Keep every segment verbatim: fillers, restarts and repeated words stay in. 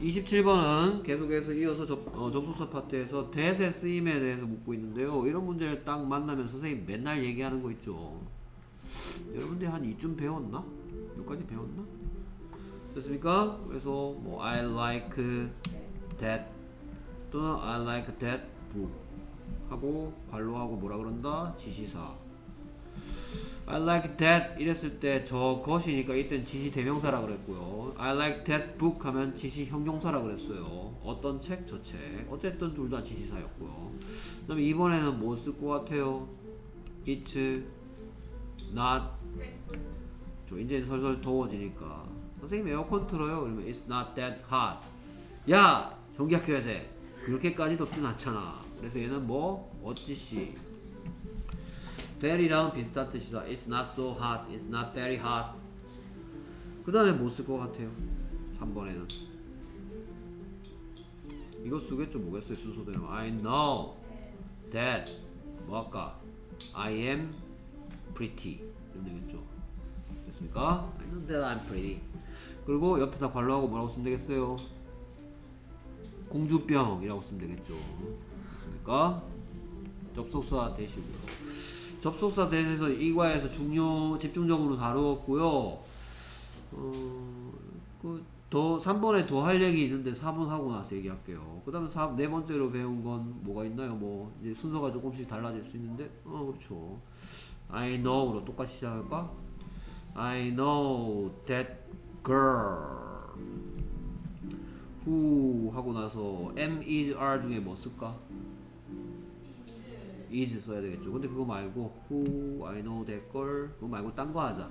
이십칠 번은 계속해서 이어서 접, 어, 접속사 파트에서 that의 쓰임에 대해서 묻고 있는데요. 이런 문제를 딱 만나면 선생님 맨날 얘기하는 거 있죠. 여러분들 한 이쯤 배웠나? 여기까지 배웠나? 됐습니까? 그래서 뭐 I like that 또는 I like that book 하고 관로하고 뭐라 그런다? 지시사. I like that 이랬을 때 저 것이니까 이땐 지시 대명사라 그랬고요. I like that book 하면 지시 형용사라 그랬어요. 어떤 책? 저 책. 어쨌든 둘 다 지시사였고요. 그 다음에 이번에는 뭐 쓸 것 같아요? It's not. 저 이제 설설 더워지니까 선생님 에어컨 틀어요. 그러면 It's not that hot. 야! 전기 아껴야 돼. 그렇게까지 덥진 않잖아. 그래서 얘는 뭐? 어찌시 very랑 비슷한 뜻이다. It's not so hot. It's not very hot. 그 다음에 뭐 쓸 것 같아요? 삼 번에는 이거 쓰겠죠? 뭐겠어요? 순서대로 I know that 뭐 할까? I am pretty 이러면 되겠죠? 됐습니까? I know that I'm pretty. 그리고 옆에다 관로하고 뭐라고 쓰면 되겠어요? 공주병이라고 쓰면 되겠죠? 됐습니까? 접속사 대시고요. 접속사 대해서 이과에서 중요 집중적으로 다루었고요. 어, 그 더 삼 번에 더 할 얘기 있는데 사 번 하고 나서 얘기할게요. 그 다음에 네 번째로 배운 건 뭐가 있나요? 뭐 이제 순서가 조금씩 달라질 수 있는데, 어 그렇죠. I know로 똑같이 시작할까? I know that girl who 하고 나서 am, is, are 중에 뭐 쓸까? is 써야 되겠죠. 근데 그거 말고 who, I know that girl 그거 말고 딴 거 하자.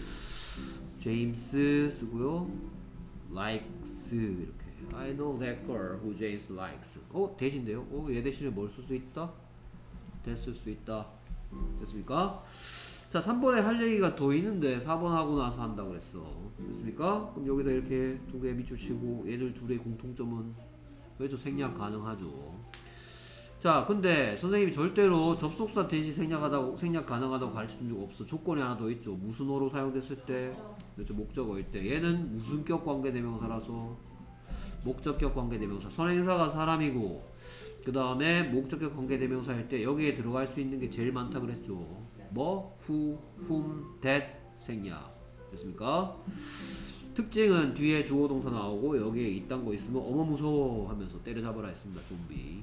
James 쓰고요. likes 이렇게 I know that girl who James likes. 어? 대신데요? 어? 얘 대신에 뭘 쓸 수 있다? that 쓸 수 있다. 됐습니까? 자, 삼 번에 할 얘기가 더 있는데 사 번 하고 나서 한다 그랬어. 됐습니까? 그럼 여기다 이렇게 두 개 밑줄 치고 얘들 둘의 공통점은 왜죠? 생략 가능하죠. 자, 근데 선생님이 절대로 접속사 대시 생략하다고, 생략 가능하다고 가르쳐준 적 없어. 조건이 하나 더 있죠. 무슨 어로 사용됐을 때, 그렇죠. 목적어일 때. 얘는 무슨격 관계대명사라서 목적격 관계대명사. 선행사가 사람이고, 그 다음에 목적격 관계대명사일 때 여기에 들어갈 수 있는 게 제일 많다 그랬죠. 뭐? who, whom, that 생략. 됐습니까? 특징은 뒤에 주어동사 나오고 여기에 이딴 거 있으면 어머 무서워 하면서 때려잡아라 했습니다. 좀비.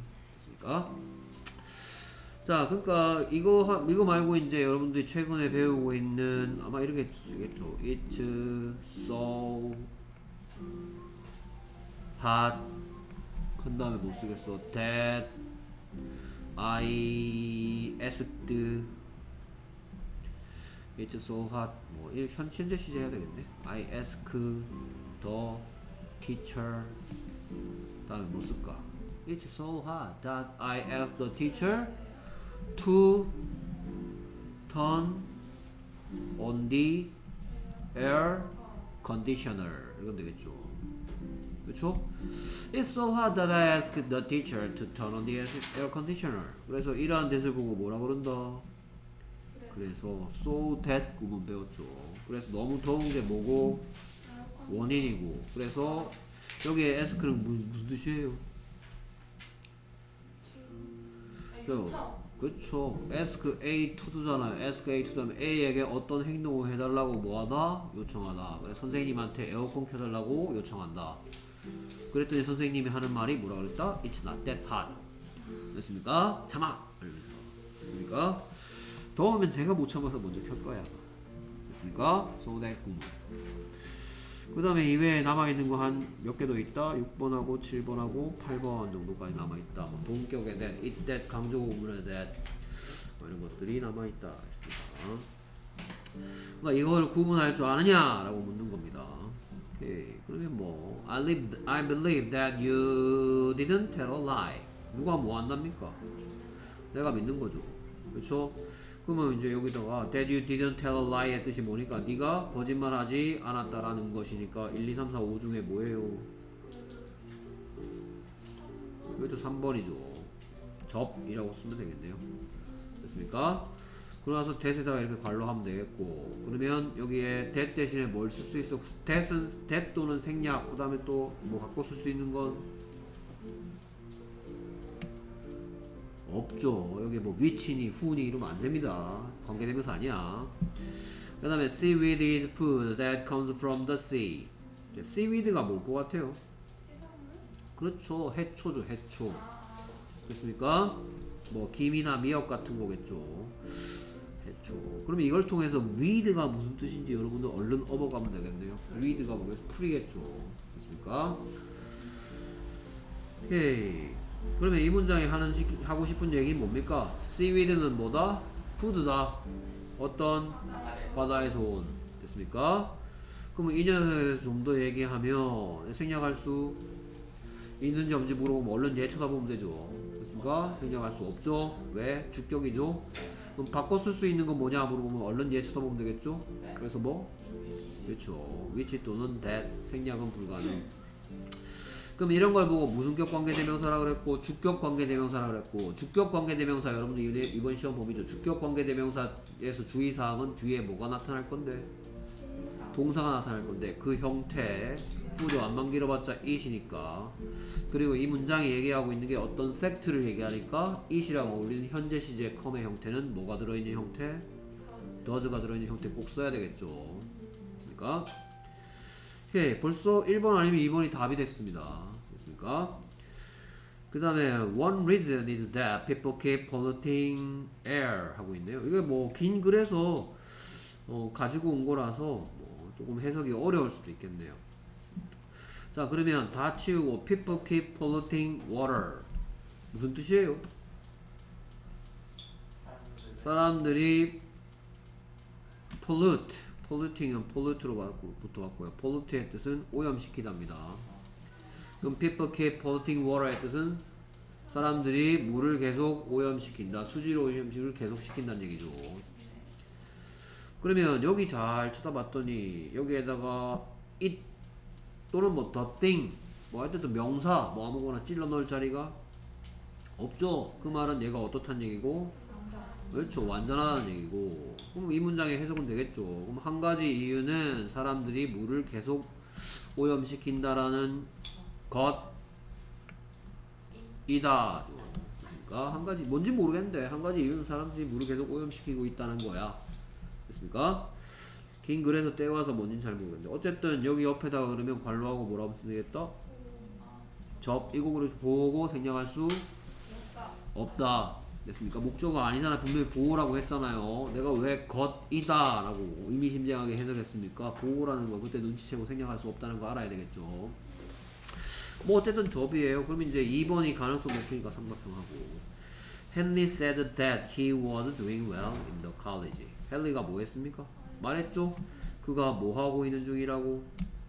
자, 그러니까 이거 이거 말고 이제 여러분들이 최근에 배우고 있는 아마 이렇게 쓰겠죠. It's so hot. 그 다음에 못 쓰겠어. That I asked. It's so hot. 뭐 현, 현재 시제 해야 되겠네. I ask the teacher. 다음에 뭐 쓸까? It's so hot that I asked the teacher to turn on the air conditioner. 이건 되겠죠. 그렇죠? It's so hot that I asked the teacher to turn on the air conditioner. 그래서 이러한 뜻을 보고 뭐라 그런다? 그래서 so that 구문 배웠죠. 그래서 너무 더운 게 뭐고? 원인이고. 그래서 여기에 ask는 무슨 뜻이에요? 그쵸. ask A to잖아요. ask A to 다음에 A에게 어떤 행동을 해달라고 뭐하다? 요청하다. 그래서 선생님한테 에어컨 켜달라고 요청한다. 그랬더니 선생님이 하는 말이 뭐라 그랬다? It's not that hot. 됐습니까? 참아! 됐습니까? 더우면 제가 못 참아서 먼저 켤 거야. 됐습니까? so that 구문. 그 다음에 이외에 남아있는 거 한 몇 개 더 있다. 육 번하고 칠 번하고 팔 번 정도까지 남아있다. 뭐 본격에 that, it, that, 강조 구문에 that 뭐 이런 것들이 남아있다 했습니다. 그러니까 이걸 구분할 줄 아느냐? 라고 묻는 겁니다. 오케이. 그러면 뭐 I, live, I believe that you didn't tell a lie. 누가 뭐 한답니까? 내가 믿는 거죠. 그렇죠? 그러면 이제 여기다가 that you didn't tell a lie의 뜻이 뭐니까 네가 거짓말하지 않았다라는 것이니까 일, 이, 삼, 사, 오 중에 뭐예요? 그렇죠. 삼 번이죠. 접이라고 쓰면 되겠네요. 됐습니까? 그러나서 that에다가 이렇게 괄호하면 되겠고 그러면 여기에 that 대신에 뭘 쓸 수 있어? that은 that 또는 생략 그 다음에 또 뭐 갖고 쓸 수 있는 건 없죠. 여기 뭐 which니 who니 이러면 안 됩니다. 관계대명사 아니야. 그 다음에 seaweed is food that comes from the sea. seaweed가 뭘 것 같아요? 그렇죠. 해초죠. 해초. 됐습니까? 뭐 김이나 미역 같은 거겠죠. 해초. 그러면 이걸 통해서 weed가 무슨 뜻인지 여러분들 얼른 업어가면 되겠네요. weed가 뭐겠어? 풀이겠죠. 됐습니까? 오케이. 그러면 이 문장에 하는 시, 하고 싶은 얘기는 뭡니까? seaweed는 뭐다? 푸드다. 어떤? 바다에서 온. 됐습니까? 그러면 이 녀석에 대해서 좀 더 얘기하면 생략할 수 있는지 없는지 물어보면 얼른 얘 쳐다보면 되죠. 됐습니까? 생략할 수 없죠. 왜? 주격이죠. 그럼 바꿔 쓸 수 있는 건 뭐냐 물어보면 얼른 얘 쳐다보면 되겠죠. 그래서 뭐? 그렇죠. which 또는 that 생략은 불가능. 그럼 이런 걸 보고 무슨격 관계대명사라 그랬고 주격 관계대명사라 그랬고 주격 관계대명사 여러분들 이번 시험 범위죠. 주격 관계대명사에서 주의사항은 뒤에 뭐가 나타날 건데 동사가 나타날 건데 그 형태 후도 안만 길어봤자 it이니까 그리고 이 문장이 얘기하고 있는 게 어떤 팩트를 얘기하니까 it이랑 어울리는 현재 시제 컴의 형태는 뭐가 들어있는 형태? does가 들어있는 형태 꼭 써야 되겠죠. 됐습니까? 오케이. 벌써 일 번 아니면 이 번이 답이 됐습니다. 됐습니까? 그 다음에 one reason is that people keep polluting air 하고 있네요. 이게 뭐 긴 글에서 어, 가지고 온 거라서 뭐 조금 해석이 어려울 수도 있겠네요. 자 그러면 다 치우고 people keep polluting water 무슨 뜻이에요? 사람들이 pollute polluting은 pollute로 붙어왔고요. pollute의 뜻은 오염시키답니다. 그럼 people keep polluting water의 뜻은 사람들이 물을 계속 오염시킨다. 수질 오염식을 계속 시킨다는 얘기죠. 그러면 여기 잘 쳐다봤더니 여기에다가 it 또는 뭐 the thing 뭐 하여튼 명사 뭐 아무거나 찔러 넣을 자리가 없죠. 그 말은 얘가 어떻다는 얘기고 그렇죠. 완전하다는 얘기고 그럼 이 문장의 해석은 되겠죠. 그럼 한 가지 이유는 사람들이 물을 계속 오염시킨다라는 것이다. 그러니까 한 가지 뭔지 모르겠는데 한 가지 이유는 사람들이 물을 계속 오염시키고 있다는 거야. 됐습니까? 긴 글에서 떼와서 뭔지는 잘 모르겠는데 어쨌든 여기 옆에다가 그러면 괄호하고 뭐라고 쓰면 되겠다? 접 이거 그래서 보고 생략할 수 없다. 됐습니까? 목적어 아니잖아. 분명히 보호라고 했잖아요. 내가 왜 것이다 라고 의미심장하게 해석했습니까? 보호라는 거 그때 눈치채고 생략할 수 없다는 거 알아야 되겠죠. 뭐 어쨌든 접이에요. 그럼 이제 이 번이 가능성 높으니까 삼각형하고 Henry said that he was doing well in the college. 헨리가 뭐 했습니까? 말했죠? 그가 뭐 하고 있는 중이라고?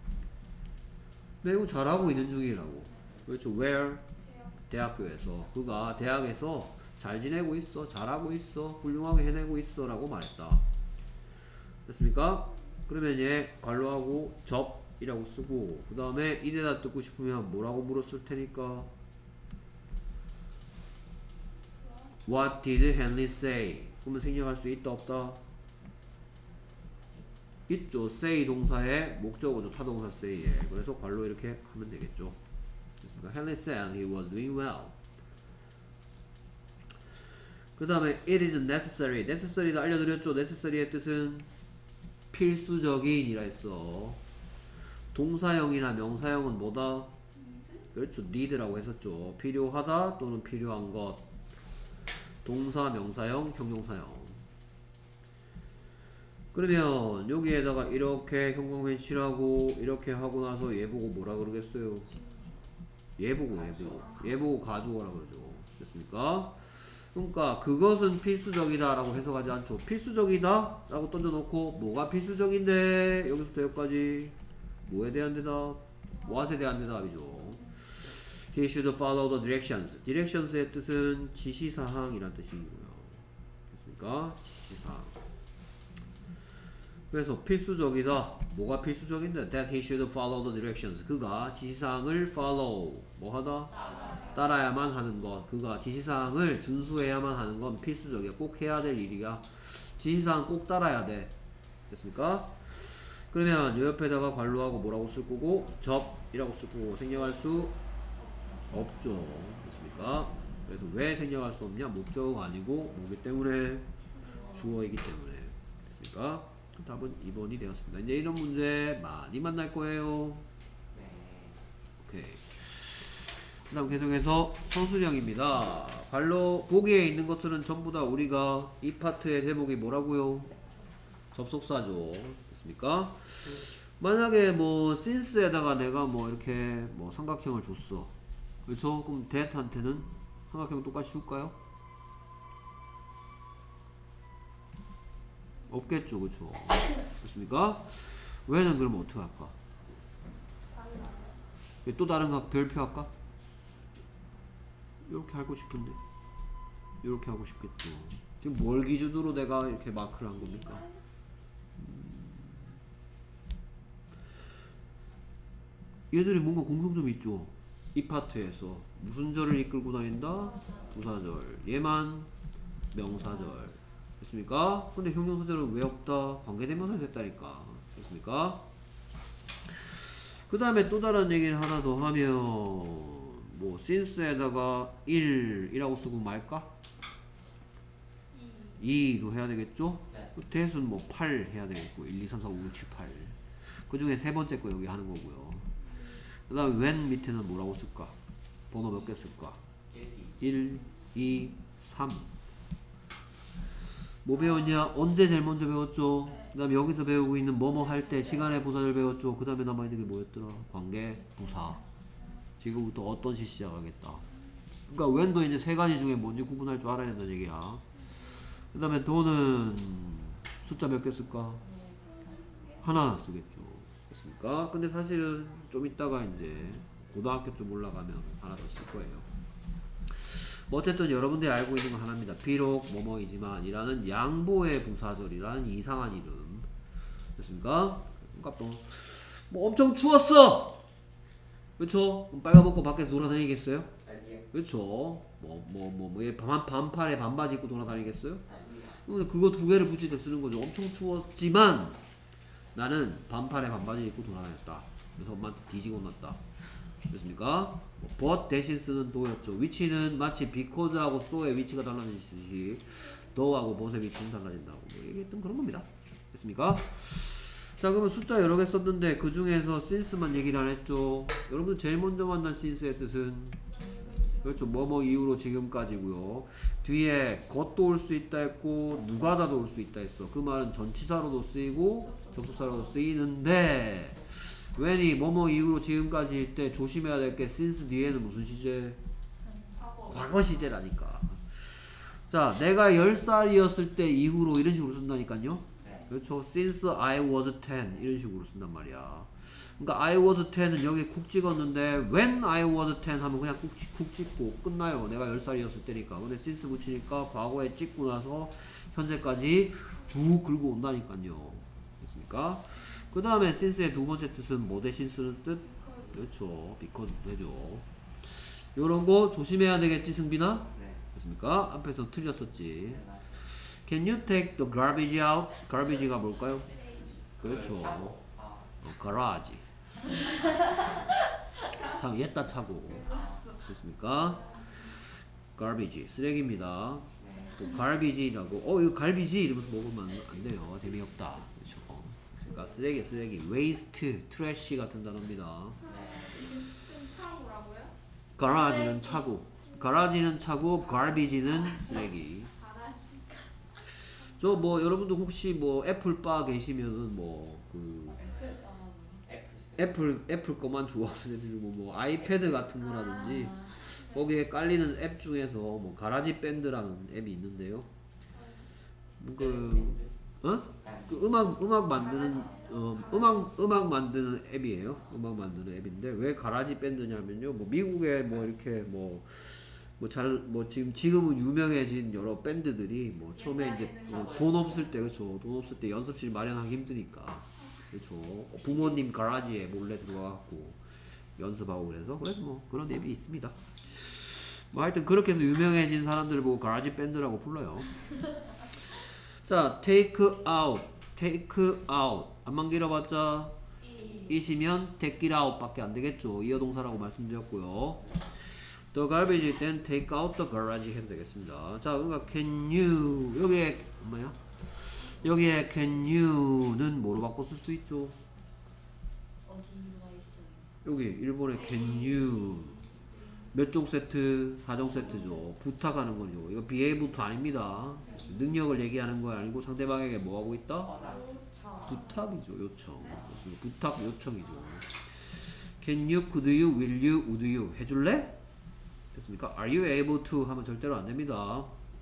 매우 잘하고 있는 중이라고. 그렇죠. Where? 대학교에서. 그가 대학에서 잘 지내고 있어. 잘하고 있어. 훌륭하게 해내고 있어. 라고 말했다. 됐습니까? 그러면 얘 괄호하고 접이라고 쓰고 그 다음에 이 대답 듣고 싶으면 뭐라고 물었을 테니까 What did Henry say? 그러면 생략할 수 있다 없다? 있죠. say 동사의 목적어죠. 타동사 say에. 그래서 괄호 이렇게 하면 되겠죠. 됐습니까? Henry said he was doing well. 그 다음에 it is necessary. necessary도 알려드렸죠. necessary의 뜻은 필수적인 이라 했어. 동사형이나 명사형은 뭐다? 그렇죠. need라고 했었죠. 필요하다 또는 필요한 것. 동사, 명사형, 형용사형. 그러면 여기에다가 이렇게 형광펜 칠하고 이렇게 하고 나서 얘 보고 뭐라 그러겠어요? 얘 보고 얘 보고 얘 보고 가져오라 그러죠. 됐습니까? 그러니까 그것은 필수적이다 라고 해석하지 않죠. 필수적이다 라고 던져놓고 뭐가 필수적인데 여기서부터 여기까지 뭐에 대한 대답? what에 대한 대답이죠. He should follow the directions. directions의 뜻은 지시사항이란 뜻이고요. 됐습니까? 지시사항. 그래서 필수적이다. 뭐가 필수적인데? That he should follow the directions. 그가 지시사항을 follow. 뭐 하다? 따라야만 하는 것. 그가 지시사항을 준수해야만 하는 건 필수적이야. 꼭 해야 될 일이야. 지시사항 꼭 따라야 돼. 됐습니까? 그러면 요 옆에다가 관로하고 뭐라고 쓸 거고 접이라고 쓸 거고 생략할 수 없죠. 됐습니까? 그래서 왜 생략할 수 없냐? 목적어가 아니고 뭐기 때문에 주어이기 때문에. 됐습니까? 답은 이 번이 되었습니다. 이제 이런 문제 많이 만날 거예요. 오케이. 그 다음 계속해서 서술형입니다. 관로 보기에 있는 것들은 전부 다 우리가 이 파트의 제목이 뭐라고요? 접속사죠. 됐습니까? 만약에 뭐 since에다가 내가 뭐 이렇게 뭐 삼각형을 줬어. 그렇죠? 그럼 that한테는 삼각형 똑같이 줄까요? 없겠죠. 그렇죠? 됐습니까? 왜는 그러면 어떻게 할까? 또 다른 각 별표 할까? 이렇게 하고 싶은데 이렇게 하고 싶겠죠. 지금 뭘 기준으로 내가 이렇게 마크를 한 겁니까? 얘들이 뭔가 공통점이 있죠. 이 파트에서 무슨 절을 이끌고 다닌다? 부사절. 얘만 명사절. 됐습니까? 근데 형용사절은 왜 없다? 관계대명사에서 했다니까. 됐습니까? 그 다음에 또 다른 얘기를 하나 더 하면 뭐 since에다가 일이라고 쓰고 말까? 이도 해야 되겠죠? that은 뭐 팔 해야 되겠고 일, 이, 삼, 사, 오, 육, 칠, 팔. 그 중에 세 번째 거 여기 하는 거고요. 그 다음에 when 밑에는 뭐라고 쓸까? 번호 몇 개 쓸까? 일, 이, 삼. 뭐 배웠냐? 언제 제일 먼저 배웠죠? 그 다음에 여기서 배우고 있는 뭐뭐 할 때 시간의 부사를 배웠죠? 그 다음에 남아있는 게 뭐였더라? 관계, 부사. 지금부터 어떤 시 시작하겠다. 그러니까 when도 이제 세 가지 중에 뭔지 구분할 줄 알아야 된다는 얘기야. 그 다음에 do는 숫자 몇 개 쓸까? 하나 쓰겠죠. 됐습니까? 근데 사실은 좀 이따가 이제 고등학교쯤 올라가면 하나 더 쓸 거예요. 뭐 어쨌든 여러분들이 알고 있는 건 하나입니다. 비록 뭐뭐이지만 이라는 양보의 부사절이라는 이상한 이름. 됐습니까? 그러니까 또 뭐 엄청 추웠어! 그쵸? 그럼 빨가벗고 밖에서 돌아다니겠어요? 아니요. 그쵸? 뭐 뭐 뭐 뭐 얘 반, 반팔에 반바지 입고 돌아다니겠어요? 근데 그거 두 개를 붙일 때 쓰는 거죠. 엄청 추웠지만 나는 반팔에 반바지 입고 돌아다녔다. 그래서 엄마한테 뒤지고 혼났다. 됐습니까? 뭐 but 대신 쓰는 do였죠. 위치는 마치 because하고 so의 위치가 달라지듯이 do하고 but의 위치는 달라진다고 뭐 얘기했던 그런 겁니다. 됐습니까? 자, 그러면 숫자 여러 개 썼는데 그 중에서 since만 얘기를 안 했죠. 여러분 제일 먼저 만난 since의 뜻은 그렇죠. 뭐뭐 이후로 지금까지고요. 뒤에 것도 올 수 있다 했고 누가다도 올 수 있다 했어. 그 말은 전치사로도 쓰이고 접속사로도 쓰이는데 when이 뭐뭐 이후로 지금까지일 때 조심해야 될 게 since 뒤에는 무슨 시제? 과거 시제라니까. 자, 내가 열 살이었을 때 이후로 이런 식으로 쓴다니까요. 그렇죠. since I was ten 이런 식으로 쓴단 말이야. 그러니까 I was ten은 여기 쿡 찍었는데 when I was ten 하면 그냥 쿡, 쿡 찍고 끝나요. 내가 열 살이었을 때니까. 근데 since 붙이니까 과거에 찍고 나서 현재까지 쭉 긁고 온다니까요. 됐습니까? 그 다음에 since의 두 번째 뜻은 뭐 대신 쓰는 뜻? 그렇죠. because 되죠. 요런 거 조심해야 되겠지, 승빈아? 네. 됐습니까? 앞에서 틀렸었지. Can you take the garbage out? garbage가 뭘까요? 그렇죠. 어, garage. 참, 옛다 차고. 됐습니까? garbage. 쓰레기입니다. 또 garbage라고. 어, 이거 갈비지? 이러면서 먹으면 안 돼요. 재미없다. 그렇죠. 됐습니까? 쓰레기, 쓰레기. waste, trash 같은 단어입니다. 차고라고요? garage는 차고. garage는 차고, garbage는 쓰레기. 저 뭐 여러분도 혹시 뭐 애플바 계시면은 뭐 그 애플 애플 거만 좋아하는 애들 뭐, 뭐 아이패드 같은 거라든지 거기에 깔리는 앱 중에서 뭐 가라지 밴드라는 앱이 있는데요. 그 어? 그 음악 음악 만드는 어 음악 음악 만드는 앱이에요. 음악 만드는 앱인데 왜 가라지 밴드냐면요. 뭐 미국에 뭐 이렇게 뭐 뭐 잘 뭐 지금 지금은 유명해진 여러 밴드들이 뭐 처음에 이제 뭐 돈 없을 때 그렇죠. 돈 없을 때 연습실 마련하기 힘드니까 그렇죠. 부모님 가라지에 몰래 들어가갖고 연습하고 그래서 그래서 뭐 그런 앱이 있습니다. 뭐 하여튼 그렇게 해서 유명해진 사람들 보고 가라지 밴드라고 불러요. 자, take out, take out. 안만 길어봤자 이시면 take it out 밖에 안 되겠죠. 이어동사라고 말씀드렸고요. The garbage일 땐 take out the garbage 해도 되겠습니다. 자, 그러니까 can you 여기에 뭐야? 여기에 can you는 뭐로 바꿔 쓸 수 있죠? 어디가 있어요? 여기 일본의 can you 몇 종 세트? 사 종 세트죠. 부탁하는 거죠. 이거 비해부터 아닙니다. 능력을 얘기하는 거 아니고 상대방에게 뭐 하고 있다? 부탁이죠. 요청. 부탁 요청이죠. Can you, could you, will you, would you 해줄래? 됐습니까? Are you able to 하면 절대로 안 됩니다.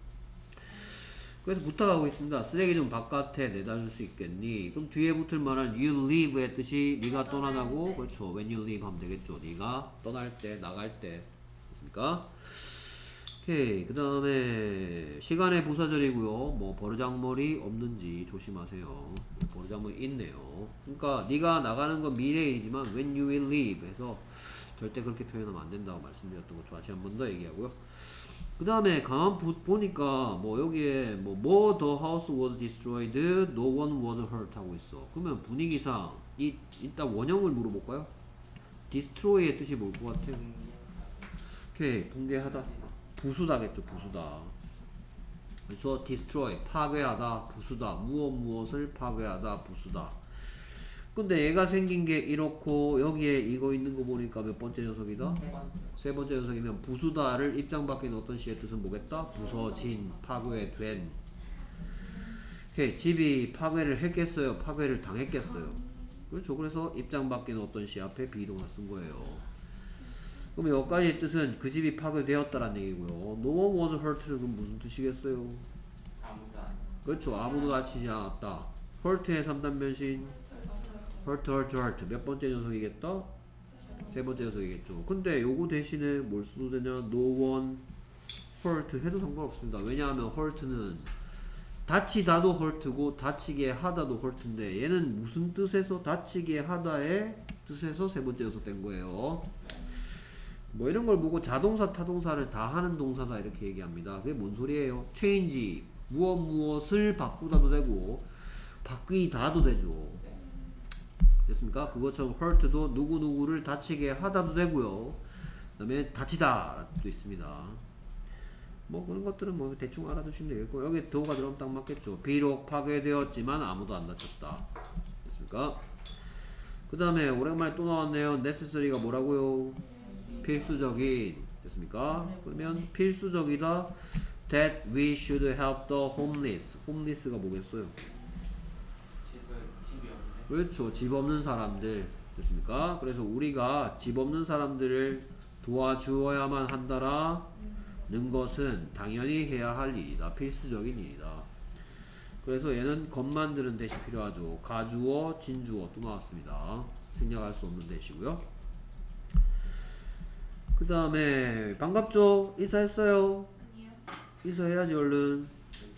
그래서 부탁하고 있습니다. 쓰레기 좀 바깥에 내다 줄 수 있겠니? 그럼 뒤에 붙을 만한 you leave의 뜻이 네가 떠나다고, 그렇죠. when you leave 하면 되겠죠. 네가 떠날 때, 나갈 때. 됐습니까? 오케이. 그 다음에 시간의 부사절이고요. 뭐 버르장머리 없는지 조심하세요. 버르장머리 있네요. 그러니까 네가 나가는 건 미래이지만 when you will leave 해서 절대 그렇게 표현하면 안 된다고 말씀드렸던 거 다시 한 번 더 얘기하고요. 그 다음에 가만 보니까 뭐 여기에 뭐 more the house was destroyed, no one was hurt 하고 있어. 그러면 분위기상 이 일단 원형을 물어볼까요? destroy의 뜻이 뭘 것 같아? 오케이, 붕괴하다. 부수다겠죠, 부수다. 그렇죠? destroy, 파괴하다, 부수다. 무엇 무엇을 파괴하다, 부수다. 근데 얘가 생긴 게 이렇고 여기에 이거 있는 거 보니까 몇 번째 녀석이다? 세 번째. 세 번째 녀석이면 부수다를 입장 밖에 넣었던 시의 뜻은 뭐겠다? 부서진, 파괴된. 오케이, 집이 파괴를 했겠어요? 파괴를 당했겠어요? 그렇죠. 그래서 입장 밖에 넣었던 시 앞에 비동사 쓴 거예요. 그럼 여기까지의 뜻은 그 집이 파괴되었다라는 얘기고요. No one was hurt는 그럼 무슨 뜻이겠어요? 아무도 안. 그렇죠. 아무도 다치지 않았다. hurt의 삼 단 변신 hurt, hurt, hurt. 몇 번째 녀석이겠다? 세 번째 녀석이겠죠. 근데 요거 대신에 뭘 써도 되냐? No one hurt 해도 상관없습니다. 왜냐하면 hurt는 다치다도 hurt고 다치게 하다도 hurt인데 얘는 무슨 뜻에서 다치게 하다의 뜻에서 세 번째 녀석 된 거예요. 뭐 이런 걸 보고 자동사, 타동사를 다 하는 동사다 이렇게 얘기합니다. 그게 뭔 소리예요? change, 무엇 무엇을 바꾸다도 되고 바뀌다도 되죠. 됐습니까? 그것처럼 hurt도 누구누구를 다치게 하다도 되고요. 그 다음에 다치다 도 있습니다. 뭐 그런 것들은 뭐 대충 알아두시면 되겠고 여기 더가 들어가면 딱 맞겠죠. 비록 파괴되었지만 아무도 안 다쳤다. 됐습니까? 그 다음에 오랜만에 또 나왔네요. necessary가 뭐라고요? 필수적인. 됐습니까? 그러면 필수적이다. That we should help the homeless. homeless가 뭐겠어요? 그렇죠. 집 없는 사람들. 됐습니까? 그래서 우리가 집 없는 사람들을 도와주어야만 한다라는 것은 당연히 해야 할 일이다. 필수적인 일이다. 그래서 얘는 것만 드는 대시 필요하죠. 가주어, 진주어 또 나왔습니다. 생략할 수 없는 대시고요. 그 다음에 반갑죠? 인사했어요? 인사해야지 얼른.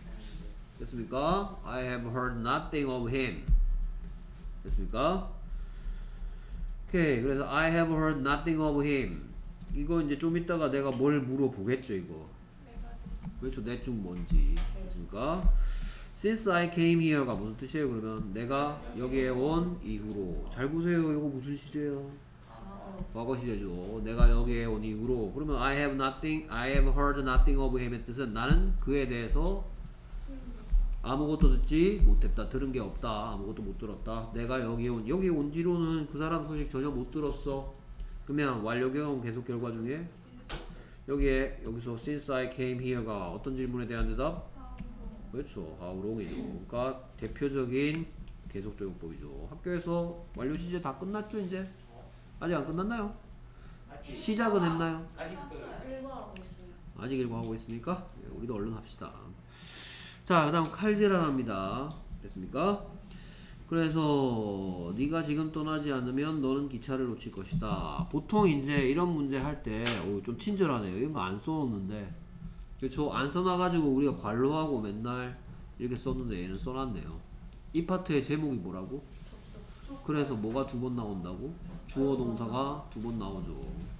됐습니까? I have heard nothing of him. 됐습니까? 오케이. 그래서 I have heard nothing of him. 이거 이제 좀 이따가 내가 뭘 물어보겠죠, 이거. 그렇죠. 내 중 뭔지. 됐습니까? Since I came here가 무슨 뜻이에요, 그러면? 내가 여기에 온 이후로. 잘 보세요. 이거 무슨 시제예요? 과거 시제죠. 내가 여기에 온 이후로. 그러면 I have nothing, I have heard nothing of him의 뜻은 나는 그에 대해서 아무것도 듣지 못했다. 들은 게 없다. 아무것도 못 들었다. 내가 여기 온 여기 온 뒤로는 그 사람 소식 전혀 못 들었어. 그러면 완료 경험 계속 결과 중에 여기에 여기서 since I came here가 어떤 질문에 대한 대답? 그렇죠. How long이죠. 그러니까 대표적인 계속적용법이죠. 학교에서 완료 시제 다 끝났죠 이제? 아직 안 끝났나요? 아직 시작은 했나요? 아직 일과하고 있어요. 아직 일과하고 있습니까? 네, 우리도 얼른 합시다. 자, 그 다음 칼질하랍니다. 됐습니까? 그래서 네가 지금 떠나지 않으면 너는 기차를 놓칠 것이다. 보통 이제 이런 문제 할 때 좀 친절하네요. 이런 거 안 써놓는데 그렇죠? 안 써놔가지고 우리가 관로하고 맨날 이렇게 썼는데 얘는 써놨네요. 이 파트의 제목이 뭐라고? 그래서 뭐가 두 번 나온다고? 주어 동사가 두 번 나오죠.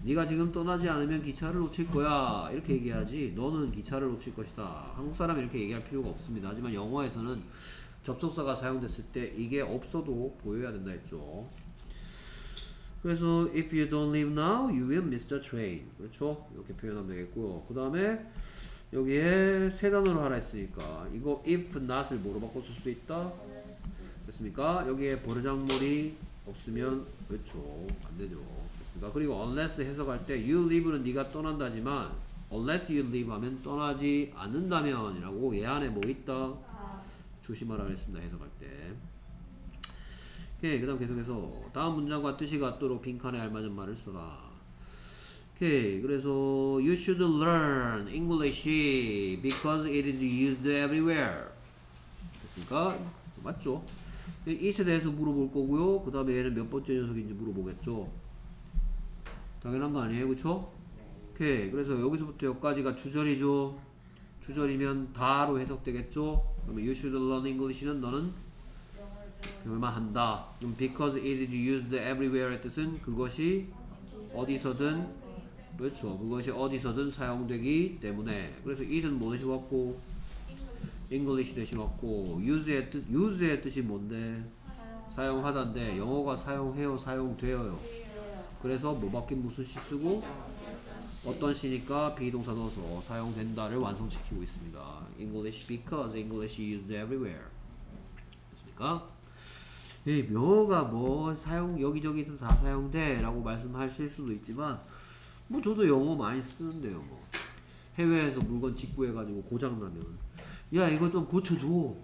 네가 지금 떠나지 않으면 기차를 놓칠 거야 이렇게 얘기하지 너는 기차를 놓칠 것이다. 한국 사람이 이렇게 얘기할 필요가 없습니다. 하지만 영어에서는 접속사가 사용됐을 때 이게 없어도 보여야 된다 했죠. 그래서 if you don't leave now, you will miss the train. 그렇죠? 이렇게 표현하면 되겠고요. 그 다음에 여기에 세 단어로 하라 했으니까 이거 if not을 뭐로 바꿔 쓸 수 있다? 됐습니까? 여기에 버르장머리 없으면 그렇죠. 안 되죠. 됐습니까? 그리고 unless 해석할 때 you leave는 네가 떠난다지만 unless you leave 하면 떠나지 않는다면 이라고 얘 안에 뭐 있다? 조심하라 그랬습니다. 해석할 때. 오케이. 그 다음 계속해서 다음 문장과 뜻이 같도록 빈칸에 알맞은 말을 써라. 오케이. 그래서 you should learn English because it is used everywhere. 됐습니까? 맞죠? it에 대해서 물어볼 거고요. 그 다음에 얘는 몇 번째 녀석인지 물어보겠죠. 당연한 거 아니에요? 그쵸? 오케이. 그래서 여기서부터 여기까지가 주절이죠. 주절이면 다로 해석되겠죠. 그러면 you should learn English는 너는 배울만 한다. 그럼 because it is used everywhere의 뜻은 그것이 어디서든 그렇죠. 그것이 어디서든 사용되기 때문에. 그래서 it은 뭐 대신 왔고 English 대신 왔고 use의 뜻 use의 뜻이 뭔데? 사용하다인데 영어가 사용해요, 사용돼요. 그래서 뭐밖에 무슨 시 쓰고 어떤 시니까 비동사 넣어서 사용된다를 완성시키고 있습니다. English because English is used everywhere. 됐습니까? 이 명어가 뭐 사용 여기저기서 다 사용돼 라고 말씀하실 수도 있지만 뭐 저도 영어 많이 쓰는데요. 뭐 해외에서 물건 직구해가지고 고장나면 야 이거 좀 고쳐줘. 어?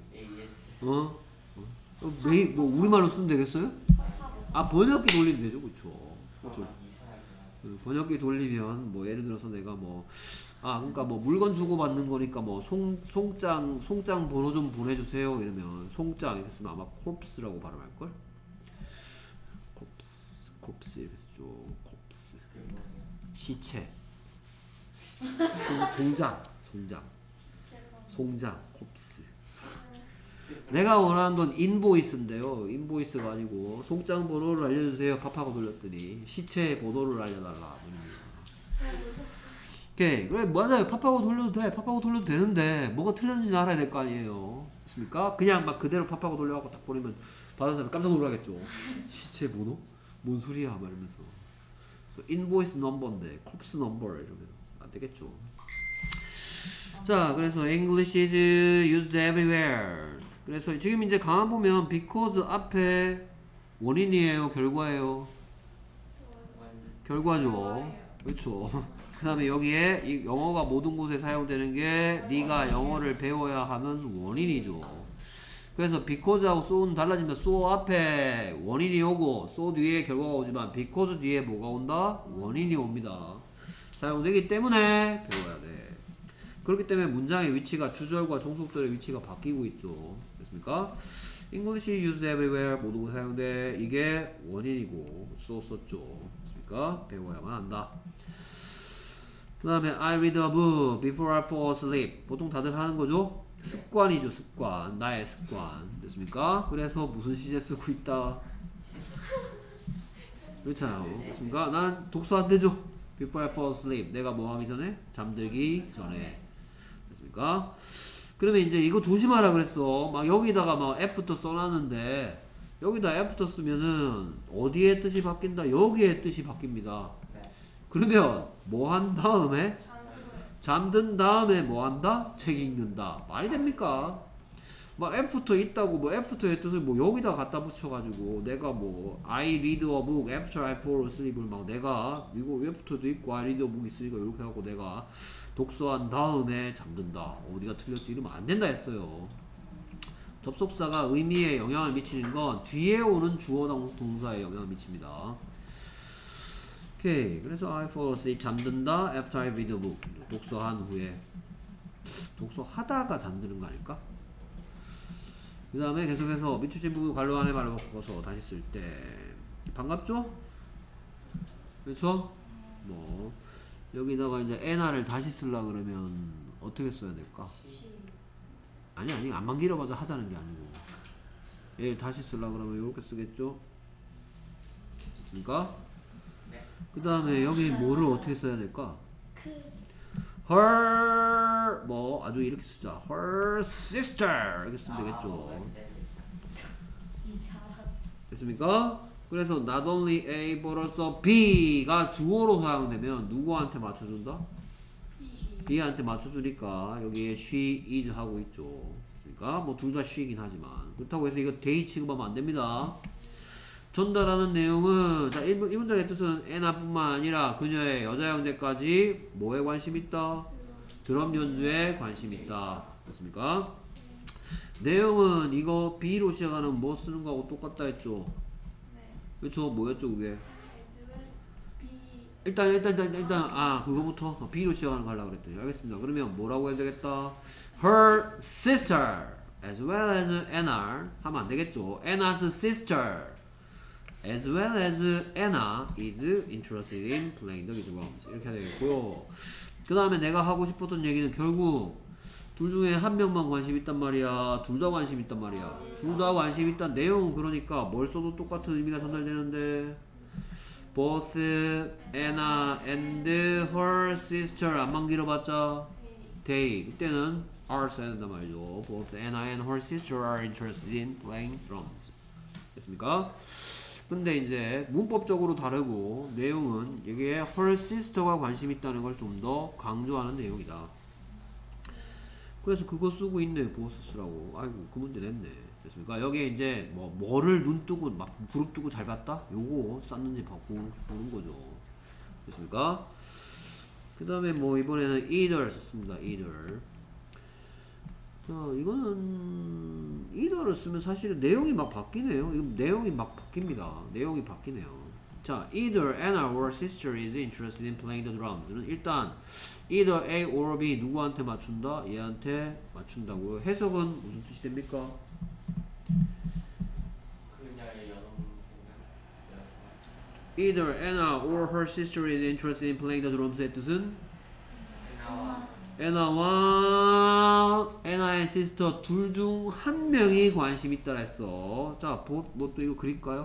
어? 메이, 뭐 우리말로 쓰면 되겠어요? 아 번역기 돌리면 되죠. 그쵸? 그쵸? 번역기 돌리면 뭐 예를 들어서 내가 뭐 아 그러니까 뭐 물건 주고 받는 거니까 뭐 송 송장 송장 번호 좀 보내주세요 이러면 송장 이렇게 쓰면 아마 콥스라고 발음할 걸. 콥스 콥스 이렇게 쓰죠. 콥스 시체 송, 송장 송장 송장 콥스. 내가 원하는 건 인보이스인데요. 인보이스가 아니고 송장 번호를 알려주세요. 팝하고 돌렸더니 시체 번호를 알려달라. 오케이. 그래 맞아요. 팝하고 돌려도 돼. 팝하고 돌려도 되는데 뭐가 틀렸는지 알아야 될 거 아니에요. 맞습니까? 그냥 막 그대로 팝하고 돌려갖고 딱 보내면 받은 사람 깜짝 놀라겠죠. 시체 번호? 뭔 소리야? 막 이러면서. 인보이스 넘버인데 콥스 넘버 이러면 안 되겠죠. 자, 그래서 English is used everywhere. 그래서 지금 이제 강한 보면 because 앞에 원인이에요, 결과예요? 결과죠. 그렇죠. 그 다음에 여기에 이 영어가 모든 곳에 사용되는 게 네가 영어를 배워야 하는 원인이죠. 그래서 because하고 so는 달라집니다. so 앞에 원인이 오고 so 뒤에 결과가 오지만 because 뒤에 뭐가 온다? 원인이 옵니다. 사용되기 때문에 배워야 돼. 그렇기 때문에 문장의 위치가 주절과 종속절의 위치가 바뀌고 있죠. 됐습니까? English used everywhere 모든 곳에 사용돼. 이게 원인이고 so 썼죠. 됐습니까? 배워야만 한다. 그 다음에 I read a book before I fall asleep. 보통 다들 하는 거죠? 습관이죠. 습관. 나의 습관. 됐습니까? 그래서 무슨 시제 쓰고 있다? 그렇잖아요. 됐습니까? 난 독서 안 되죠. Before I fall asleep. 내가 뭐 하기 전에? 잠들기 전에. 됐습니까? 그러면 이제 이거 조심하라 그랬어. 막 여기다가 막 애프터 써놨는데 여기다 애프터 쓰면은 어디에 뜻이 바뀐다? 여기에 뜻이 바뀝니다. 그러면 뭐 한 다음에? 잠든 다음에 뭐 한다? 책 읽는다. 말이 됩니까? 막 애프터 있다고 뭐 애프터의 뜻을 뭐 여기다 갖다 붙여가지고 내가 뭐 I read a book after I fall asleep을 막 내가 이거 애프터도 있고 I read a book 있으니까 이렇게 하고 내가 독서한 다음에 잠든다. 어디가 틀렸지? 이러면 안 된다 했어요. 접속사가 의미에 영향을 미치는 건 뒤에 오는 주어 동사에 영향을 미칩니다. 오케이. 그래서 I fall asleep 잠든다. After I read a book 독서한 후에. 독서하다가 잠드는 거 아닐까? 그 다음에 계속해서 미추진 부분 관로 안에 말을 바꿔서 다시 쓸 때 반갑죠? 그렇죠? 뭐 여기다가 이제 에나를 다시 쓰려 그러면 어떻게 써야 될까? 아니 아니 안만 길어봐서 하자는 게 아니고 얘를 다시 쓰려 그러면 이렇게 쓰겠죠? 됐습니까? 그 다음에 여기 뭐를 어떻게 써야 될까? 그 her 뭐 아주 이렇게 쓰자. her sister 이렇게 쓰면 되겠죠. 이사 됐습니까? 그래서 not only A but also B가 주어로 사용되면 누구한테 맞춰준다? B한테 맞춰주니까 여기에 she is 하고 있죠. 그러니까 뭐 둘 다 she이긴 하지만 그렇다고 해서 이거 they 취급하면 안 됩니다. 전달하는 내용은 자, 이, 이 문장의 뜻은 애나뿐만 아니라 그녀의 여자 형제까지 뭐에 관심 있다? 드럼 연주에 관심 있다. 됐습니까? 내용은 이거 B로 시작하는 뭐 쓰는 거하고 똑같다 했죠. 그렇죠? 뭐였죠 그게? 일단 일단 일단 일단 아 그거부터 B로 시작하는 거 하려고 그랬더니 알겠습니다. 그러면 뭐라고 해야 되겠다? Her sister as well as Anna 하면 안 되겠죠. Anna's sister as well as Anna is interested in playing the drums 이렇게 해야 되겠고요. 그 다음에 내가 하고 싶었던 얘기는 결국 둘 중에 한 명만 관심 있단 말이야. 둘 다 관심 있단 말이야. 둘 다 관심 있단 내용은 그러니까 뭘 써도 똑같은 의미가 전달되는데 both Anna and her sister 안만 길어봤자 they 그때는 are 써야 된단 말이죠. both Anna and her sister are interested in playing drums 됐습니까? 근데 이제 문법적으로 다르고 내용은 여기에 her sister가 관심 있다는 걸 좀 더 강조하는 내용이다. 그래서 그거 쓰고 있네 보스라고. 아이고 그 문제 냈네. 됐습니까? 여기에 이제 뭐 뭐를 눈 뜨고 막 부릅 뜨고 잘 봤다? 요거 쌌는지 보는, 보는 거죠. 됐습니까? 그 다음에 뭐 이번에는 either 썼습니다. either. 자 이거는 either를 쓰면 사실은 내용이 막 바뀌네요. 이거 내용이 막 바뀝니다. 내용이 바뀌네요. 자 either Anna or sister is interested in playing the drums는 일단 either A or B 누구한테 맞춘다? 얘한테 맞춘다고요. 해석은 무슨 뜻이 됩니까? 그녀의 여성 Either Anna or her sister is interested in playing the drums의 뜻은 나와 애나와 애나의 시스터 둘 중 한 명이 관심 있다라 했어. 자, 뭐 또 이거 그릴까요?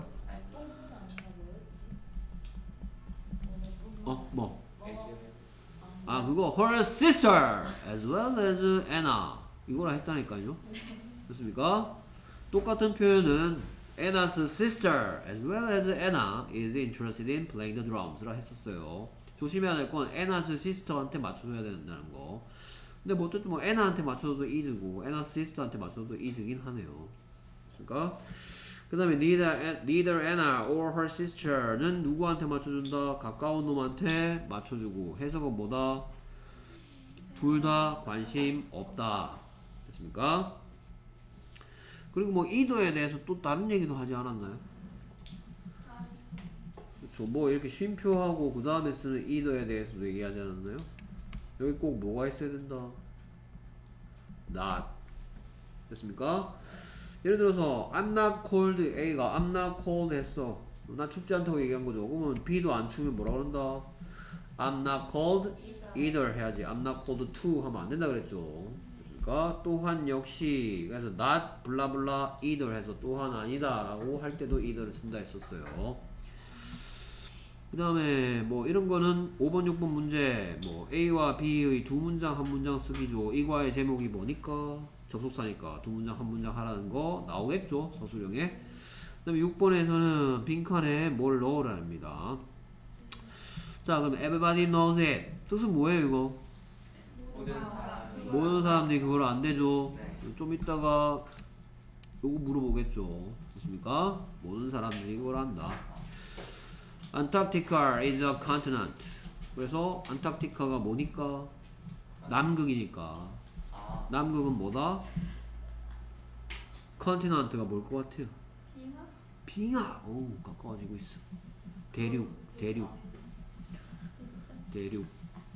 어, 뭐? 아, 그거 her sister as well as Anna 이거라 했다니까요. 됐습니까? 똑같은 표현은 Anna's sister as well as Anna is interested in playing the drums라 했었어요. 조심해야 될 건 Anna's sister한테 맞춰줘야 된다는 거. 근데 뭐 어쨌든 뭐 Anna한테 맞춰줘도 is고 Anna's sister한테 맞춰줘도 is긴 하네요. 됐습니까? 그 다음에 neither, neither Anna or her sister는 누구한테 맞춰준다? 가까운 놈한테 맞춰주고 해석은 뭐다? 둘 다 관심 없다. 됐습니까? 그리고 뭐 either에 대해서 또 다른 얘기도 하지 않았나요? 그렇죠. 뭐 이렇게 쉼표하고 그 다음에 쓰는 either에 대해서도 얘기하지 않았나요? 여기 꼭 뭐가 있어야 된다? not. 됐습니까? 예를 들어서 I'm not cold A가 I'm not cold 했어. 나 춥지 않다고 얘기한 거죠. 그러면 B도 안 추우면 뭐라 그런다? I'm not cold either 해야지. I'm not cold too 하면 안 된다 그랬죠. 됐습니까? 또한 역시 그래서 not 블라블라 either 해서 또한 아니다 라고 할 때도 either를 쓴다 했었어요. 그 다음에 뭐 이런 거는 오 번 육 번 문제 뭐 A와 B의 두 문장 한 문장 쓰기죠. 이과의 제목이 뭐니까? 접속사니까 두 문장 한 문장 하라는 거 나오겠죠. 서술형에. 그 다음에 육 번에서는 빈칸에 뭘 넣으라입니다. 자 그럼 everybody knows it 뜻은 뭐예요 이거? 모든 사람 모든 사람들이 그걸 안 되죠. 네. 좀 이따가 요거 물어보겠죠. 됐습니까? 모든 사람들이 그걸 안다. Antarctica is a continent. 그래서 안타르티카가 뭐니까? 남극이니까. 아 남극은 뭐다? 컨티넌트가 뭘 것 같아요? 빙하. 오 가까워지고 있어. 대륙, 대륙, 대륙.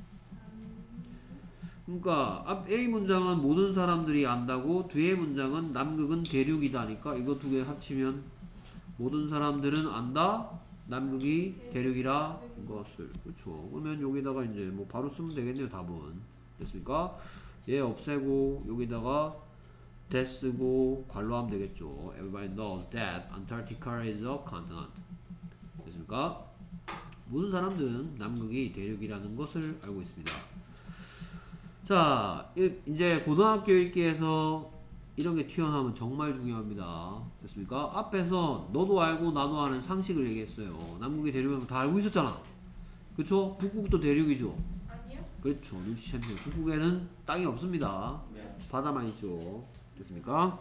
그러니까 앞 A 문장은 모든 사람들이 안다고 뒤에 문장은 남극은 대륙이다니까 이거 두 개 합치면 모든 사람들은 안다. 남극이 대륙이라 것을. 그렇죠. 그러면 여기다가 이제 뭐 바로 쓰면 되겠네요. 답은. 됐습니까? 얘 없애고 여기다가 that 쓰고 괄호하면 되겠죠. Everybody knows that Antarctica is a continent. 됐습니까? 모든 사람들은 남극이 대륙이라는 것을 알고 있습니다. 자, 이제 고등학교 읽기에서 이런 게 튀어나오면 정말 중요합니다. 됐습니까? 앞에서 너도 알고 나도 아는 상식을 얘기했어요. 남극이 대륙이라는 거 다 알고 있었잖아. 그쵸? 북극도 대륙이죠. 아니요? 그렇죠. 눈치챘네요. 북극에는 땅이 없습니다. 네. 바다만 있죠. 됐습니까?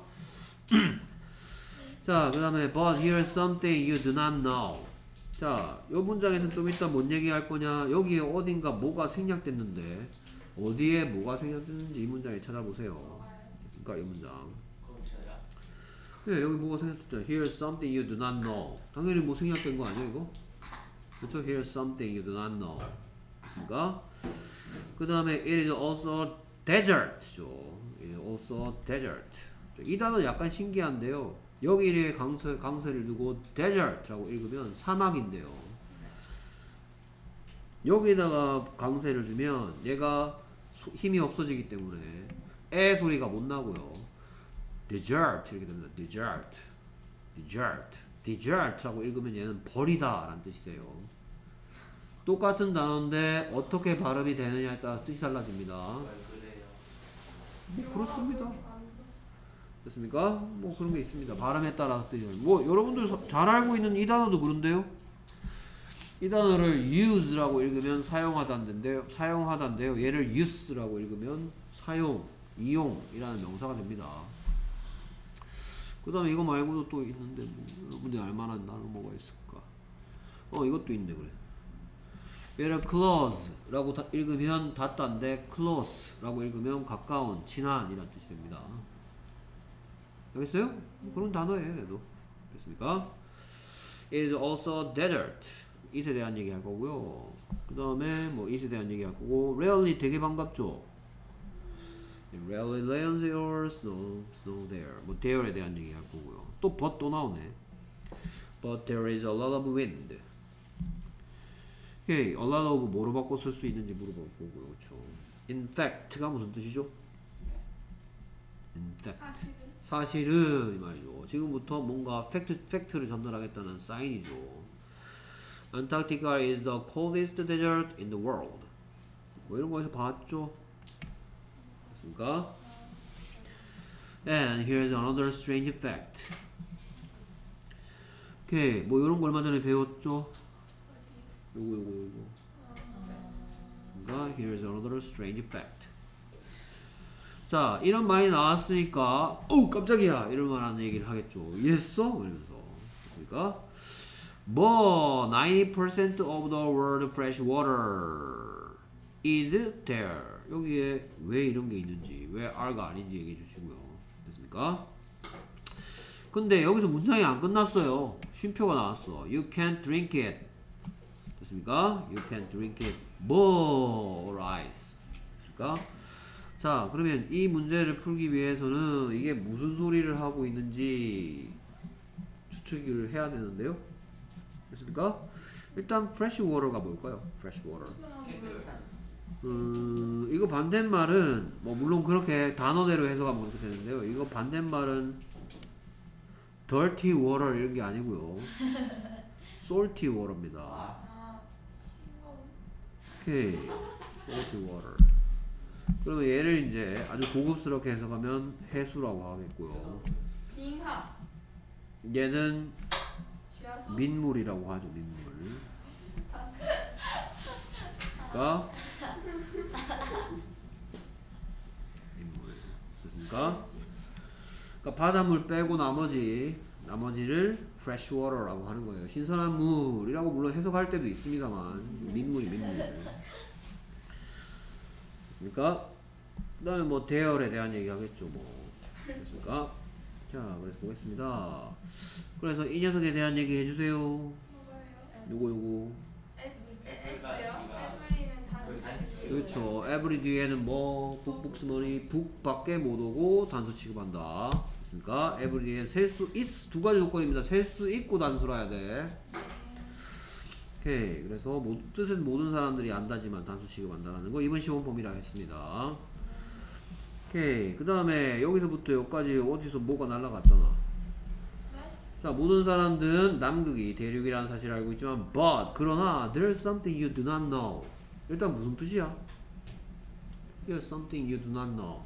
자, 그 다음에 but here's something you do not know. 자, 이 문장에서는 좀 이따 뭔 얘기할 거냐. 여기에 어딘가 뭐가 생략됐는데 어디에 뭐가 생략됐는지 이 문장에 찾아보세요. 그러니까 이 문장. 거쳐요. 네, 여기 뭐가 생략됐죠. Here's something you do not know. 당연히 뭐 생략된 거 아니야 이거? 그렇죠? Here's something you do not know. 됐습니까? 그 다음에 it is also desert죠. It is also desert. 이 단어 약간 신기한데요. 여기에 강세, 강세를 두고 desert라고 읽으면 사막인데요. 여기다가 강세를 주면 얘가 소, 힘이 없어지기 때문에 에 소리가 못 나고요. desert 이렇게 됩니다. desert, desert, desert라고 읽으면 얘는 버리다 라는 뜻이 돼요. 똑같은 단어인데 어떻게 발음이 되느냐에 따라 뜻이 달라집니다. 왜 그래요? 뭐 그렇습니다. 됐습니까? 뭐 그런 게 있습니다. 발음에 따라서 뜻이 뭐 여러분들 서- 잘 알고 있는 이 단어도 그런데요. 이 단어를 use라고 읽으면 사용하다인데요. 사용하다인데요. 얘를 use라고 읽으면 사용, 이용이라는 명사가 됩니다. 그 다음에 이거 말고도 또 있는데 뭐 여러분들이 알만한 단어 뭐가 있을까? 어 이것도 있네 그래. 얘를 close라고 다 읽으면 닫다인데 close라고 읽으면 가까운, 친한 이란 뜻이 됩니다. 알겠어요? 그런 단어예요 얘도. 됐습니까? It is also desert. it에 대한 얘기 할 거고요. 그 다음에 뭐 it에 대한 얘기 할 거고 rarely 되게 반갑죠. It rarely rains or snow, snow there. 뭐 there에 대한 얘기 할 거고요. 또 but 또 나오네. But there is a lot of wind. 오케이, a lot of 뭐로 바꿔 쓸 수 있는지 물어볼 거고요. 그렇죠. In fact가 무슨 뜻이죠? In fact. 사실은 사실은 이 말이죠. 지금부터 뭔가 팩트, 팩트를 전달하겠다는 사인이죠. Antarctica is the coldest desert in the world. 뭐 이런 거에서 봤죠? 됐습니까? And here's another strange fact. 오케이, 뭐 이런 거 얼마 전에 배웠죠? 요거 요거 요거. 그러니까 here's another strange fact. 자, 이런 말이 나왔으니까 어우 깜짝이야 이럴 만한 얘기를 하겠죠. 이랬어? 이러면서. 됐습니까? But ninety percent of the world fresh water is there. 여기에 왜 이런 게 있는지, 왜 R가 아닌지 얘기해 주시고요. 됐습니까? 근데 여기서 문장이 안 끝났어요. 쉼표가 나왔어. You can't drink it. 됐습니까? You can't drink it. But ice. 됐습니까? 자, 그러면 이 문제를 풀기 위해서는 이게 무슨 소리를 하고 있는지 추측을 해야 되는데요. 됐습니까? 일단 fresh water가 뭘까요? fresh water. 음, 이거 반대말은 뭐 물론 그렇게 단어대로 해석하면 그렇게 되는데요. 이거 반대말은 dirty water 이런 게 아니고요. salty water입니다. 아 싱거운 오케이. salty water. 그러면 얘를 이제 아주 고급스럽게 해석하면 해수라고 하겠고요. 빙하 얘는 지하수 민물이라고 하죠. 민물. 그러니까 민물. 됐습니까? 그러니까 바닷물 빼고 나머지 나머지를 fresh water라고 하는 거예요. 신선한 물이라고 물론 해석할 때도 있습니다만 민물이 민물. 됐습니까? 그 다음에 뭐 대열에 대한 얘기 하겠죠. 뭐 됐습니까? 자, 그래서 보겠습니다. 그래서 이 녀석에 대한 얘기 해주세요. 뭐예요? 요거 요거. S요? 에브리는 단수 그렇죠. every 뒤에는 뭐 북북스머니 북밖에 못 오고 단수 취급한다. 됐습니까? every 뒤에 셀 수 있 두 가지 조건입니다. 셀 수 있고 단수라 해야 돼. 오케이. 그래서 모, 뜻은 모든 사람들이 안다지만 단수 취급한다라는 거 이번 시험 범위라 했습니다. 오케이. 그 다음에 여기서부터 여기까지 어디서 뭐가 날라갔잖아. 네? 자, 모든 사람들은 남극이 대륙이라는 사실을 알고 있지만 but 그러나 there's something you do not know. 일단 무슨 뜻이야? There's something you do not know.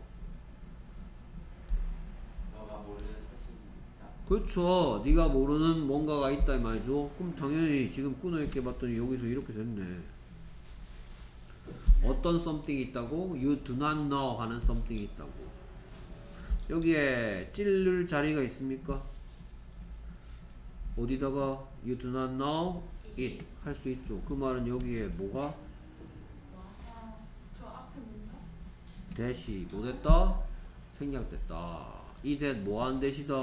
너가 모르는 사실이 있다. 그렇죠. 네가 모르는 뭔가가 있다 이 말이죠. 그럼 당연히 지금 끊어있게 봤더니 여기서 이렇게 됐네. 어떤 something이 있다고? You do not know 하는 something이 있다고. 여기에 찌를 자리가 있습니까? 어디다가 you do not know it 할 수 있죠. 그 말은 여기에 뭐가? 아, 저 앞에 뭔가? 대시 뭐 됐다? 생략됐다. 이 that 뭐하는 대시다?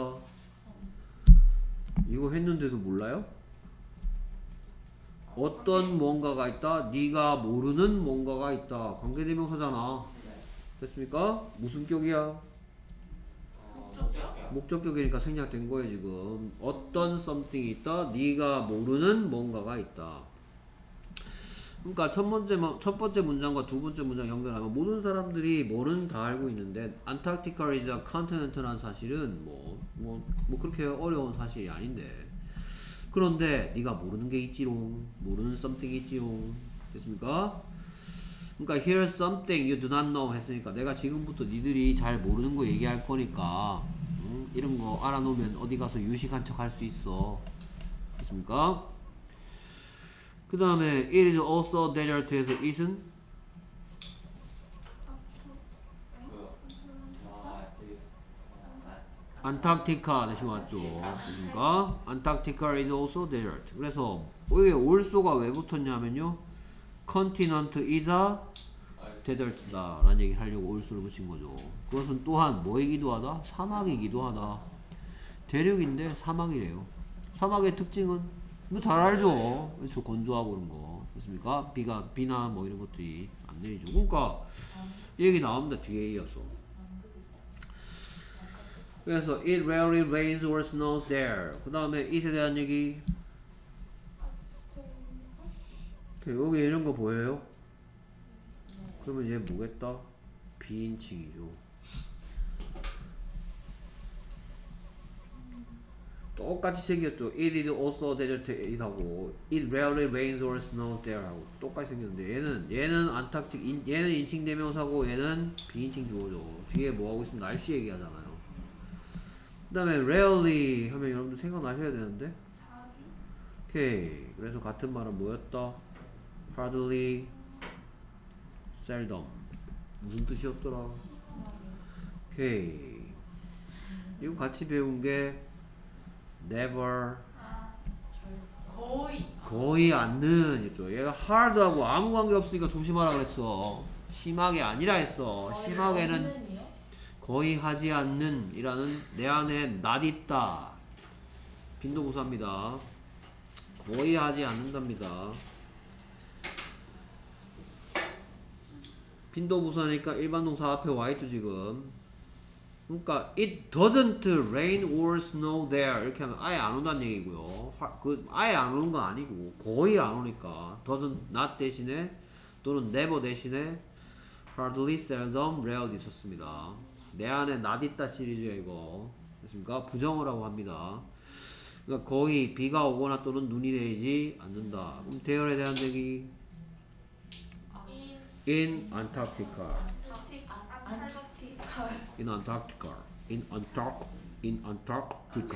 이거 했는데도 몰라요? 어떤 뭔가가 있다? 네가 모르는 뭔가가 있다. 관계대명사잖아. 됐습니까? 무슨 격이야? 어, 목적이요? 목적격이니까 생략된 거예요 지금. 어떤 something이 있다? 네가 모르는 뭔가가 있다. 그러니까 첫 번째 첫 번째 문장과 두 번째 문장 연결하면 모든 사람들이 뭐는 다 알고 있는데 Antarctica is a continent라는 사실은 뭐 뭐 뭐 그렇게 어려운 사실이 아닌데. 그런데 네가 모르는 게 있지롱. 모르는 something이 있지롱. 됐습니까? 그러니까 here's something you do not know 했으니까 내가 지금부터 니들이 잘 모르는 거 얘기할 거니까 응? 이런 거 알아놓으면 어디 가서 유식한 척 할 수 있어. 됐습니까? 그 다음에 it is also desert에서 it은 그 너가 되게 어, 나 안타르티카 대신 왔죠. 됐습니까? Antarctica is also desert. 그래서 여기 also가 왜 붙었냐면요. continent is a desert다 라는 얘기를 하려고 also를 붙인 거죠. 그것은 또한 뭐이기도 하다? 사막이기도 하다. 대륙인데 사막이래요. 사막의 특징은 뭐 잘 알죠. 그렇죠. 건조하고 그런 거. 됐습니까? 비가 비나 뭐 이런 것들이 안 내리죠. 그러니까 이 얘기 나옵니다. 뒤에 이어서. 그래서 it rarely rains or snows there. 그 다음에 it에 대한 얘기. 여기 이런 거 보여요? 그러면 얘 뭐겠다? 비인칭이죠. 똑같이 생겼죠. It is also desert 하고 it rarely rains or snows there 하고 똑같이 생겼는데 얘는 얘는 안타르틱 인, 얘는 인칭 대명사고 얘는 비인칭 주어죠. 뒤에 뭐 하고 있으면 날씨 얘기하잖아요. 그 다음에 rarely 하면 여러분들 생각나셔야 되는데 오케이. 그래서 같은 말은 뭐였다? hardly, seldom. 무슨 뜻이었더라? 오케이. 이거 같이 배운 게 never, 아, 거의. 거의 않는 있죠. 얘가 hard하고 아무 관계 없으니까 조심하라 그랬어. 심하게 아니라 했어. 심하게는 거의 하지 않는 이라는 내 안에 not 있다. 빈도부사입니다. 거의 하지 않는답니다. 빈도부사니까 일반동사 앞에 와있죠 지금. 그러니까 it doesn't rain or snow there 이렇게 하면 아예 안 온다는 얘기고요. 그 아예 안 오는 건 아니고 거의 안 오니까 doesn't not 대신에 또는 never 대신에 hardly, seldom, rarely 있었습니다. 내 안에 not 있다 시리즈에 이거 됐습니까? 부정을 하고 합니다. 그러니까 거의 비가 오거나 또는 눈이 내리지 않는다. 그럼 대열에 대한 얘기 in Antarctica. In Antarctica. In Antarctica. In Antarctica.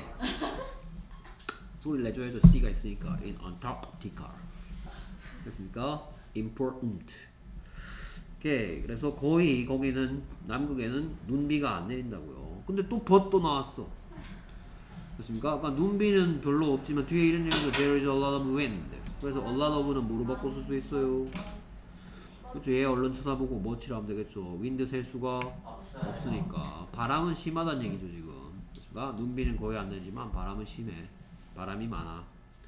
소리 내줘야죠. C가 있으니까. In Antarctica. 됐습니까? Important. 오케이. 그래서 거의 거기는 남극에는 눈비가 안 내린다고요. 근데 또 but 또 나왔어. 됐습니까? 그러니까 눈비는 별로 없지만 뒤에 이런 얘기도 there is a lot of wind. 그래서 a lot of는 뭐로 바꿔 쓸 수 있어요? 그렇죠. 얘 얼른 쳐다보고 뭐 칠하면 되겠죠. 윈드 셀 수가 없어요. 없으니까. 바람은 심하다는 얘기죠 지금. 그렇습니까? 눈비는 거의 안 되지만 바람은 심해. 바람이 많아.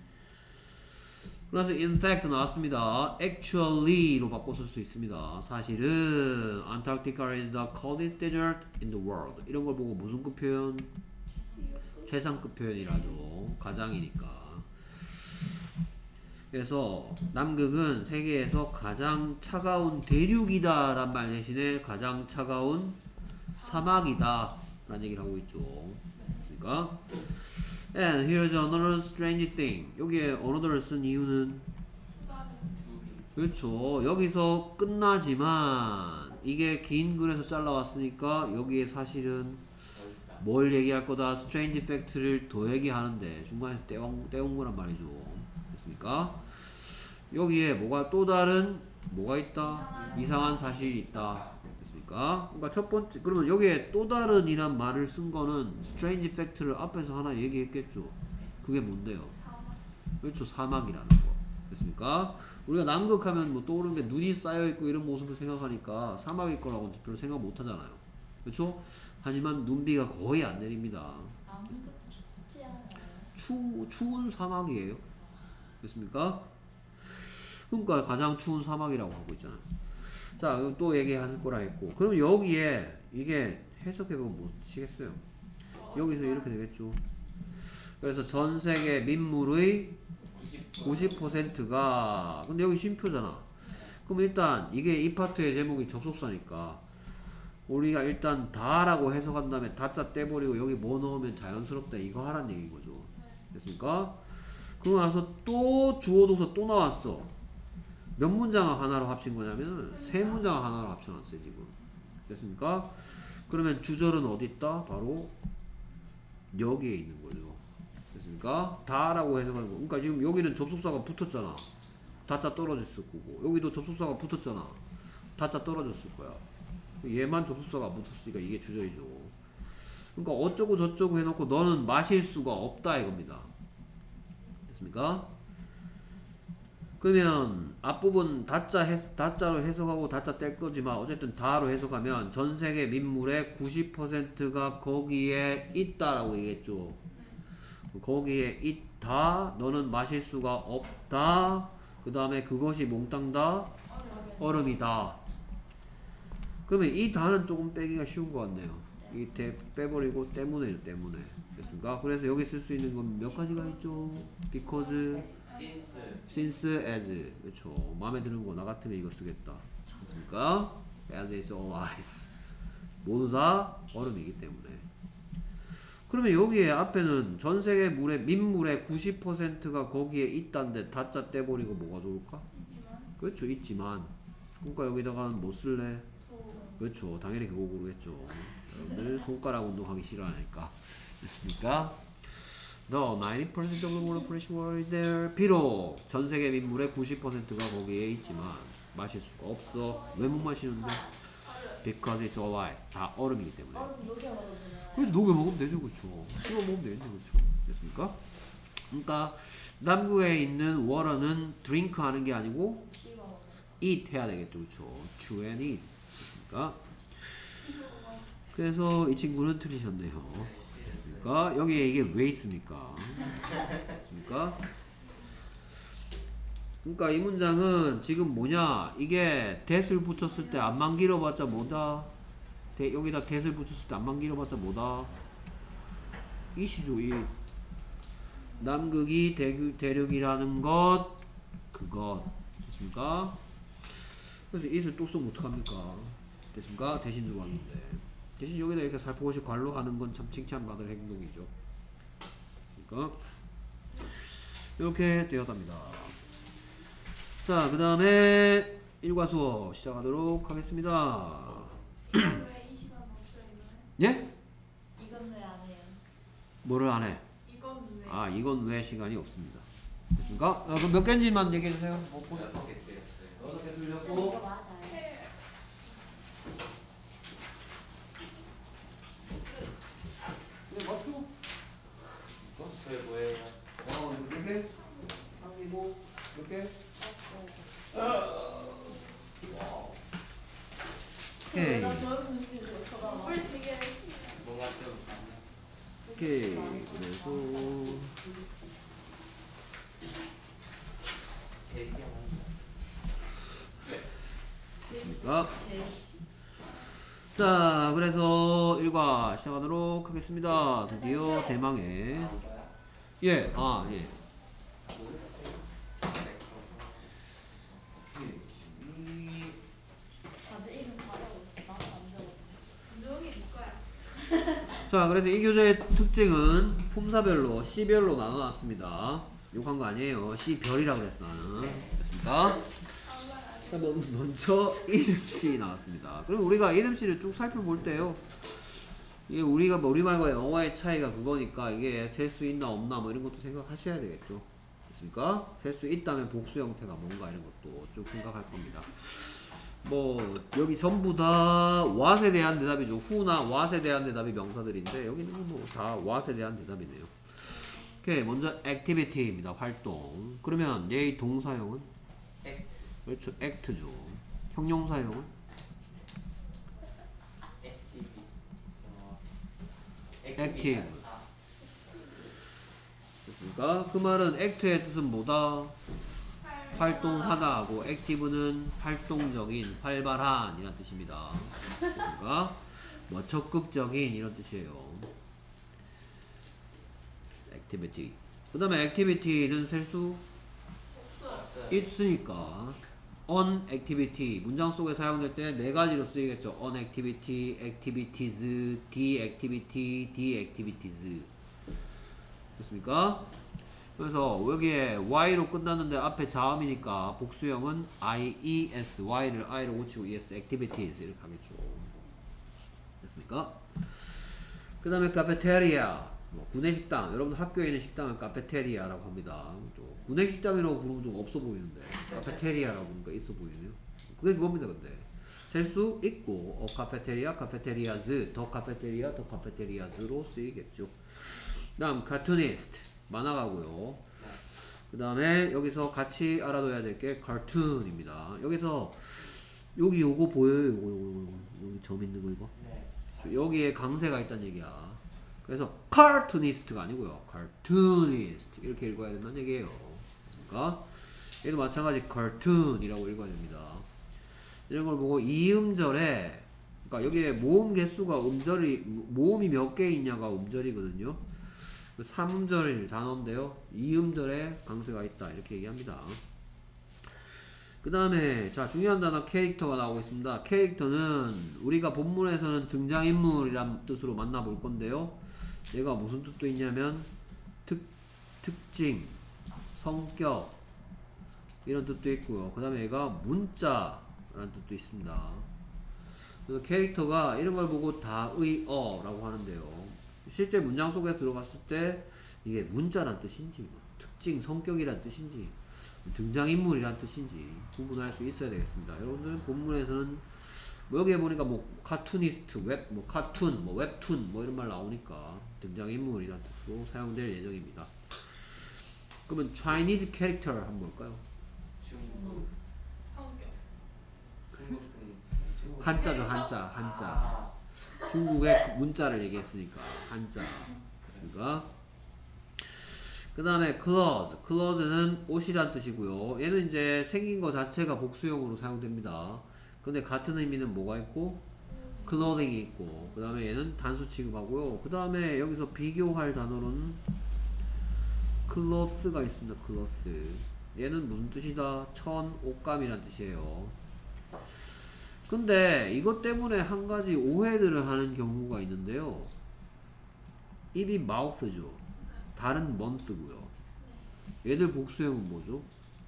그래서 in fact 나왔습니다. actually로 바꿔 쓸 수 있습니다. 사실은 Antarctica is the coldest desert in the world. 이런 걸 보고 무슨 급 표현? 최상급 표현이라죠. 가장이니까. 그래서 남극은 세계에서 가장 차가운 대륙이다 란 말 대신에 가장 차가운 사막이다 라는 얘기를 하고 있죠. 그러니까 And here's another strange thing. 여기에 another를 쓴 이유는 그렇죠. 여기서 끝나지만 이게 긴 글에서 잘라왔으니까 여기에 사실은 뭘 얘기할 거다? strange fact를 더 얘기하는데 중간에서 떼온, 떼온 거란 말이죠. 됐습니까? 여기에 뭐가 또 다른 뭐가 있다? 이상한 사실이 있다. 됐습니까? 그러니까 첫 번째 그러면 여기에 또 다른 이란 말을 쓴 거는 strange fact를 앞에서 하나 얘기했겠죠. 그게 뭔데요? 그렇죠. 사막이라는 거. 됐습니까? 우리가 남극하면 뭐 떠오르는 게 눈이 쌓여있고 이런 모습을 생각하니까 사막일 거라고 별로 생각 못 하잖아요. 그렇죠? 하지만 눈비가 거의 안 내립니다. 남극 춥지 않아요? 추, 추운 사막이에요. 됐습니까? 그러니까 가장 추운 사막이라고 하고 있잖아요. 자, 그럼 또 얘기할 거라 했고. 그럼 여기에 이게 해석해보면 뭐 치겠어요? 여기서 이렇게 되겠죠. 그래서 전 세계 민물의 구십 퍼센트가 근데 여기 쉼표잖아. 그럼 일단 이게 이 파트의 제목이 접속사니까 우리가 일단 다라고 해석한 다음에 다자 떼버리고 여기 뭐 넣으면 자연스럽다 이거 하란 얘기인 거죠. 됐습니까? 그러고 나서 또 주어 동사 또 나왔어. 몇 문장을 하나로 합친 거냐면 세 문장을 하나로 합쳐놨어요 지금. 됐습니까? 그러면 주절은 어디 있다? 바로 여기에 있는 거죠. 됐습니까? 다라고 해석하는 거. 그러니까 지금 여기는 접속사가 붙었잖아. 다자 떨어졌을 거고 여기도 접속사가 붙었잖아. 다자 떨어졌을 거야. 얘만 접속사가 붙었으니까 이게 주절이죠. 그러니까 어쩌고 저쩌고 해놓고 너는 마실 수가 없다 이겁니다. 됐습니까? 그러면 앞부분 다자 해, 다자로 해석하고 다자 뗄 거지만 어쨌든 다로 해석하면 전세계 민물의 구십 퍼센트가 거기에 있다라고 얘기했죠. 거기에 있다. 너는 마실 수가 없다. 그 다음에 그것이 몽땅 다 얼음이다. 그러면 이 다는 조금 빼기가 쉬운 것 같네요. 이 대, 빼버리고 때문에 때문에 됐습니까? 그래서 여기 쓸 수 있는 건 몇 가지가 있죠? because, since, as. 그렇죠. 마음에 드는 거 나 같으면 이거 쓰겠다. 됐습니까? as is all ice. 모두 다 얼음이기 때문에. 그러면 여기에 앞에는 전 세계 물의 민물의 구십 퍼센트가 거기에 있다는데 다짜 떼버리고 뭐가 좋을까? 있지만 그렇죠. 있지만. 그러니까 여기다가는 뭐 쓸래? 그렇죠. 당연히 그거 고르겠죠. 여러분들 손가락 운동하기 싫어하니까. 됐습니까? The ninety percent of the world fresh water is there. 비록 전 세계 민물의 구십 퍼센트가 거기에 있지만 마실 수가 없어. 왜 못 마시는데? Because it's all ice. 다 얼음이기 때문에. 얼음 녹여 먹으면 되나요? 그래서 녹여 먹으면 되죠, 그렇죠. 씹어 먹으면 되죠, 그렇죠. 됐습니까? 그러니까 남극에 있는 water는 drink 하는 게 아니고 씹어 먹어요. eat 해야 되겠죠, 그렇죠. chew and eat. 됐습니까? 그래서 이 친구는 틀리셨네요. 됐습니까? 여기에 이게 왜 있습니까? 됐습니까? 그러니까 이 문장은 지금 뭐냐? 이게 that을 붙였을 때 안만 길어봤자 뭐다? 대, 여기다 that을 붙였을 때 안만 길어봤자 뭐다? 이시죠. 이 남극이 대륙, 대륙이라는 것 그것 됐습니까? 그래서 it을 또 쓰면 어떡합니까? 됐습니까? 대신 들어왔는데 대신 여기다 이렇게 살포시 관로하는 건 참 칭찬받을 행동이죠. 됐습니까? 이렇게 되었답니다. 자, 그 다음에 일과 수업 시작하도록 하겠습니다. 이건 왜 이 시간 없어요? 예? 이건 왜 안 해요? 뭐를 안 해? 이건 왜? 아, 이건 왜 시간이 없습니다. 됐습니까? 아, 그럼 몇 개인지만 얘기해주세요. 뭐, 뭐. 여섯 개 드렸어요. 여섯 개 이거 틀렸고. 맞아요. 네, 맞죠? 어? 저게 뭐예요? 어, 몇 개? 삼이고 몇 개? 오케이. 나 넓은 눈빛으로 쳐다봐. 뭘 되게 뭔가 좀 오케이. 그래서 제시하는 됐습니까? 제시. 자, 그래서 일과 시작하도록 하겠습니다. 드디어 대망의 예, 아, 예. 다들 이름 다 적었어. 나안 적었어. 운동이 네 거야. 자, 그래서 이 교재의 특징은 품사별로 C별로 나눠놨습니다. 욕한 거 아니에요. C별이라고 그랬어 나는. 됐습니까? 자, 먼저 이름C 나왔습니다. 그럼 우리가 이름C를 쭉 살펴볼 때요. 이게 우리가 우리말과 영어의 차이가 그거니까 이게 셀 수 있나 없나 뭐 이런 것도 생각하셔야 되겠죠. 됐습니까? 셀 수 있다면 복수 형태가 뭔가 이런 것도 쭉 생각할 겁니다. 뭐 여기 전부 다 what에 대한 대답이죠. who나 what에 대한 대답이 명사들인데 여기는 뭐 다 what에 대한 대답이네요. 오케이, 먼저 activity입니다. 활동. 그러면 얘의 동사형은? 액트. 그렇죠, act죠. 형용사형은? 액티비. 어, 액티브. 아, 됐습니까? 그 말은 act의 뜻은 뭐다? 활동하다 하고 active는 활동적인, 활발한 이란 뜻입니다. 됐습니까? 뭐 적극적인 이런 뜻이에요. activity. 그 다음에 activity는 셀 수 없어요. 있으니까 on activity 문장 속에 사용될 때 네 가지로 쓰이겠죠. on activity, activities, the activity, the activities. 됐습니까? 그래서 여기에 y로 끝났는데 앞에 자음이니까 복수형은 ies, y를 i로 고치고 es, activities 이렇게 하겠죠. 됐습니까? 그 다음에 카페테리아, 뭐 구내식당. 여러분 학교에 있는 식당을 카페테리아라고 합니다. 또 구내식당이라고 부르면 좀 없어 보이는데 카페테리아라고 부르니까 있어 보이네요. 그게 그겁니다. 근데 셀 수 있고 어 카페테리아, 카페테리아즈, 더 카페테리아, 더 카페테리아즈로 쓰이겠죠. 그 다음 카툰니스트, 만화가고요. 그 다음에 여기서 같이 알아둬야 될 게 cartoon입니다. 여기서 여기 요거 보여요? 요거 요거 요거 여기 점 있는 거 이거? 네. 여기에 강세가 있다는 얘기야. 그래서 cartoonist가 아니고요. cartoonist 이렇게 읽어야 된다는 얘기예요. 그러니까 얘도 마찬가지 cartoon이라고 읽어야 됩니다. 이런 걸 보고 이음절에 그러니까 여기에 모음 개수가 음절이 모음이 몇 개 있냐가 음절이거든요. 삼음절 단어인데요. 이음절에 강세가 있다 이렇게 얘기합니다. 그 다음에 자 중요한 단어 캐릭터가 나오고 있습니다. 캐릭터는 우리가 본문에서는 등장인물이란 뜻으로 만나볼 건데요. 얘가 무슨 뜻도 있냐면 특, 특징, 성격 이런 뜻도 있고요. 그 다음에 얘가 문자라는 뜻도 있습니다. 그래서 캐릭터가 이런 걸 보고 다의 어라고 하는데요. 실제 문장 속에 들어갔을 때 이게 문자란 뜻인지 뭐 특징, 성격이란 뜻인지 등장인물이란 뜻인지 구분할 수 있어야 되겠습니다. 여러분들 본문에서는 뭐 여기에 보니까 뭐 카툰니스트, 웹, 뭐 카툰, 뭐 웹툰 뭐 이런 말 나오니까 등장인물이란 뜻으로 사용될 예정입니다. 그러면 Chinese character 한번 볼까요? 중국. 성격. 중국 등. 한자죠, 한자, 한자. 아, 중국의 문자를 얘기했으니까 한자. 그렇습니까? 그 다음에 clothes, clothes는 옷이란 뜻이고요. 얘는 이제 생긴 거 자체가 복수형으로 사용됩니다. 근데 같은 의미는 뭐가 있고 clothing이 있고 그 다음에 얘는 단수 취급하고요. 그 다음에 여기서 비교할 단어로는 cloths가 있습니다. cloth. 얘는 무슨 뜻이다? 천, 옷감이란 뜻이에요. 근데 이것 때문에 한 가지 오해들을 하는 경우가 있는데요. 입이 mouth죠. 다른 month고요. 얘들 복수형은 뭐죠?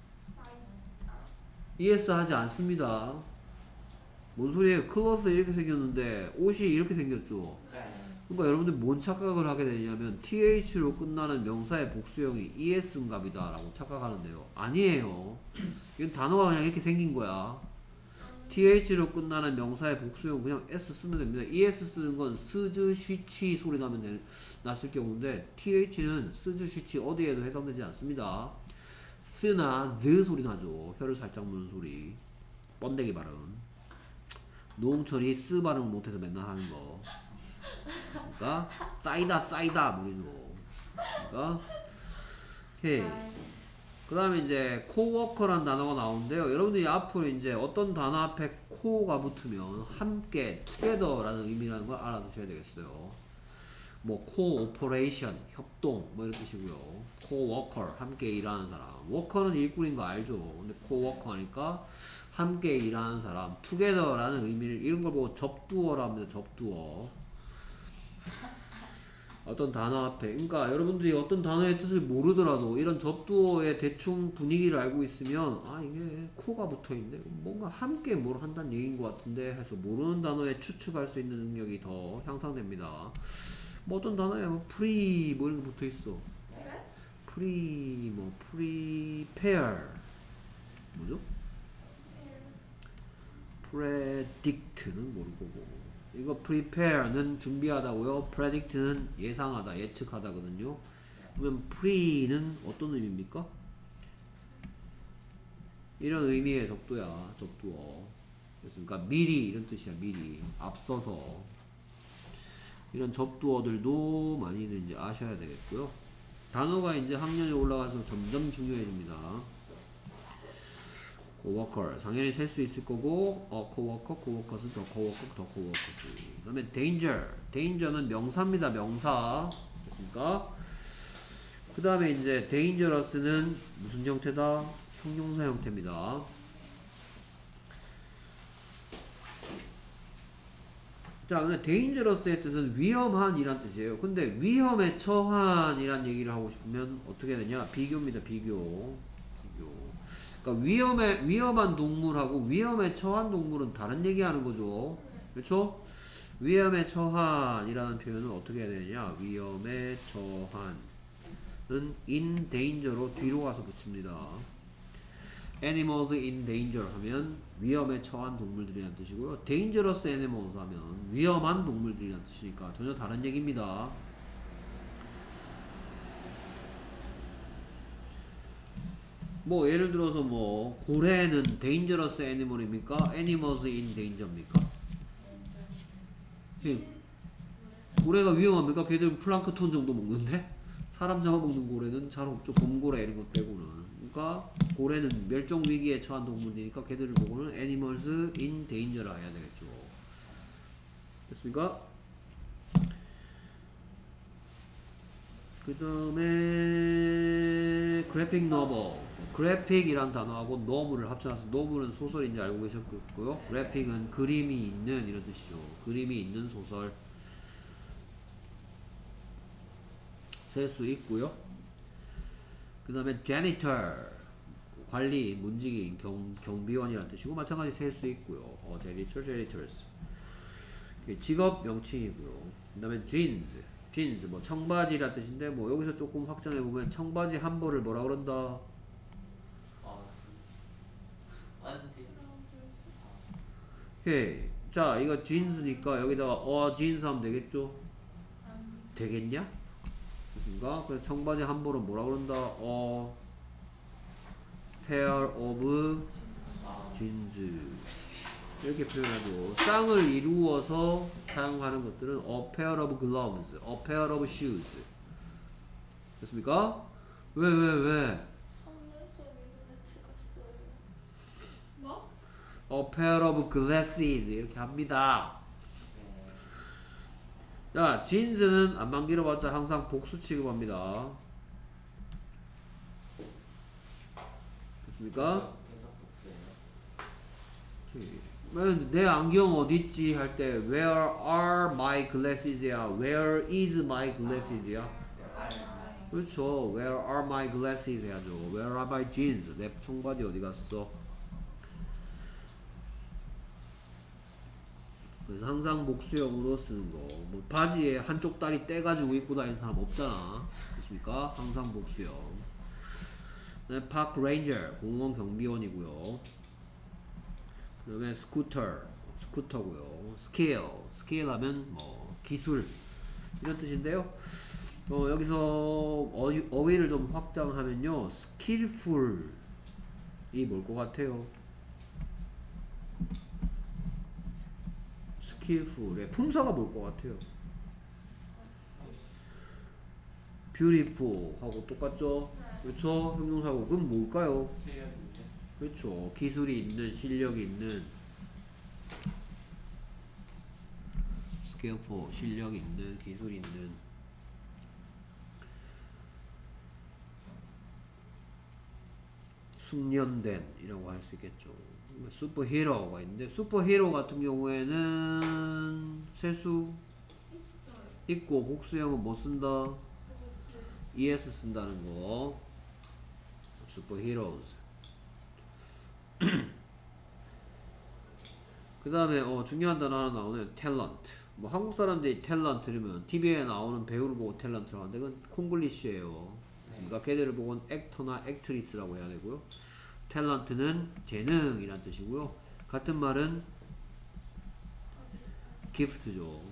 es 하지 않습니다. 뭔 소리예요? cloth 이렇게 생겼는데 옷이 이렇게 생겼죠. 네. 그러니까 여러분들 뭔 착각을 하게 되냐면 th로 끝나는 명사의 복수형이 es인갑이다 라고 착각하는데요. 아니에요. 이건 단어가 그냥 이렇게 생긴 거야. th로 끝나는 명사의 복수형 그냥 s 쓰면 됩니다. es 쓰는 건 스즈, 쉬치 소리 나면 되, 났을 경우인데 th는 스즈, 쉬치 어디에도 해당되지 않습니다. 스나 the 소리 나죠. 혀를 살짝 무는 소리. 번데기 발음. 노홍철이 쓰 발음 못해서 맨날 하는 거. 그러니까 싸이다 싸이다 노리는 거. 그러니까 오케이. 그 다음에 이제 코워커라는 단어가 나오는데요. 여러분들이 앞으로 이제 어떤 단어 앞에 코가 붙으면 함께, together라는 의미라는 걸 알아두셔야 되겠어요. 뭐 cooperation, 협동 뭐 이런 뜻이고요. coworker, 함께 일하는 사람. worker는 일꾼인 거 알죠? 근데 coworker 하니까 함께 일하는 사람. together라는 의미를 이런 걸 보고 접두어라 합니다. 접두어. 어떤 단어 앞에, 그러니까 여러분들이 어떤 단어의 뜻을 모르더라도 이런 접두어의 대충 분위기를 알고 있으면 아 이게 코가 붙어있네, 뭔가 함께 뭘 한다는 얘기인 것 같은데 해서 모르는 단어에 추측할 수 있는 능력이 더 향상됩니다. 뭐 어떤 단어에 뭐 프리 뭐 이런 거 붙어있어. 프리 뭐 prepare 뭐죠? predict는 모를 거고, 이거 prepare는 준비하다고요. predict는 예상하다, 예측하다거든요. 그러면 pre는 어떤 의미입니까? 이런 의미의 접두야, 접두어. 그러니까 미리 이런 뜻이야, 미리 앞서서. 이런 접두어들도 많이들 이제 아셔야 되겠고요. 단어가 이제 학년이 올라가서 점점 중요해집니다. coworker 당연히 셀 수 있을 거고, 어 coworker, coworkers, 더 coworker, 더 coworkers. 그 다음에 danger, danger는 명사입니다. 명사 됐습니까? 그 다음에 이제 dangerous는 무슨 형태다? 형용사 형태입니다. 자, 근데 dangerous의 뜻은 위험한 이란 뜻이에요. 근데 위험에 처한 이란 얘기를 하고 싶으면 어떻게 되냐? 비교입니다. 비교. 비교. 그러니까 위험에, 위험한 동물하고 위험에 처한 동물은 다른 얘기하는 거죠. 그렇죠? 위험에 처한이라는 표현은 어떻게 해야 되냐? 위험에 처한은 in danger로 뒤로 가서 붙입니다. animals in danger 하면 위험에 처한 동물들이라는 뜻이고요. dangerous animals 하면 위험한 동물들이라는 뜻이니까 전혀 다른 얘기입니다. 뭐 예를 들어서 뭐 고래는 dangerous animal입니까? animals in danger입니까? 예. 고래가 위험합니까? 걔들은 플랑크톤 정도 먹는데 사람 잡아먹는 고래는 잘 없죠. 곰고래 이런 것 빼고는. 그러니까 고래는 멸종 위기에 처한 동물이니까 걔들을 보고는 animals in danger라 해야 되겠죠. 됐습니까? 그 다음에 graphic novel, graphic이란 단어하고 novel을 합쳐서 novel은 소설인지 알고 계셨고요. graphic은 그림이 있는 이런 뜻이죠. 그림이 있는 소설 셀 수 있고요. 그 다음에 janitor, 관리, 문지기, 경, 경비원이라는 뜻이고 마찬가지 셀 수 있고요. 어, janitor, janitors 직업 명칭이고요. 그 다음에 jeans, jeans 뭐 청바지라는 뜻인데 뭐 여기서 조금 확장해 보면 청바지 한 벌을 뭐라 그런다? 아, 완지. 오케이. 자, 이거 jeans니까 여기다가 어 jeans 하면 되겠죠? 되겠냐? 됐습니까? 그래서 청바지 한 벌은 뭐라 그런다? 어 pair of jeans 이렇게 표현하고, 쌍을 이루어서 사용하는 것들은 a pair of gloves, a pair of shoes. 됐습니까? 왜, 왜, 왜? 뭐? a pair of glasses 이렇게 합니다. 자, jeans는 안만 길어봤자 항상 복수 취급합니다. 됐습니까? 내 안경 어딨지 할 때 where are my glasses야, where is my glasses야. 그렇죠. where are my glasses 해야죠. where are my jeans, 내 청바지 어디 갔어. 그래서 항상 복수형으로 쓰는 거. 뭐 바지에 한쪽 다리 떼가지고 입고 다니는 사람 없잖아. 그렇습니까? 항상 복수형. 네, park ranger, 공원 경비원이고요. 그 다음에 스쿠터, 스쿠터고요. 스케일, 스케일 하면 뭐 기술 이런 뜻인데요. 어, 여기서 어휘, 어휘를 좀 확장하면요, skillful이 뭘 것 같아요? skillful의 품사가 뭘 것 같아요? beautiful 하고 똑같죠? 그렇죠? 형용사고. 그럼 뭘까요? 그렇죠. 기술이 있는, 실력이 있는. skillful, 실력 있는, 기술 있는. 숙련된 이라고 할 수 있겠죠. 슈퍼히어로가 있는데 슈퍼히어로 같은 경우에는 셀 수 있고 복수형은 뭐 쓴다? es 쓴다는 거. 슈퍼히어로즈. 그 다음에 어, 중요한 단어 하나 나오네. 탤런트. 뭐 한국 사람들이 탤런트 이러면 티비에 나오는 배우를 보고 탤런트라고 하는데 그건 콩글리시예요. 그러니까 걔들을 보고는 액터나 액트리스라고 해야 되고요. 탤런트는 재능이란 뜻이고요. 같은 말은 기프트죠.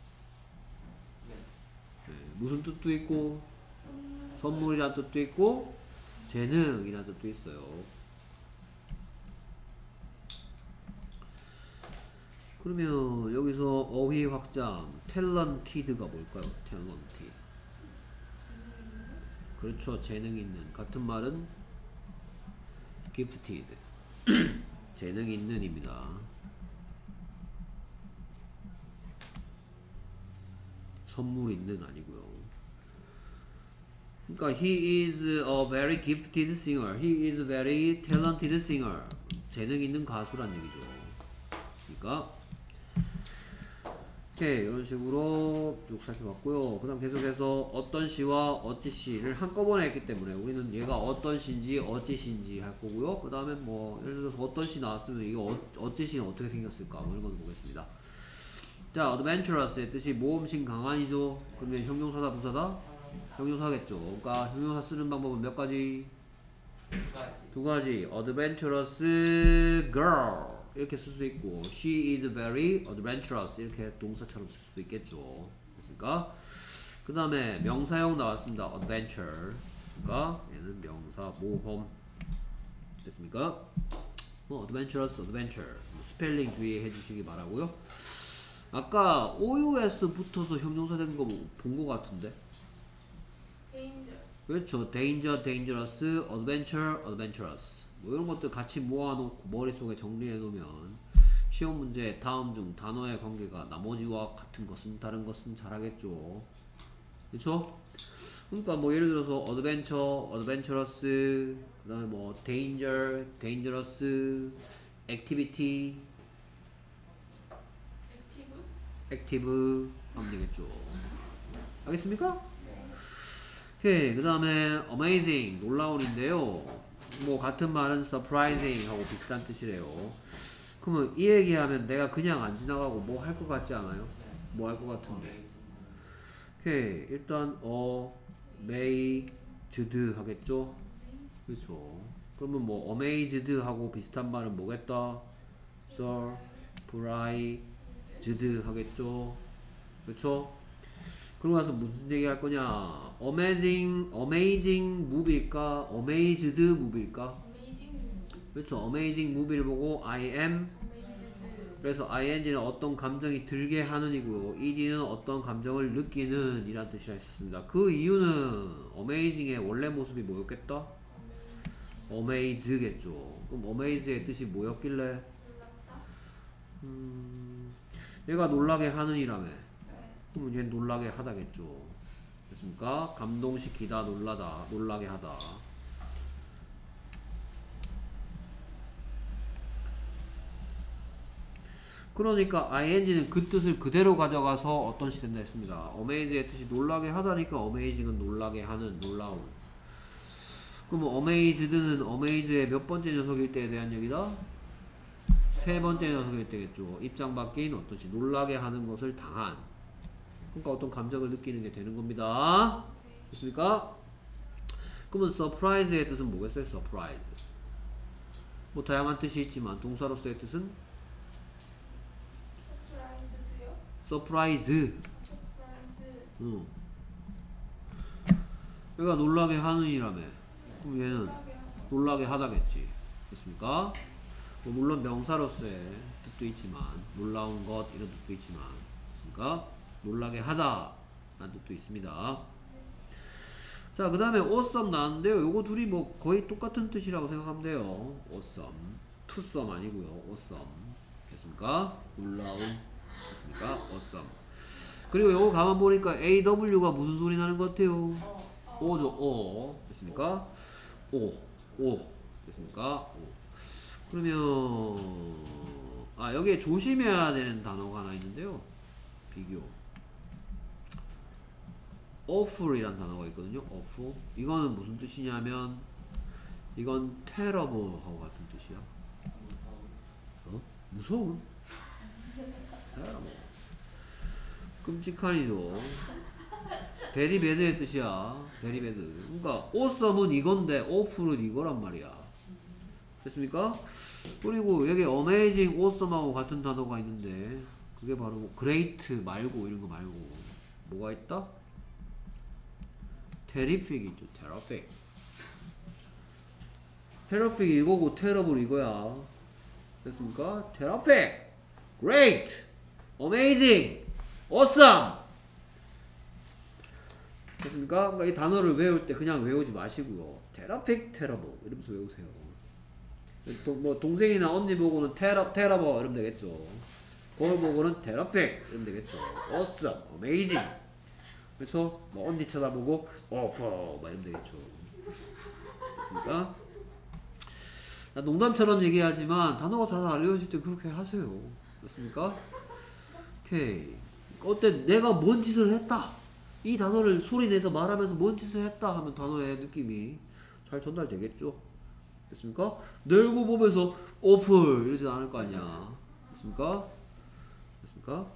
네, 무슨 뜻도 있고 선물이란 뜻도 있고 재능이란 뜻도 있어요. 그러면 여기서 어휘 확장 탤런티드가 뭘까요? 탤런티드. 그렇죠. 재능 있는. 같은 말은 gifted. 재능 있는입니다. 선물 있는 아니고요. 그러니까 he is a very gifted singer. He is a very talented singer. 재능 있는 가수란 얘기죠. 그러니까 오케이, 이런 식으로 쭉 살펴봤고요. 그 다음 계속해서 어떤 시와 어찌 시를 한꺼번에 했기 때문에 우리는 얘가 어떤 시인지 어찌 시인지 할 거고요. 그 다음에 뭐 예를 들어서 어떤 시 나왔으면 이거 어, 어찌 시는 어떻게 생겼을까 뭐 이런 걸 보겠습니다. 자, adventurous의 뜻이 모험심 강한이죠. 그러면 형용사다 부사다? 형용사겠죠. 그러니까 형용사 쓰는 방법은 몇 가지? 두 가지. 두 가지. adventurous girl 이렇게 쓸 수 있고 she is very adventurous 이렇게 동사처럼 쓸 수도 있겠죠. 됐습니까? 그 다음에 명사형 나왔습니다. adventure. 그러니까 얘는 명사 모험. 됐습니까? 뭐 adventurous, adventure 스펠링 주의해 주시기 바라고요. 아까 오유에스 붙어서 형용사 된 거 본 거 같은데? danger. 그렇죠. danger, dangerous, adventure, adventurous 뭐 이런 것들 같이 모아놓고 머릿속에 정리해 놓으면 시험 문제 다음 중 단어의 관계가 나머지와 같은 것은 다른 것은 잘하겠죠. 그렇죠? 그러니까 뭐 예를 들어서 adventure, adventurous 그 다음에 뭐 danger, dangerous, activity, 액티브. active 하면 되겠죠. 알겠습니까? 오케이. 그 다음에 amazing 놀라운인데요. 뭐 같은 말은 surprising 하고 비슷한 뜻이래요. 그러면 이 얘기하면 내가 그냥 안 지나가고 뭐 할 것 같지 않아요? 뭐 할 것 같은데. 오케이. 일단 amazed 하겠죠? 그렇죠. 그러면 뭐 amazed 하고 비슷한 말은 뭐겠다? surprised 하겠죠? 그렇죠? 그러고 나서 무슨 얘기 할 거냐? amazing, amazing movie일까? amazed movie일까? amazing. 그렇죠. amazing movie를 보고 I am amazed. 그래서 ing는 어떤 감정이 들게 하는이고요. ed는 어떤 감정을 느끼는 이란 뜻이라 했었습니다. 그 이유는 amazing의 원래 모습이 뭐였겠다? amaze겠죠. 그럼 amaze의 뜻이 뭐였길래? 놀랍다. 음, 얘가 놀라게 하는이라며. 네. 그러면 얘는 놀라게 하다겠죠. 됐습니까? 감동시키다, 놀라다, 놀라게 하다. 그러니까 ing는 그 뜻을 그대로 가져가서 어떤 시 된다 했습니다. amaze의 뜻이 놀라게 하다니까 amazing은 놀라게 하는, 놀라운. 그러면 amazed는 amaze의 몇 번째 녀석일 때에 대한 얘기다? 세 번째 녀석일 때겠죠. 입장 바뀐 어떤 시, 놀라게 하는 것을 당한. 그러니까 어떤 감정을 느끼는 게 되는 겁니다. 됐습니까? 그러면 surprise의 뜻은 뭐겠어요? surprise. 뭐 다양한 뜻이 있지만 동사로서의 뜻은 surprise도요? surprise. surprise. 응. 얘가 놀라게 하는이라며. 그럼 얘는 놀라게 하다. 놀라게 하다겠지. 됐습니까? 뭐 물론 명사로서의 뜻도 있지만 놀라운 것 이런 뜻도 있지만 됐습니까? 놀라게 하다 라는 뜻도 있습니다. 자, 그 다음에 awesome 나왔는데요. 요거 둘이 뭐 거의 똑같은 뜻이라고 생각하면 돼요. awesome, 투썸 아니고요. awesome. 됐습니까? 놀라운. 됐습니까? awesome. 그리고 요거 가만 보니까 에이더블유가 무슨 소리 나는 것 같아요? 어. 오죠. 오. 됐습니까? 오. 오. 됐습니까? 오. 그러면 아 여기에 조심해야 되는 단어가 하나 있는데요. 비교. awful이라는 단어가 있거든요. awful. 이거는 무슨 뜻이냐면 이건 terrible하고 같은 뜻이야. 어? 무서운? terrible. 끔찍하니도. very bad의 뜻이야. very bad. 그러니까 awesome은 이건데 awful은 이거란 말이야. 됐습니까? 그리고 여기 amazing, awesome하고 같은 단어가 있는데 그게 바로 뭐 great 말고 이런 거 말고 뭐가 있다? terrific 있죠. terrific. terrific 이거고 terrible 이거야. 됐습니까? terrific, great, amazing, awesome. 됐습니까? 그러니까 이 단어를 외울 때 그냥 외우지 마시고요. terrific, terrible 이러면서 외우세요. 또 뭐 동생이나 언니 보고는 테러, 테러버 이러면 되겠죠. 거울 보고는 terrific 이러면 되겠죠. awesome, amazing. 그렇죠? 뭐 언니 쳐다보고 awful 막 이러면 되겠죠. 됐습니까? 농담처럼 얘기하지만 단어가 잘 알려질 때 그렇게 하세요. 됐습니까? 오케이. 어때? 내가 뭔 짓을 했다. 이 단어를 소리 내서 말하면서 뭔 짓을 했다 하면 단어의 느낌이 잘 전달되겠죠. 됐습니까? 내 얼굴 보면서 awful 이러진 않을 거 아니야. 됐습니까? 됐습니까?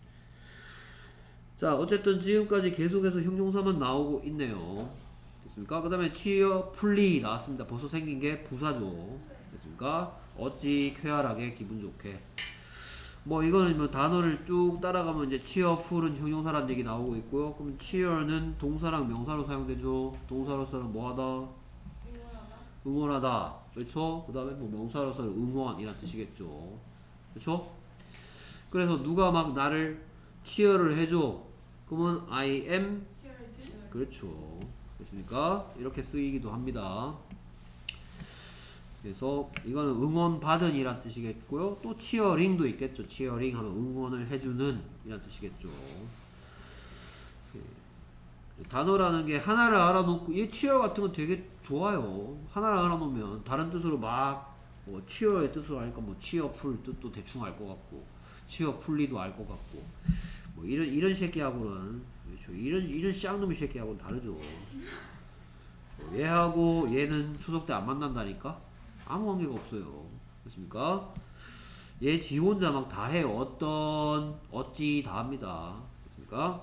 자, 어쨌든 지금까지 계속해서 형용사만 나오고 있네요. 됐습니까? 그 다음에 cheerfully 나왔습니다. 벌써 생긴 게 부사죠. 됐습니까? 어찌 쾌활하게 기분 좋게. 뭐 이거는 뭐 단어를 쭉 따라가면 이제 cheerful은 형용사라는 얘기 나오고 있고요. 그럼 cheer는 동사랑 명사로 사용되죠. 동사로서는 뭐하다? 응원하다. 그렇죠? 그 다음에 뭐 명사로서는 응원 이란 뜻이겠죠. 그렇죠? 그래서 누가 막 나를 cheer를 해줘. 그러면 I am 그렇죠. 됐습니까? 이렇게 쓰이기도 합니다. 그래서 이거는 응원 받은 이란 뜻이겠고요. 또 cheering도 있겠죠. cheering 하면 응원을 해주는 이란 뜻이겠죠. 단어라는 게 하나를 알아놓고 이 cheer 같은 건 되게 좋아요. 하나를 알아놓으면 다른 뜻으로 막 뭐 cheer의 뜻으로 하니까 뭐 cheerful 뜻도 대충 알 것 같고 cheerfully도 알 것 같고 뭐 이런 이런 새끼하고는 그렇죠. 이런 이런 쌍놈의 새끼하고는 다르죠. 얘하고 얘는 추석 때 안 만난다니까 아무 관계가 없어요. 그렇습니까? 얘 지 혼자 막 다 해요. 어떤 어찌 다 합니다. 그렇습니까?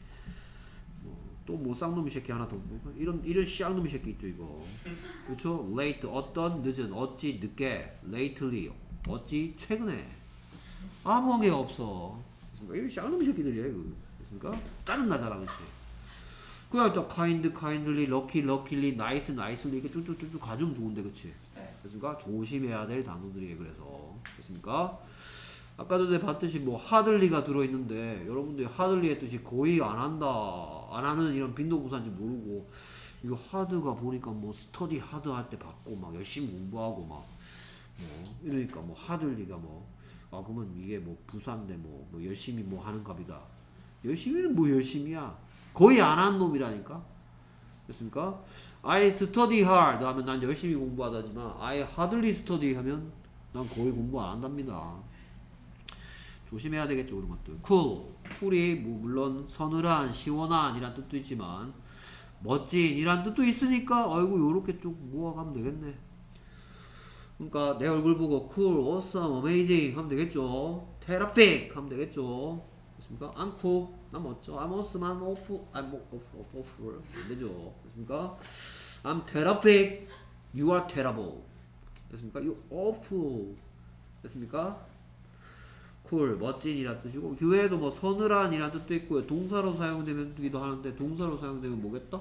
또 뭐 쌍놈의 새끼 하나 더 뭐, 이런 이런 쌍놈의 새끼 있죠 이거. 그렇죠? late 어떤 늦은 어찌 늦게 lately 어찌 최근에 아무 관계가 없어. 이런 쌍놈의 새끼들이야 이거. 그렇습니까? 짜증나잖아 그치? 그냥 또 kind, kindly, lucky, luckily, nice, nicely 이렇게 쭉쭉쭉쭉 가져오면 좋은데 그치? 됐습니까? 조심해야 될 단어들이에요. 그래서 됐습니까? 아까도 전에 봤듯이 뭐 hardly가 들어있는데 여러분들이 hardly의 뜻이 거의 안 한다, 안 하는 이런 빈도구사인지 모르고 이거 hard가 보니까 뭐 study hard 할 때 받고 막 열심히 공부하고 막 뭐 이러니까 뭐 hardly가 뭐 아 그러면 이게 뭐 부사인데 뭐, 뭐 열심히 뭐 하는 값이다. 열심히는 뭐 열심히야. 거의 안 한 놈이라니까. 됐습니까? I study hard 하면 난 열심히 공부하다지만 I hardly study 하면 난 거의 공부 안 한답니다. 조심해야 되겠죠 그런 것들. cool, cool이 뭐 물론 서늘한, 시원한 이란 뜻도 있지만 멋진 이란 뜻도 있으니까 아이고 요렇게 쭉 모아가면 되겠네. 그러니까 내 얼굴 보고 cool, awesome, amazing 하면 되겠죠. terrific 하면 되겠죠. 됐습니까? I'm cool, 난 멋져. I'm awesome, I'm awful, I'm awful, awful 안 되죠. 됐습니까? I'm terrific, you are terrible. 됐습니까? You awful. 됐습니까? cool, 멋진이란 뜻이고 그 외에도 뭐 서늘한이란 뜻도 있고요. 동사로 사용되기도 하는데 동사로 사용되면 뭐겠다?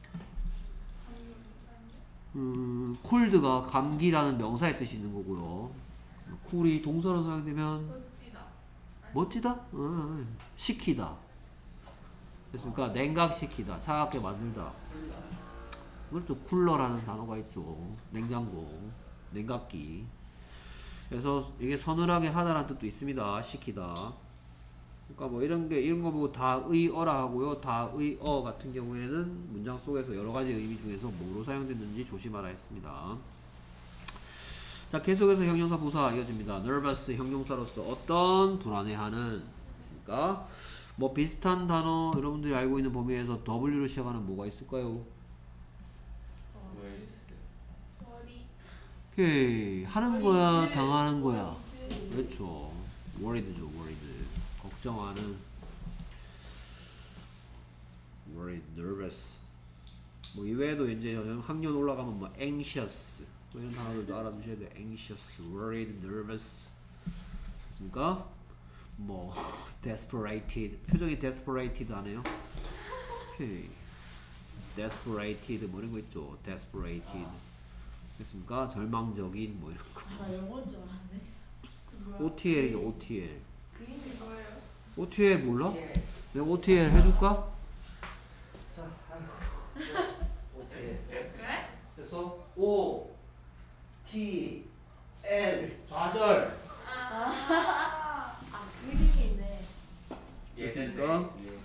음, cold가 감기라는 명사의 뜻이 있는 거고요. cool이 동사로 사용되면 멋지다. 멋지다? 어, 식히다. 됐습니까? 냉각시키다, 차갑게 만들다. 그렇죠. 쿨러라는 단어가 있죠. 냉장고, 냉각기. 그래서 이게 서늘하게 하다라는 뜻도 있습니다. 시키다. 그러니까 뭐 이런 게 이런 거 보고 다의어라 하고요. 다의어 같은 경우에는 문장 속에서 여러 가지 의미 중에서 뭐로 사용됐는지 조심하라 했습니다. 자, 계속해서 형용사 부사 이어집니다. nervous 형용사로서 어떤 불안해하는 있습니까? 뭐 비슷한 단어 여러분들이 알고 있는 범위에서 W로 시작하는 뭐가 있을까요? 왜 머리. 오케이. 하는 거야, 워리드. 당하는 거야. 워리드. 그렇죠. worried죠, worried. 걱정하는. worried, nervous. 뭐 이외에도 이제 학년 올라가면 뭐 anxious 뭐 이런 단어들도 알아두셔야 돼요. anxious, worried, nervous. 됐습니까? 뭐 desperated. 표정이 desperated 하네요. 오케이. desperated 뭐 이런 거 있죠. desperate. 됐습니까? 절망적인 뭐 이런 거. 아 영어인 줄 알았네. 뭐야? 오티엘이죠, 오티엘. 그 이름이 뭐예요? 오티엘 몰라? 예. 내가 오티엘 해줄까? 자, 오티엘. 그래? 그래서 O, T, L 좌절. 아. 아 그림이 있네. 됐습니까? 예.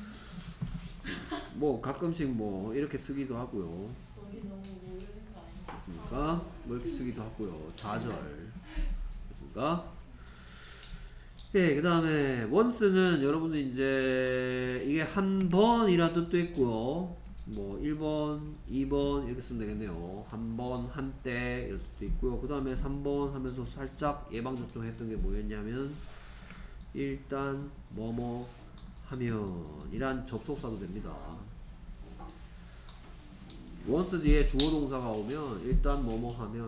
뭐 가끔씩 뭐 이렇게 쓰기도 하고요. 여기 너무 모르는 거 아니야? 됐습니까? 뭐 이렇게 쓰기도 하고요. 좌절. 됐습니까? 예, 그 다음에 once는 여러분들 이제 이게 한 번이라는 뜻도 있고요. 뭐 일 번, 이 번 이렇게 쓰면 되겠네요. 한 번, 한때 이런 뜻도 있고요. 그 다음에 삼 번 하면서 살짝 예방접종 했던 게 뭐였냐면 일단 뭐뭐 하면 이란 접속사도 됩니다. once 뒤에 주어 동사가 오면 일단 뭐뭐 하면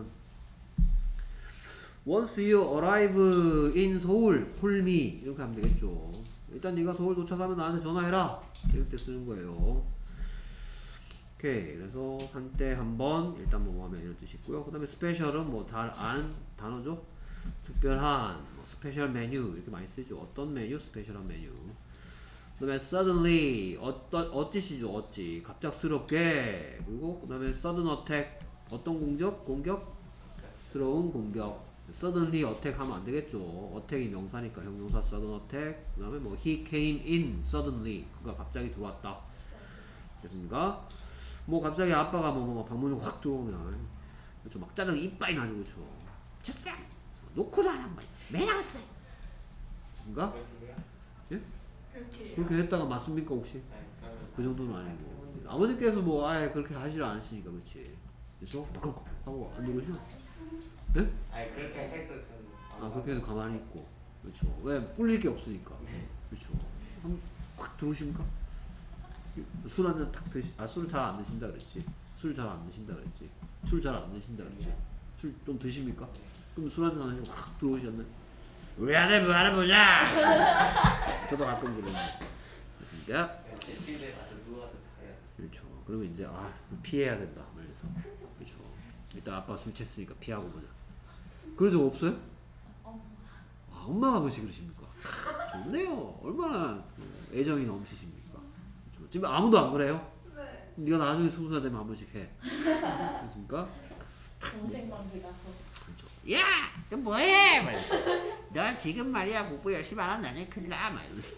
once you arrive in 서울, call me 이렇게 하면 되겠죠. 일단 네가 서울 도착하면 나한테 전화해라 이럴 때 쓰는 거예요. 오케이. 그래서 한때 한번 일단 뭐뭐 하면 이런 뜻이 있고요. 그 다음에 special은 뭐 다 아는 단어죠. 특별한 뭐 스페셜 메뉴 이렇게 많이 쓰죠. 어떤 메뉴? 스페셜한 메뉴. 그 다음에 suddenly 어떤 어찌시죠? 어찌 갑작스럽게. 그리고 그 다음에 sudden attack 어떤 공격? 공격스러운 공격. suddenly attack 하면 안 되겠죠. attack이 명사니까 형용사 sudden attack. 그 다음에 뭐 he came in suddenly 그가 갑자기 들어왔다. 됐습니까? 뭐 갑자기 아빠가 뭐, 뭐 방문을 확 들어오면 그렇죠. 막 짜증 이빨이 나죠. 그렇죠. 쳤어. 놓고도 안 한 거야. 매나왔어. 됐습니까? 예? 그렇게. 그렇게 했다가 맞습니까 혹시? 그 정도는 아니고 아버지께서 뭐 아예 그렇게 하시를 않으시니까 그렇지. 그래서 막 하고 안 누르시나? 예? 아니 그렇게 해도 저는 아 그렇게 해도 가만히 있고 그렇죠. 왜 뿔릴 게 없으니까. 그렇죠. 한번 확 들어오십니까? 술 한 잔 탁 드시. 아 술을 잘 안 드신다 그랬지. 술 잘 안 드신다 그랬지. 술 잘 안 드신다 그랬지. 술 좀 드십니까? 그럼 술 한 잔 하시고 확 들어오셨네. 우리 아들 뭐 하나 보자. 저도 가끔 그러는데. 됐습니까? 침대 가서 누워도 자요. 그렇죠. 그러면 이제 아 피해야 된다. 그래서 그렇죠. 일단 아빠 술 취했으니까 피하고 보자. 그런 적 없어요? 아 엄마가 그러시 그러십니까? 좋네요. 얼마나 그 애정이 넘치십니까? 그렇죠. 지금 아무도 안 그래요? 네. 네가 나중에 스무 살 되면 한 번씩 해. 됐습니까? 동생방들 가서. 그렇죠. 야, 너 뭐해? 막 이러면서. 너 지금 말이야 공부 열심히 안 하면 나중에 큰일 나. 막 이러면서.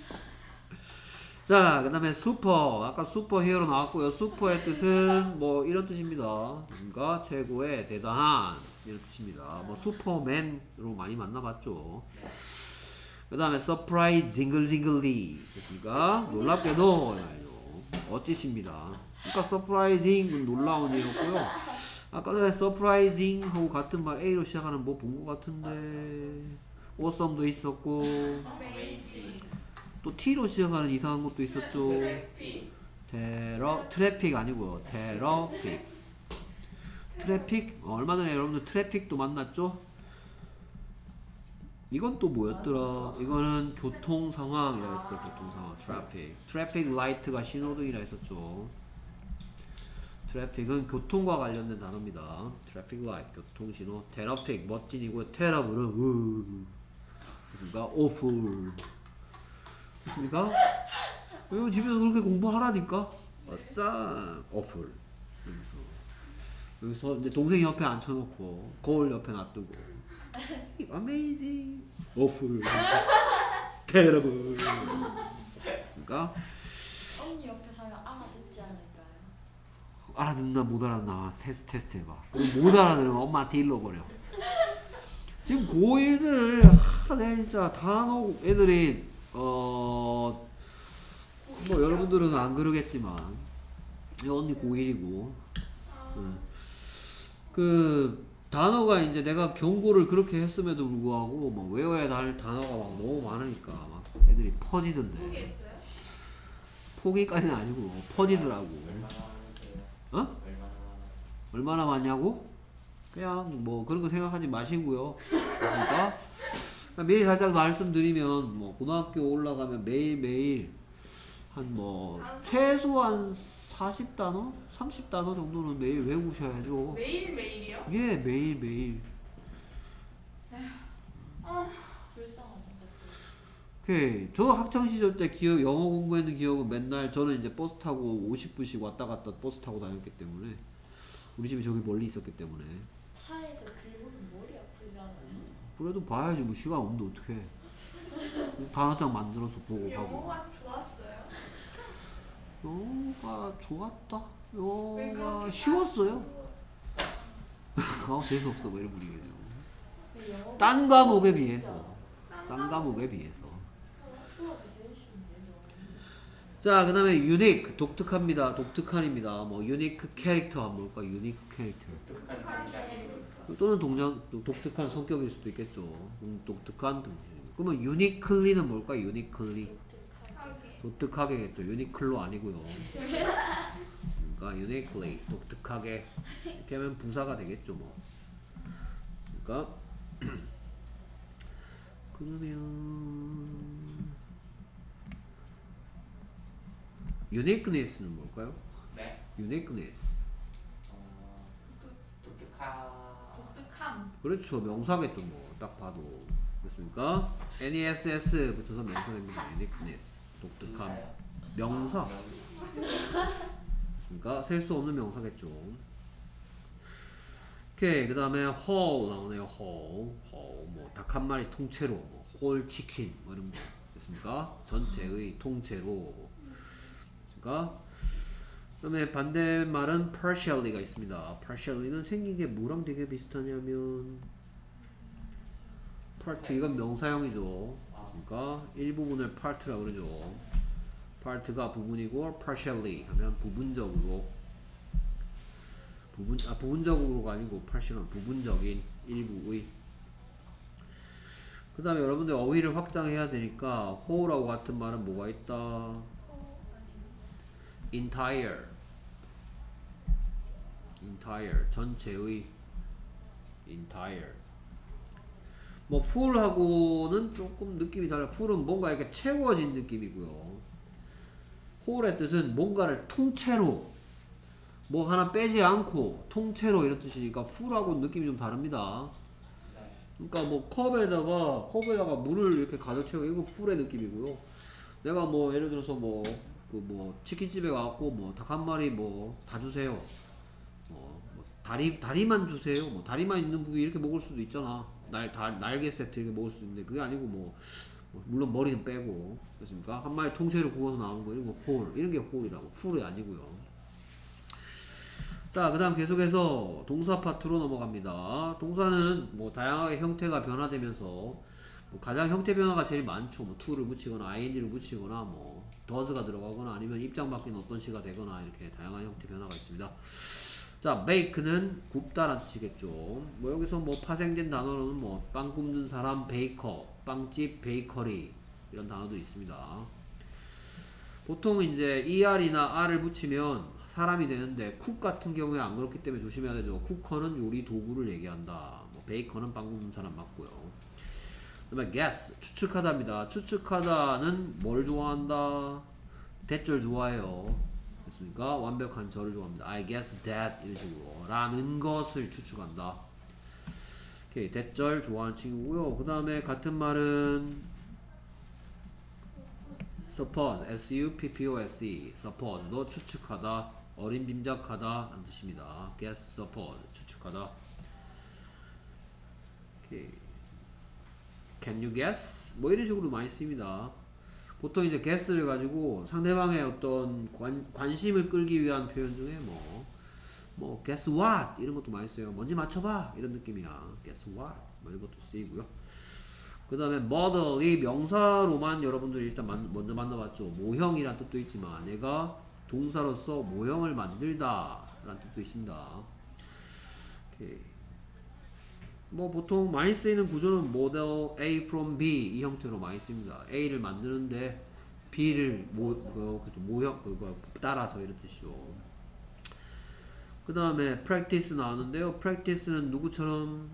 자, 그 다음에 슈퍼. 아까 슈퍼 히어로 나왔고요. 슈퍼의 뜻은 뭐 이런 뜻입니다. 됐습니까? 최고의 대단한 이런 뜻입니다. 뭐 슈퍼맨으로 많이 만나봤죠. 그 다음에 서프라이즈 징글징글리 됐습니까? 놀랍게도 어찌십니다. 그러니까 서프라이징은 놀라운 일이었고요. 아까 전에 서프라이징 하고 같은 말 A로 시작하는 뭐 본 것 같은데 오썸도 있었고 어메이징. 또 T로 시작하는 이상한 것도 있었죠. 트래픽. 테러 트래픽 아니고요. 테러픽. 트래픽 어, 얼마 전에 여러분들 트래픽도 만났죠? 이건 또 뭐였더라? 이거는 교통 상황이라 했어요. 교통 상황. 트래픽. 트래픽 라이트가 신호등이라 했었죠. 트래픽은 교통과 관련된 단어입니다. 트래픽 라이트 교통 신호. 테러픽 멋진이고 테러블은 됐습니까? 오풀. 됐습니까? 왜 집에서 그렇게 공부하라니까? 아싸 오풀. 여기서 여기서 이제 동생이 옆에 앉혀놓고 거울 옆에 놔두고. Amazing, awful, terrible. 그러니까 언니 옆에 살면 알아듣지 않을까요? 알아듣나 못 알아듣나 테스트 테스트 해봐. 그리고 못 알아들으면 엄마한테 일러버려. 지금 고일들을 하, 내가 진짜 단어 애들이 어, 뭐 여러분들은 안 그러겠지만 이 언니 고일이고 응. 그 단어가 이제 내가 경고를 그렇게 했음에도 불구하고 막 외워야 할 단어가 막 너무 많으니까 막 애들이 퍼지던데. 포기했어요? 포기까지는 아니고 퍼지더라고. 얼마나 하는데요? 어? 얼마나 얼마나 많냐고? 그냥 뭐 그런 거 생각하지 마시고요. 그러니까 매일 살짝 말씀드리면 뭐 고등학교 올라가면 매일 매일 한 뭐 최소한 사십 단어, 삼십 단어 정도는 매일 외우셔야죠. 매일 매일이요? 예, 매일 매일. 불쌍하다. 오케이. 저 학창 시절 때 기억 영어 공부했는 기억은 맨날 저는 이제 버스 타고 오십 분씩 왔다 갔다 버스 타고 다녔기 때문에 우리 집이 저기 멀리 있었기 때문에 차에서 들고는 머리 아프잖아요. 그래도 봐야지 뭐 시간 없는데 어떡해. 단어장 만들어서 보고 하고. 영어가 좋았어요? 영어가 좋았다. 왜 영어가 그렇게 쉬웠어요. 아 재수없어 뭐 이런 분위기예요. 근데 영어 딴 과목에 비해서 딴 과목에 비해서. 수업이 제일 쉬운데. 자, 그 다음에 유닉, 독특합니다. 독특한입니다. 뭐 유니크 캐릭터 한번 볼까? 유니크 캐릭터. 또는 동양, 독특한 성격일 수도 있겠죠. 음, 독특한 동생. 그러면 유니클리는 뭘까? 유니클리. 하게. 독특하게겠죠. 유니클로 아니고요. 그러니까 유니클리, 독특하게. 이렇게 하면 부사가 되겠죠, 뭐. 그러니까 그러면 uniqueness는 뭘까요? 네? uniqueness. 어, 독특한 독특함. 그렇죠. 명사겠죠, 뭐. 딱 봐도. 됐습니까? ness 붙여서 명사됩니다. uniqueness. 독특함. 명사. 됐습니까? 셀 수 없는 명사겠죠. 오케이. 그 다음에 whole 나오네요. whole. whole. 뭐, 닭 한 마리 통째로. 뭐, whole chicken. 뭐 이런 거. 됐습니까? 전체의 통째로. 됐습니까? 그 다음에 반대말은 partially가 있습니다. partially는 생긴 게 뭐랑 되게 비슷하냐면 part 이건 명사형이죠. 그러니까 일부분을 part라고 그러죠. part가 부분이고 partially 하면 부분적으로 부분 아 부분적으로가 아니고 partial은 부분적인 일부의. 그 다음에 여러분들 어휘를 확장해야 되니까 whole하고 같은 말은 뭐가 있다? entire entire 전체의 entire. 뭐 full하고는 조금 느낌이 달라요. full은 뭔가 이렇게 채워진 느낌이고요. whole의 뜻은 뭔가를 통째로 뭐 하나 빼지 않고 통째로 이런 뜻이니까 full하고는 느낌이 좀 다릅니다. 그러니까 뭐 컵에다가 컵에다가 물을 이렇게 가득 채우고 이거 full의 느낌이고요. 내가 뭐 예를 들어서 뭐 그 뭐 치킨집에 가갖고 뭐 닭 한 마리 뭐 다 주세요. 뭐, 뭐 다리 다리만 주세요. 뭐 다리만 있는 부위 이렇게 먹을 수도 있잖아. 날 다, 날개 세트 이렇게 먹을 수도 있는데 그게 아니고 뭐, 뭐 물론 머리는 빼고 그렇습니까? 한 마리 통째로 구워서 나오는 거 이런 거 홀 이런 게 홀이라고 풀이 아니고요. 자, 그 다음 계속해서 동사 파트로 넘어갑니다. 동사는 뭐 다양하게 형태가 변화되면서 뭐 가장 형태 변화가 제일 많죠. 뭐 to를 붙이거나 ing를 붙이거나 뭐 does가 들어가거나 아니면 입장 바뀐 어떤 시가 되거나 이렇게 다양한 형태 변화가 있습니다. 자, bake는 굽다란 뜻이겠죠. 뭐 여기서 뭐 파생된 단어로는 뭐 빵 굽는 사람 베이커, 빵집 베이커리 이런 단어도 있습니다. 보통 이제 er이나 r을 붙이면 사람이 되는데 쿡 같은 경우에 안 그렇기 때문에 조심해야 되죠. 쿠커는 요리 도구를 얘기한다. 뭐 베이커는 빵 굽는 사람 맞고요. 그 다음에 guess, 추측하다입니다. 추측하다는 뭘 좋아한다? 대절 좋아해요. 됐습니까? 완벽한 절을 좋아합니다. I guess that 이런 식으로 라는 것을 추측한다. 오케이, 대절 좋아하는 친구고요. 그 다음에 같은 말은 suppose, S-U-P-P-O-S-E suppose, 너 추측하다, 어린 빈작하다 라는 뜻입니다. guess, suppose, 추측하다. 오케이. Can you guess? 뭐 이런 식으로 많이 씁니다. 보통 이제 guess를 가지고 상대방의 어떤 관, 관심을 끌기 위한 표현 중에 뭐, 뭐, guess what? 이런 것도 많이 써요. 뭔지 맞춰봐! 이런 느낌이야. guess what? 뭐 이런 것도 쓰이고요. 그 다음에 motherly 명사로만 여러분들이 일단 만, 먼저 만나봤죠. 모형이란 뜻도 있지만 얘가 동사로서 모형을 만들다 라는 뜻도 있습니다. 오케이. 뭐 보통 많이 쓰이는 구조는 model A from B 이 형태로 많이 씁니다. A를 만드는데 B를 모, 그, 그죠, 모형 그거 따라서 이런 뜻이죠. 그 다음에 practice 나왔는데요. practice는 누구처럼?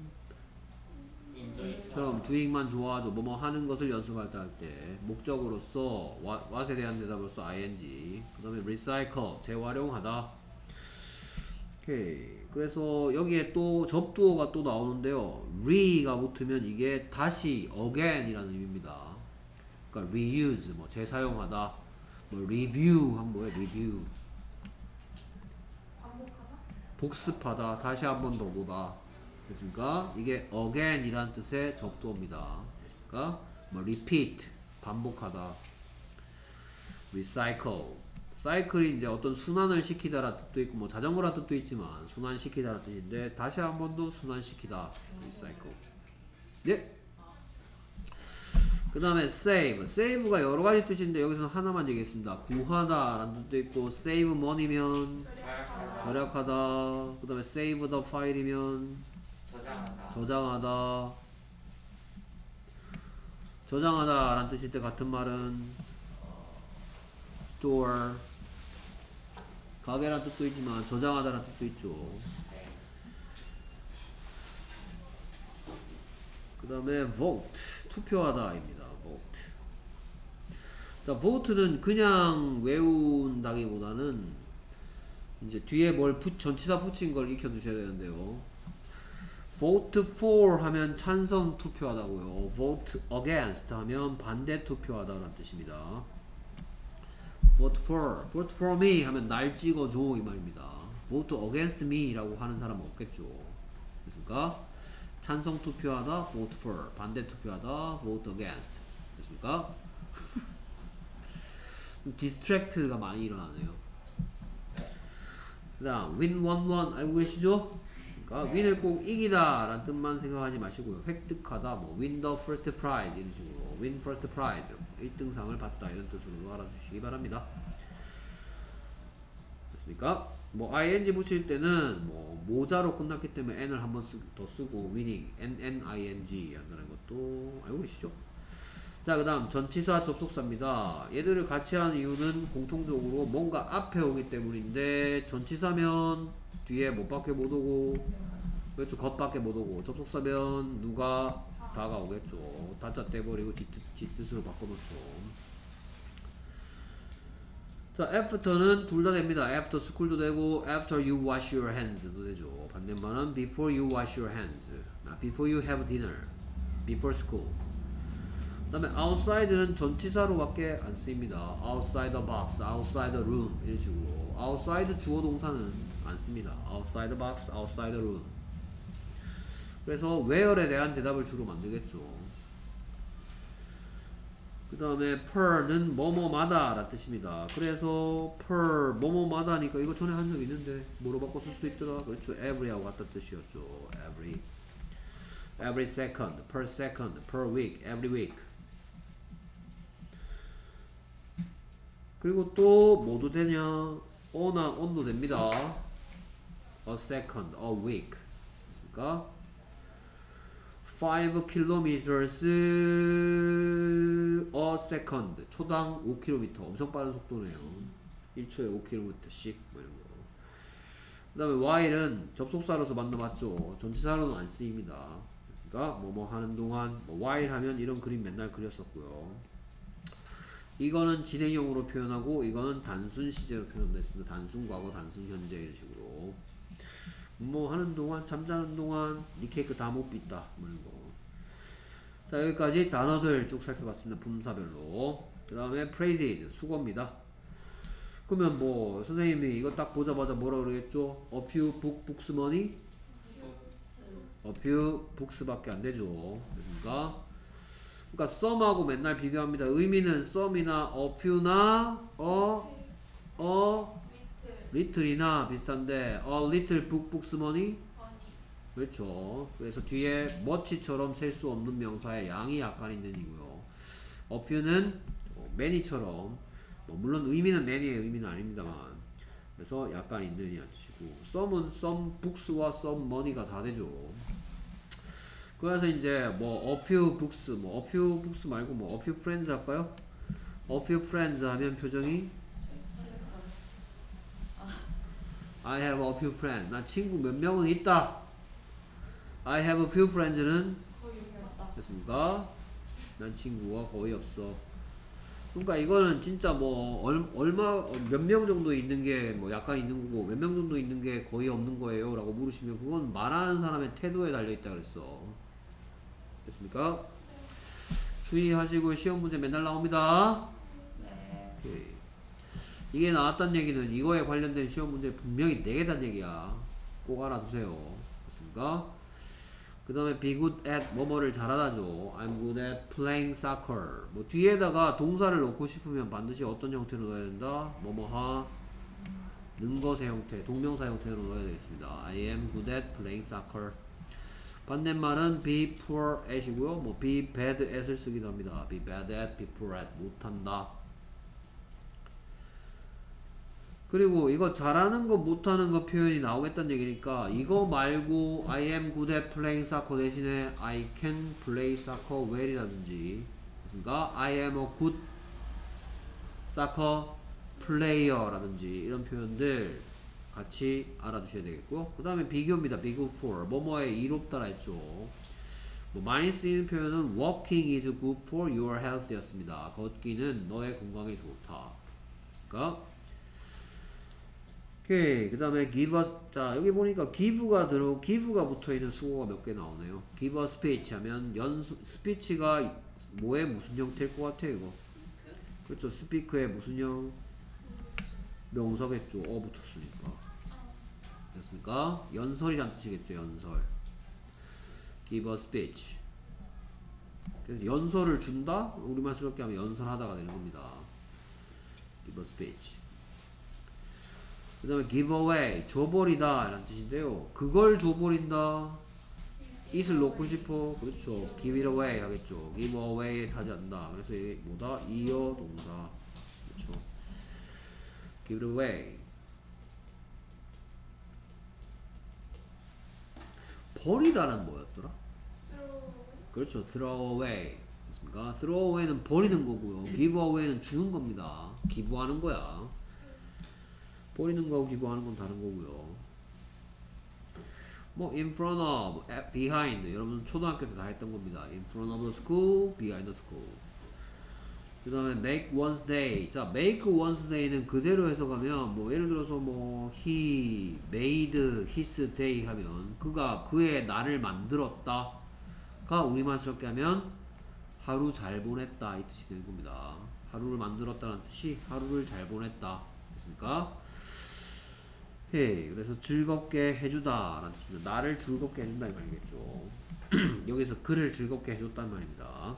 처럼 doing만 좋아하죠. 뭐뭐 하는 것을 연습할 때 할 때 목적으로서 what에 대한 대답으로서 ing. 그 다음에 recycle 재활용하다. 오케이. 그래서 여기에 또 접두어가 또 나오는데요. re가 붙으면 이게 다시 again 이라는 의미입니다. 그러니까 reuse 뭐 재사용하다. 뭐 review 하면 뭐예요? review 반복하다? 복습하다. 다시 한 번 더 보다. 됐습니까? 이게 again 이라는 뜻의 접두어입니다. 그러니까 뭐 repeat 반복하다. recycle 사이클이 이제 어떤 순환을 시키다라는 뜻도 있고 뭐 자전거라는 뜻도 있지만 순환시키다라는 뜻인데 다시 한 번 더 순환시키다. recycle. 네. 그 다음에 save. save가 여러 가지 뜻인데 여기서는 하나만 얘기했습니다. 구하다 라는 뜻도 있고 save money면 절약하다. 그 다음에 save the file이면 저장하다. 저장하다. 저장하다 라는 뜻일 때 같은 말은 store 가게라는 뜻도 있지만 저장하다 라는 뜻도 있죠. 네. 그 다음에 vote 투표하다 입니다. vote. 자, vote는 그냥 외운다기보다는 이제 뒤에 뭘 붙, 전치사 붙인 걸 익혀 두셔야 되는데요. vote for 하면 찬성 투표하다고요. vote against 하면 반대 투표하다라는 뜻입니다. vote for, vote for me 하면 날 찍어줘 이 말입니다. vote against me 라고 하는 사람은 없겠죠. 됐습니까? 찬성 투표하다 vote for, 반대 투표하다 vote against. 됐습니까? distract가 많이 일어나네요. 그 다음 win one one 알고 계시죠? 그러니까 win을 꼭 이기다 라는 뜻만 생각하지 마시고요. 획득하다 뭐 win the first prize 이런 식으로 win first prize 일 등상을 받다 이런 뜻으로 알아주시기 바랍니다. 됐습니까? 뭐 ing 붙일 때는 뭐 모자로 끝났기 때문에 n을 한 번 더 쓰고 winning n n i n g 한다는 것도 알고 계시죠? 자, 그 다음 전치사 접속사입니다. 얘들을 같이 하는 이유는 공통적으로 뭔가 앞에 오기 때문인데 전치사면 뒤에 못밖에 못 오고 그렇죠. 겉밖에 못 오고 접속사면 누가 다가 오겠죠. 다짜 떼버리고 지, 지 뜻으로 바꿔놓죠. 자, after는 둘 다 됩니다. after school도 되고 after you wash your hands도 되죠. 반대말은 before you wash your hands, before you have dinner, before school. 그 다음에 outside는 전치사로밖에 안 쓰입니다. outside the box, outside the room 이런 식으로. outside 주어 동사는 안 씁니다. outside the box, outside the room. 그래서 where에 대한 대답을 주로 만들겠죠. 그 다음에 per는 뭐뭐마다 라는 뜻입니다. 그래서 per 뭐뭐마다니까 이거 전에 한 적 있는데 뭐로 바꿔 쓸 수 있더라. 그렇죠. every하고 같다는 뜻이었죠. every every second, per second, per week, every week. 그리고 또 뭐도 되냐? 어나 on도 됩니다. a second, a week. 됐습니까? five kilometers a second. 초당 오 킬로미터. 엄청 빠른 속도네요. 일 초에 오 킬로미터씩 뭐 이런 거. 그 다음에 while은 접속사로서 만나봤죠. 전치사로는 안 쓰입니다. 그러니까 뭐뭐 하는 동안 뭐 while 하면 이런 그림 맨날 그렸었고요. 이거는 진행형으로 표현하고 이거는 단순 시제로 표현됐습니다. 단순 과거, 단순 현재 이런 식으로. 뭐 하는 동안, 잠자는 동안 니 케이크 다 못 빚다 뭐 이런 거. 자, 여기까지 단어들 쭉 살펴봤습니다. 분사별로. 그 다음에 phrases 수거입니다. 그러면 뭐 선생님이 이거 딱 보자마자 뭐라 그러겠죠? A few book, books money? A few books 밖에 안 되죠. 그러니까 그러니까 some하고 맨날 비교합니다. 의미는 some이나 a few나 a, a 리틀 little이나 비슷한데 a little book, books money? 머니 그렇죠. 그래서 뒤에 much처럼 셀 수 없는 명사의 양이 약간 있는 이고요. a few는 many처럼 뭐 물론 의미는 many의 의미는 아닙니다만 그래서 약간 있는 이란 뜻이고 some은 some books와 some money가 다 되죠. 그래서 이제 뭐 a few books 뭐 a few books 말고 뭐 a few friends 할까요? a few friends 하면 표정이 I have a few friends. 나 친구 몇 명은 있다. I have a few friends는 거의 없다. 됐습니까? 난 친구가 거의 없어. 그러니까 이거는 진짜 뭐 얼, 얼마 몇 명 정도 있는 게 뭐 약간 있는 거고 몇 명 정도 있는 게 거의 없는 거예요 라고 물으시면 그건 말하는 사람의 태도에 달려있다 그랬어. 됐습니까? 주의하시고 시험 문제 맨날 나옵니다. 네. 오케이. 이게 나왔단 얘기는 이거에 관련된 시험 문제 분명히 네 개단 얘기야. 꼭 알아두세요. 됐습니까? 그 다음에 be good at 뭐뭐를 잘하다죠. I'm good at playing soccer. 뭐 뒤에다가 동사를 넣고 싶으면 반드시 어떤 형태로 넣어야 된다? 뭐뭐 하는 것의 형태, 동명사 형태로 넣어야 되겠습니다. I am good at playing soccer. 반대말은 be poor at이고요. 뭐 be bad at을 쓰기도 합니다. be bad at, be poor at 못한다. 그리고 이거 잘하는 거 못하는 거 표현이 나오겠다는 얘기니까 이거 말고 I am good at playing soccer 대신에 I can play soccer well 이라든지 그러니까 I am a good soccer player 라든지 이런 표현들 같이 알아두셔야 되겠고 그 다음에 비교입니다. be good for 뭐뭐에 이롭다라 했죠. 뭐 많이 쓰이는 표현은 walking is good for your health 였습니다. 걷기는 너의 건강에 좋다. 그러니까 오케이. 그 다음에 give us, 자, 여기 보니까 give가 들어, give가 붙어 있는 수어가 몇 개 나오네요. give a speech 하면 연수, 스피치가 뭐의 무슨 형태일 것 같아요, 이거? 그렇죠. 스피크의 무슨 형? 명사겠죠. 어 붙었으니까. 됐습니까? 연설이란 뜻이겠죠, 연설. give a speech. 그래서 연설을 준다? 우리말스럽게 하면 연설하다가 되는 겁니다. give a speech. 그 다음에 give away, 줘버리다 라는 뜻인데요. 그걸 줘버린다. it을 놓고 싶어. 그렇죠. give it away 하겠죠. give away 하지 않는다. 그래서 이게 뭐다? 이어 동사. 그렇죠. give it away. 버리다는 뭐였더라? 그렇죠. throw away. 그렇습니까? throw away는 버리는 거고요. give away는 주는 겁니다. 기부하는 거야. 버리는 거하고 기부하는 건 다른 거고요. 뭐 in front of, behind 여러분 초등학교 때 다 했던 겁니다. in front of the school, behind the school. 그 다음에 make one's day. 자, make one's day는 그대로 해석하면 뭐 예를 들어서 뭐 he made his day 하면 그가 그의 날을 만들었다 가 우리말스럽게 하면 하루 잘 보냈다 이 뜻이 되는 겁니다. 하루를 만들었다는 뜻이 하루를 잘 보냈다 됐습니까? 해. 그래서 즐겁게 해주다 라는 뜻입니다. 나를 즐겁게 해준다 이 말이겠죠. 여기서 그를 즐겁게 해줬단 말입니다.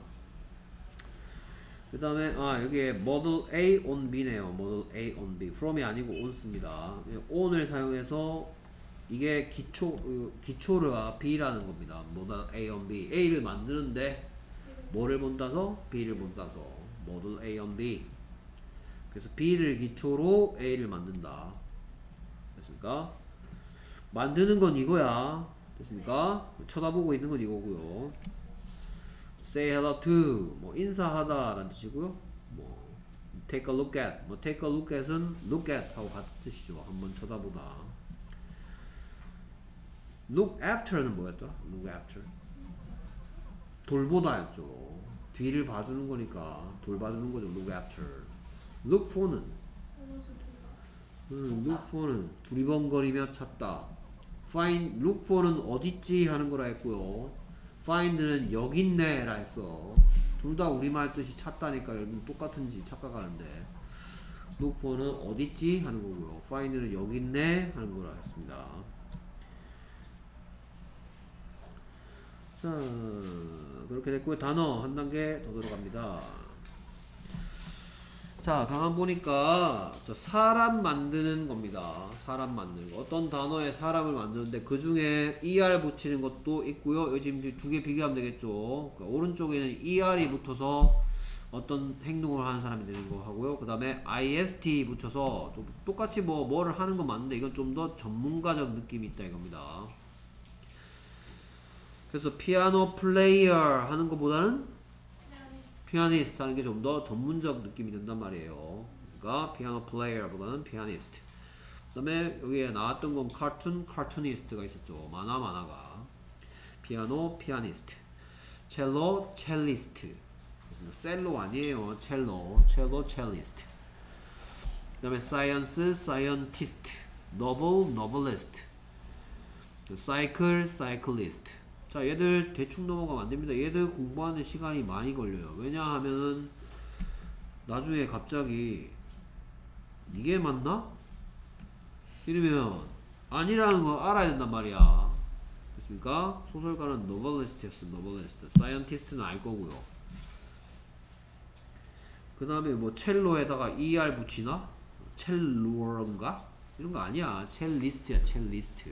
그 다음에 아 여기에 model A on B네요. model A on B. from이 아니고 on 씁니다. on을 사용해서 이게 기초 기초가 B라는 겁니다. model A on B. A를 만드는데 뭐를 본다서? B를 본다서 model A on B. 그래서 B를 기초로 A를 만든다. 됐습니까? 만드는 건 이거야. 됐습니까? 쳐다보고 있는 건 이거고요. say hello to 뭐 인사하다 라는 뜻이고요. 뭐 take a look at 뭐 take a look at은 look at 하고 같은 뜻이죠. 한번 쳐다보다. look after는 뭐였더라? look after 돌보다였죠. 뒤를 봐주는 거니까 돌봐주는 거죠. look after. look for는 음, look for는 두리번거리며 찾다. find, look for는 어딨지 하는 거라 했고요. find는 여기 있네 라 했어. 둘 다 우리말 뜻이 찾다니까 여러분 똑같은지 착각하는데 look for는 어딨지 하는 거고요. find는 여기 있네 하는 거라 했습니다. 자 그렇게 됐고요. 단어 한 단계 더 들어갑니다. 자, 가만 보니까 저 사람 만드는 겁니다. 사람 만드는 거. 어떤 단어에 사람을 만드는데 그 중에 er 붙이는 것도 있고요. 여기 지금 두 개 비교하면 되겠죠. 그러니까 오른쪽에는 er이 붙어서 어떤 행동을 하는 사람이 되는 거 하고요. 그 다음에 ist 붙여서 또 똑같이 뭐 뭐를 하는 건 맞는데 이건 좀 더 전문가적 느낌이 있다 이겁니다. 그래서 피아노 플레이어 하는 것보다는 피아니스트 하는 게 좀 더 전문적 느낌이 든단 말이에요. 그러니까 피아노 플레이어보다는 피아니스트. 그 다음에 여기에 나왔던 건 카툰, 카툰니스트가 있었죠. 만화, 만화가. 피아노, 피아니스트. 첼로, 첼리스트. 셀로 아니에요. 첼로, 첼로, 첼리스트. 그 다음에 사이언스, 사이언티스트. 노블, 노블리스트. 사이클, 사이클리스트. 자, 얘들 대충 넘어가면 안 됩니다. 얘들 공부하는 시간이 많이 걸려요. 왜냐하면은 나중에 갑자기 이게 맞나? 이러면 아니라는 거 알아야 된단 말이야. 됐습니까? 소설가는 노벨리스트였어. 노벨리스트. 사이언티스트는 알 거고요. 그 다음에 뭐 첼로에다가 er 붙이나? 첼로인가? 이런 거 아니야. 첼리스트야. 첼리스트.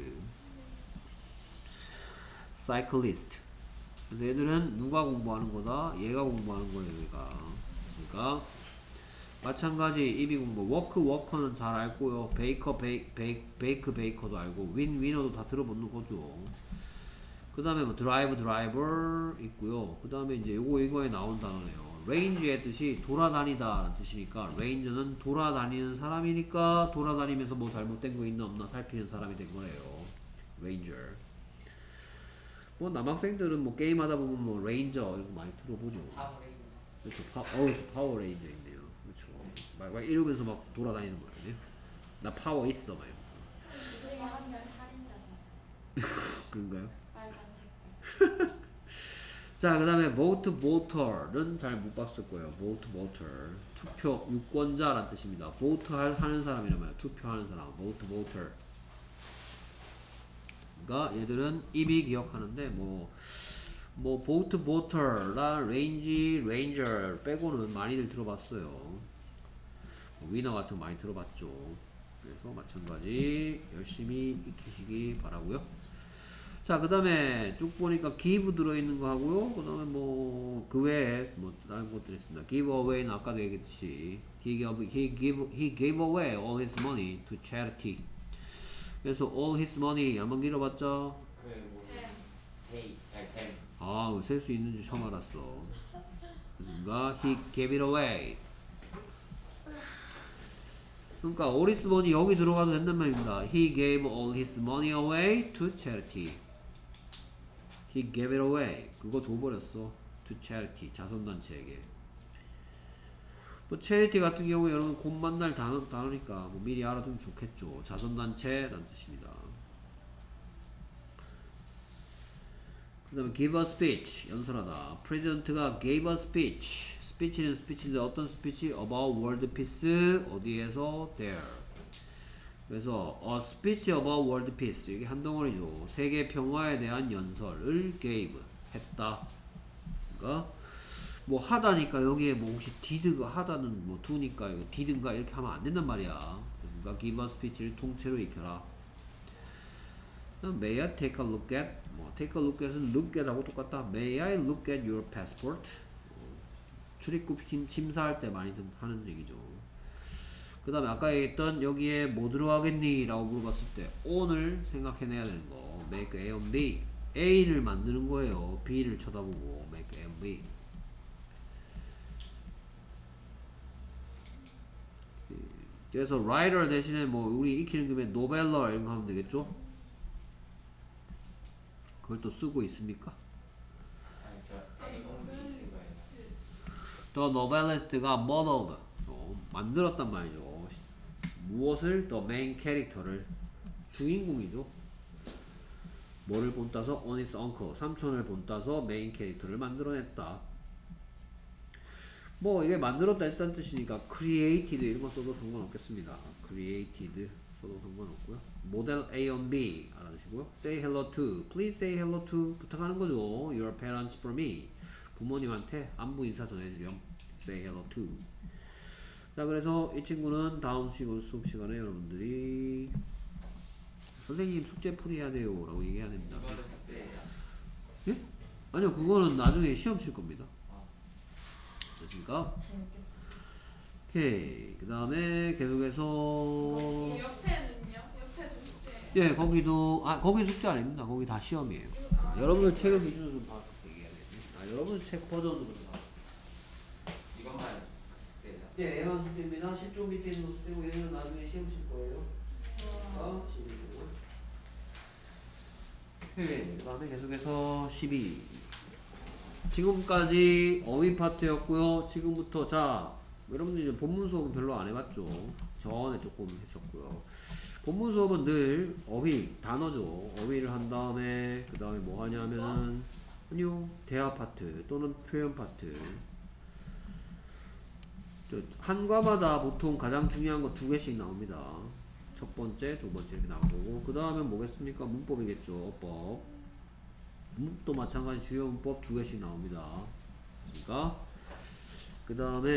사이클리스트. 그래서 얘들은 누가 공부하는 거다? 얘가 공부하는 거예요. 얘가. 그러니까 마찬가지 이비 공부. 워크 워커는 잘 알고요. 베이커 베이, 베이, 베이크 베이커도 알고 윈 위너도 다 들어보는 거죠. 그 다음에 뭐 드라이브 드라이버 있고요. 그 다음에 이제 요거 이거에 나온 단어네요. 레인지의 뜻이 돌아다니다 라는 뜻이니까 레인저는 돌아다니는 사람이니까 돌아다니면서 뭐 잘못된 거 있나 없나 살피는 사람이 된 거예요. 레인저. 뭐 남학생들은 뭐 게임하다 보면 뭐 레인저 이런 거 많이 들어보죠. 파워레인저. 그렇죠. 파, 어, 파워 레인저 있네요. 그렇죠. 막, 막 이러면서 막 돌아다니는 거예요. 나 파워 있어, 막. 우리가 한별 살인자잖아. 그런가요? 빨간 색깔. 자, 그 다음에 vote voter는 잘 못 봤을 거예요. vote voter. 투표 유권자란 뜻입니다. vote 하는 사람이란 말이에요. 투표하는 사람. vote voter. 그러니까 얘들은 입이 기억하는데 뭐, 뭐 vote voter랑 range, ranger 빼고는 많이들 들어봤어요. 뭐 위너 같은 거 많이 들어봤죠. 그래서 마찬가지 열심히 익히시기 바라고요. 자, 그 다음에 쭉 보니까 give 들어있는 거 하고요. 그 다음에 뭐 그 외에 뭐 다른 것들이 있습니다. give away는 아까도 얘기했듯이 he gave, he gave, he gave away all his money to charity. 그래서 all his money 한번 길어봤죠? 그뭐 데이, 아니 댐. 아, 셀 수 있는 줄 처음 알았어. 그러니까 he gave it away. 그러니까 all his money 여기 들어가도 된단 말입니다. He gave all his money away to charity. He gave it away. 그거 줘버렸어. To charity. 자선단체에게. 뭐 charity 같은 경우에 여러분 곧 만날 단어, 단어니까 뭐 미리 알아두면 좋겠죠. 자선단체라는 뜻입니다. 그 다음에 give a speech. 연설하다. 프레지던트가 gave a speech. 스피치는 스피치인데 어떤 스피치? About world peace. 어디에서? There. 그래서 a speech about world peace. 이게 한 덩어리죠. 세계 평화에 대한 연설을 gave. 했다. 그러니까 뭐 하다니까 여기에 뭐 혹시 did가 하다는 뭐 do니까 이거 did인가 이렇게 하면 안 된단 말이야. 그러니까 give a speech를 통째로 익혀라. May I take a look at? 뭐 take a look at은 look at 하고 똑같다. May I look at your passport? 출입국 심, 심사할 때 많이 하는 얘기죠. 그 다음에 아까 얘기했던 여기에 뭐 들어가겠니? 라고 물어봤을 때 on을 생각해내야 되는 거. make A on B. A를 만드는 거예요. B를 쳐다보고 make A on B. 그래서 writer 대신에 뭐 우리 익히는 김에 noveller 이런 거 하면 되겠죠? 그걸 또 쓰고 있습니까? 아니 저 A on B 쓴 거예요. The novelist가 modeled 어, 만들었단 말이죠. 무엇을? The main character를 주인공이죠. 뭐를 본따서? on his uncle 삼촌을 본따서 메인 캐릭터를 만들어냈다. 뭐 이게 만들었다 했다는 뜻이니까 created 이런 거 써도 상관없겠습니다. created 써도 상관없고요. model A on B 알아두시고요. say hello to please say hello to 부탁하는 거죠. your parents for me 부모님한테 안부 인사 전해주렴. say hello to 자, 그래서 이 친구는 다음 시간 수업 시간에 여러분들이 선생님 숙제 풀이해야 돼요 라고 얘기해야 됩니다. 이거는 숙제예요. 예? 아니요, 그거는 나중에 시험 칠 겁니다. 됐습니까? 재밌겠다. 오케이. 그 다음에 계속해서 혹시 옆에는요? 옆에도 숙제. 예, 거기도 아 거기 숙제 아닙니다. 거기 다 시험이에요. 아, 여러분들 책을 기준으로 좀 봐. 얘기해야겠지. 아, 여러분들 책 버전으로 좀 봐. 이것만 숙제예요. 예, 얘만 숙제입니다. 십 조 밑에 있는 거 숙제고 얘는 나중에 시험 칠 거예요. 아, 십이 조. 오케이. 그 다음에 계속해서 십이. 지금까지 어휘 파트였고요. 지금부터 자, 여러분들 이제 본문 수업은 별로 안 해봤죠. 전에 조금 했었고요. 본문 수업은 늘 어휘, 단어죠. 어휘를 한 다음에 그 다음에 뭐 하냐면은 아니요, 대화 파트 또는 표현 파트. 한 과마다 보통 가장 중요한 거 두 개씩 나옵니다. 첫 번째, 두 번째 이렇게 나오고 그 다음에 뭐겠습니까? 문법이겠죠. 어법. 문법도 마찬가지 주요 문법 두 개씩 나옵니다. 그러니까 그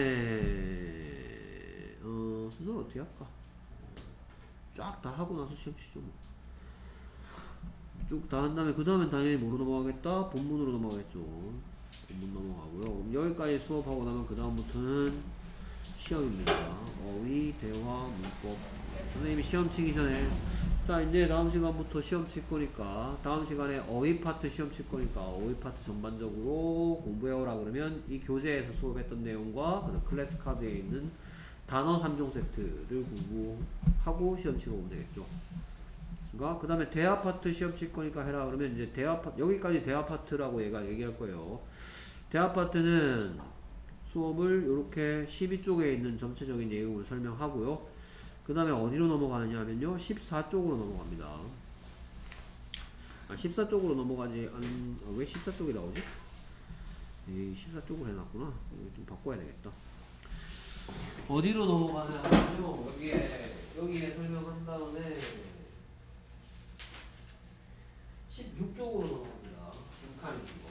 다음에 어, 순서를 어떻게 할까? 쫙 다 하고 나서 시험 치죠. 뭐. 쭉 다 한 다음에 그 다음엔 당연히 뭐로 넘어가겠다? 본문으로 넘어가겠죠. 본문 넘어가고요. 그럼 여기까지 수업하고 나면 그 다음부터는 시험입니다. 어휘, 대화, 문법. 선생님이 시험 치기 전에 자 이제 다음 시간부터 시험 칠 거니까 다음 시간에 어휘 파트 시험 칠 거니까 어휘 파트 전반적으로 공부해오라 그러면 이 교재에서 수업했던 내용과 그 클래스 카드에 있는 단어 삼 종 세트를 공부하고 시험 치러 오면 되겠죠. 그러니까 그 다음에 대화 파트 시험 칠 거니까 해라 그러면 이제 대화 파트 여기까지 대화 파트라고 얘가 얘기할 거예요. 대화 파트는 수업을 이렇게 십이 쪽에 있는 전체적인 내용을 설명하고요. 그 다음에 어디로 넘어가느냐 하면요 십사 쪽으로 넘어갑니다. 아, 십사 쪽으로 넘어가지 않... 아, 왜 십사 쪽이 나오지? 에이, 십사 쪽으로 해놨구나. 이거 좀 바꿔야 되겠다. 어디로 넘어가냐 하면요 여기에 여기에 설명한 다음에 십육 쪽으로 넘어갑니다. 빈칸이 이거.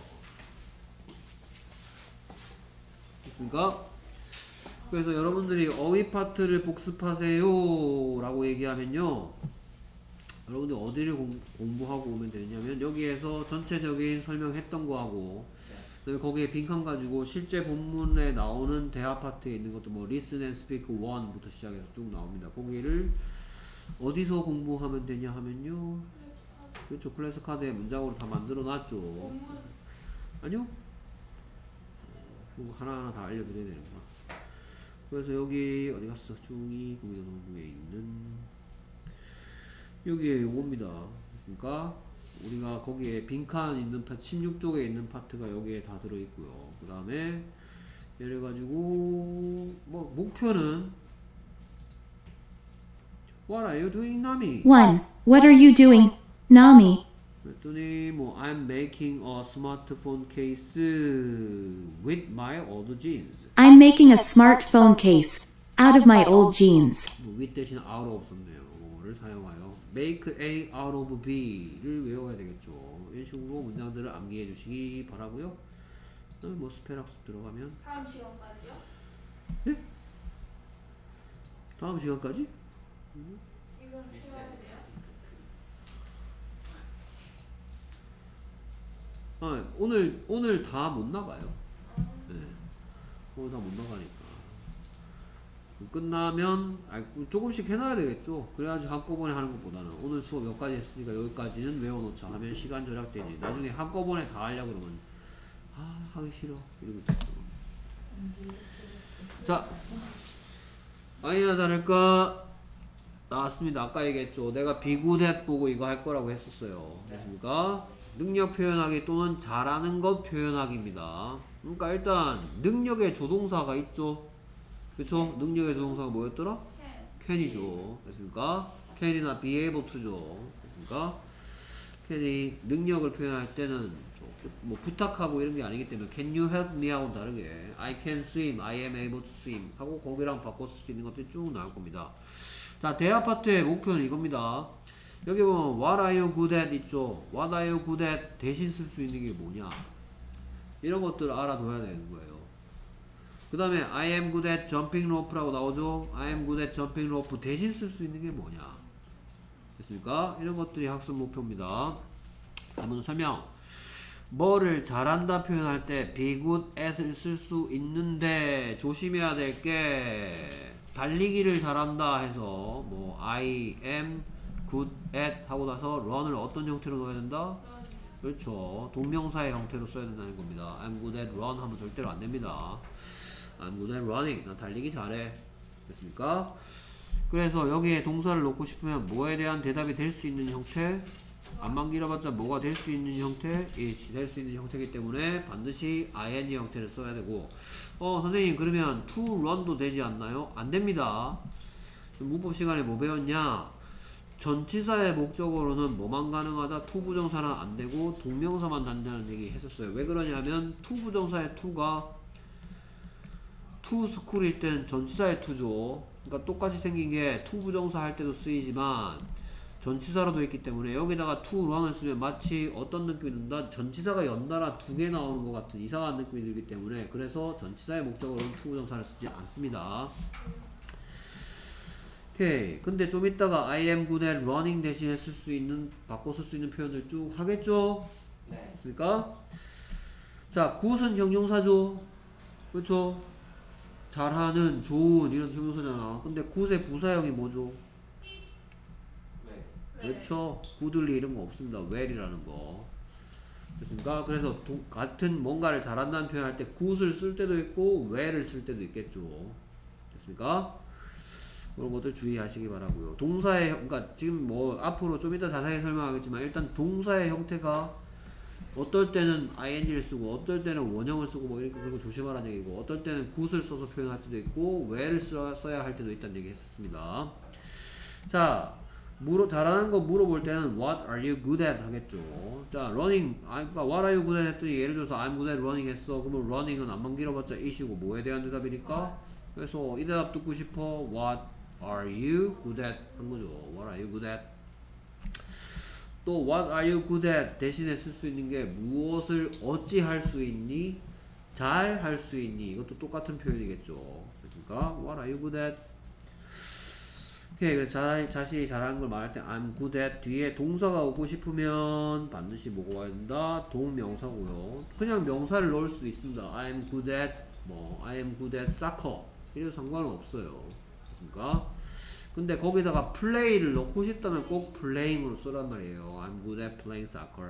됐습니까? 그래서 여러분들이 어휘 파트를 복습하세요 라고 얘기하면요 여러분들 어디를 공, 공부하고 오면 되냐면 여기에서 전체적인 설명했던 거하고 그다음에 거기에 빈칸 가지고 실제 본문에 나오는 대화 파트에 있는 것도 뭐 listen and speak one부터 시작해서 쭉 나옵니다. 거기를 어디서 공부하면 되냐 하면요 그렇죠. 클래스 카드에 문장으로 다 만들어 놨죠. 본문. 아니요 그거 하나하나 다 알려드려야 되는 거야. 그래서 여기 어디 갔어? 중이 공유노부에 있는 여기에 요겁니다. 그러니까 우리가 거기에 빈칸 있는 파트 십육 쪽에 있는 파트가 여기에 다 들어있고요. 그 다음에 예를 가지고 뭐 목표는 What are you doing, Nami? one. What are you doing, Nami? 그랬더니 뭐 I'm making a smartphone case with my old jeans. I'm making a smartphone case out of my old jeans. 뭐 with 대신 out of 썼네요. 를 사용하여 make A out of B를 외워야 되겠죠. 이런 식으로 문장들을 암기해 주시기 바라고요. 그다음에 뭐 스펠 학습 들어가면 다음 시간까지요? 네? 다음 시간까지? 이건 해야 돼요. 아 오늘 오늘 다 못 나가요. 네. 오늘 다 못 나가니까. 끝나면 아, 조금씩 해놔야 되겠죠. 그래야지 한꺼번에 하는 것보다는 오늘 수업 여기까지 했으니까 여기까지는 외워놓자 하면 시간 절약되지. 나중에 한꺼번에 다 하려고 그러면 아 하기 싫어 이러고 있겠어. 자 아니나 다를까 나왔습니다. 아까 얘기했죠. 내가 비구댓 보고 이거 할 거라고 했었어요. 됐습니까? 능력 표현하기 또는 잘하는 것 표현하기입니다. 그러니까 일단 능력의 조동사가 있죠. 그쵸? 능력의 조동사가 뭐였더라? can. can이죠. 됐습니까? can이나 be able to죠. 됐습니까? can이 능력을 표현할 때는 뭐 부탁하고 이런 게 아니기 때문에 can you help me 하고는 다르게 I can swim, I am able to swim 하고 거기랑 바꿔 쓸 수 있는 것들이 쭉 나올 겁니다. 자, 대화 파트의 목표는 이겁니다. 여기 보면 what are you good at 있죠. what are you good at 대신 쓸 수 있는 게 뭐냐 이런 것들을 알아둬야 되는 거예요. 그 그 다음에 I am good at jumping rope라고 나오죠. I am good at jumping rope 대신 쓸 수 있는 게 뭐냐 됐습니까? 이런 것들이 학습 목표입니다. 한번 설명. 뭐를 잘한다 표현할 때 be good at을 쓸 수 있는데 조심해야 될 게 달리기를 잘한다 해서 뭐 I am good at 하고 나서 run을 어떤 형태로 넣어야 된다? 그렇죠. 동명사의 형태로 써야 된다는 겁니다. I'm good at run 하면 절대로 안 됩니다. I'm good at running. 나 달리기 잘해. 됐습니까? 그래서 여기에 동사를 넣고 싶으면 뭐에 대한 대답이 될 수 있는 형태? 안만 길어봤자 뭐가 될 수 있는 형태? 될 수 있는 형태이기 때문에 반드시 ing 형태를 써야 되고 어 선생님 그러면 to run도 되지 않나요? 안 됩니다. 문법 시간에 뭐 배웠냐? 전치사의 목적어로는 뭐만 가능하다? to 부정사는 안 되고 동명사만 된다는 얘기 했었어요. 왜 그러냐면 to 부정사의 to가 to school일 땐 전치사의 to죠. 그러니까 똑같이 생긴 게 to 부정사 할 때도 쓰이지만 전치사로도 있기 때문에 여기다가 to run을 쓰면 마치 어떤 느낌이 든다? 전치사가 연달아 두 개 나오는 것 같은 이상한 느낌이 들기 때문에 그래서 전치사의 목적어로는 to 부정사를 쓰지 않습니다. 오케이. 근데 좀 이따가 I am good at running 대신에 쓸 수 있는 바꿔 쓸 수 있는 표현들 쭉 하겠죠? 네. 됐습니까? 자, good은 형용사죠. 그렇죠? 잘하는, 좋은 이런 형용사잖아. 근데 good의 부사형이 뭐죠? 네. 그렇죠. goodly 이런 거 없습니다. well이라는 거. 됐습니까? 그래서 도, 같은 뭔가를 잘한다는 표현할 때 good을 쓸 때도 있고 well을 쓸 때도 있겠죠. 됐습니까? 그런 것들 주의하시기 바라고요. 동사의 그러니까 지금 뭐 앞으로 좀 이따 자세히 설명하겠지만 일단 동사의 형태가 어떨 때는 ing를 쓰고 어떨 때는 원형을 쓰고 뭐 이렇게 그런 거 조심하라는 얘기고 어떨 때는 good을 써서 표현할 때도 있고 where를 써야 할 때도 있다는 얘기 했었습니다. 자, 물어 잘하는 거 물어볼 때는 what are you good at 하겠죠. 자, running 그러니까 what are you good at 했더니 예를 들어서 I'm good at running 했어. 그러면 running은 안만 길어봤자 it이고 뭐에 대한 대답이니까 그래서 이 대답 듣고 싶어. what are you good at 한 거죠. what are you good at 또 what are you good at 대신에 쓸 수 있는 게 무엇을 어찌 할 수 있니? 잘 할 수 있니? 이것도 똑같은 표현이겠죠. 그러니까 what are you good at? 오케이. 그래서 자, 자신이 잘하는 걸 말할 때 I'm good at 뒤에 동사가 오고 싶으면 반드시 뭐가 와야 된다? 동명사고요. 그냥 명사를 넣을 수도 있습니다. I'm good at 뭐 I am good at soccer 이래도 상관은 없어요. 그렇습니까? 근데 거기다가 play를 넣고 싶다면 꼭 playing으로 쓰란 말이에요. I'm good at playing soccer.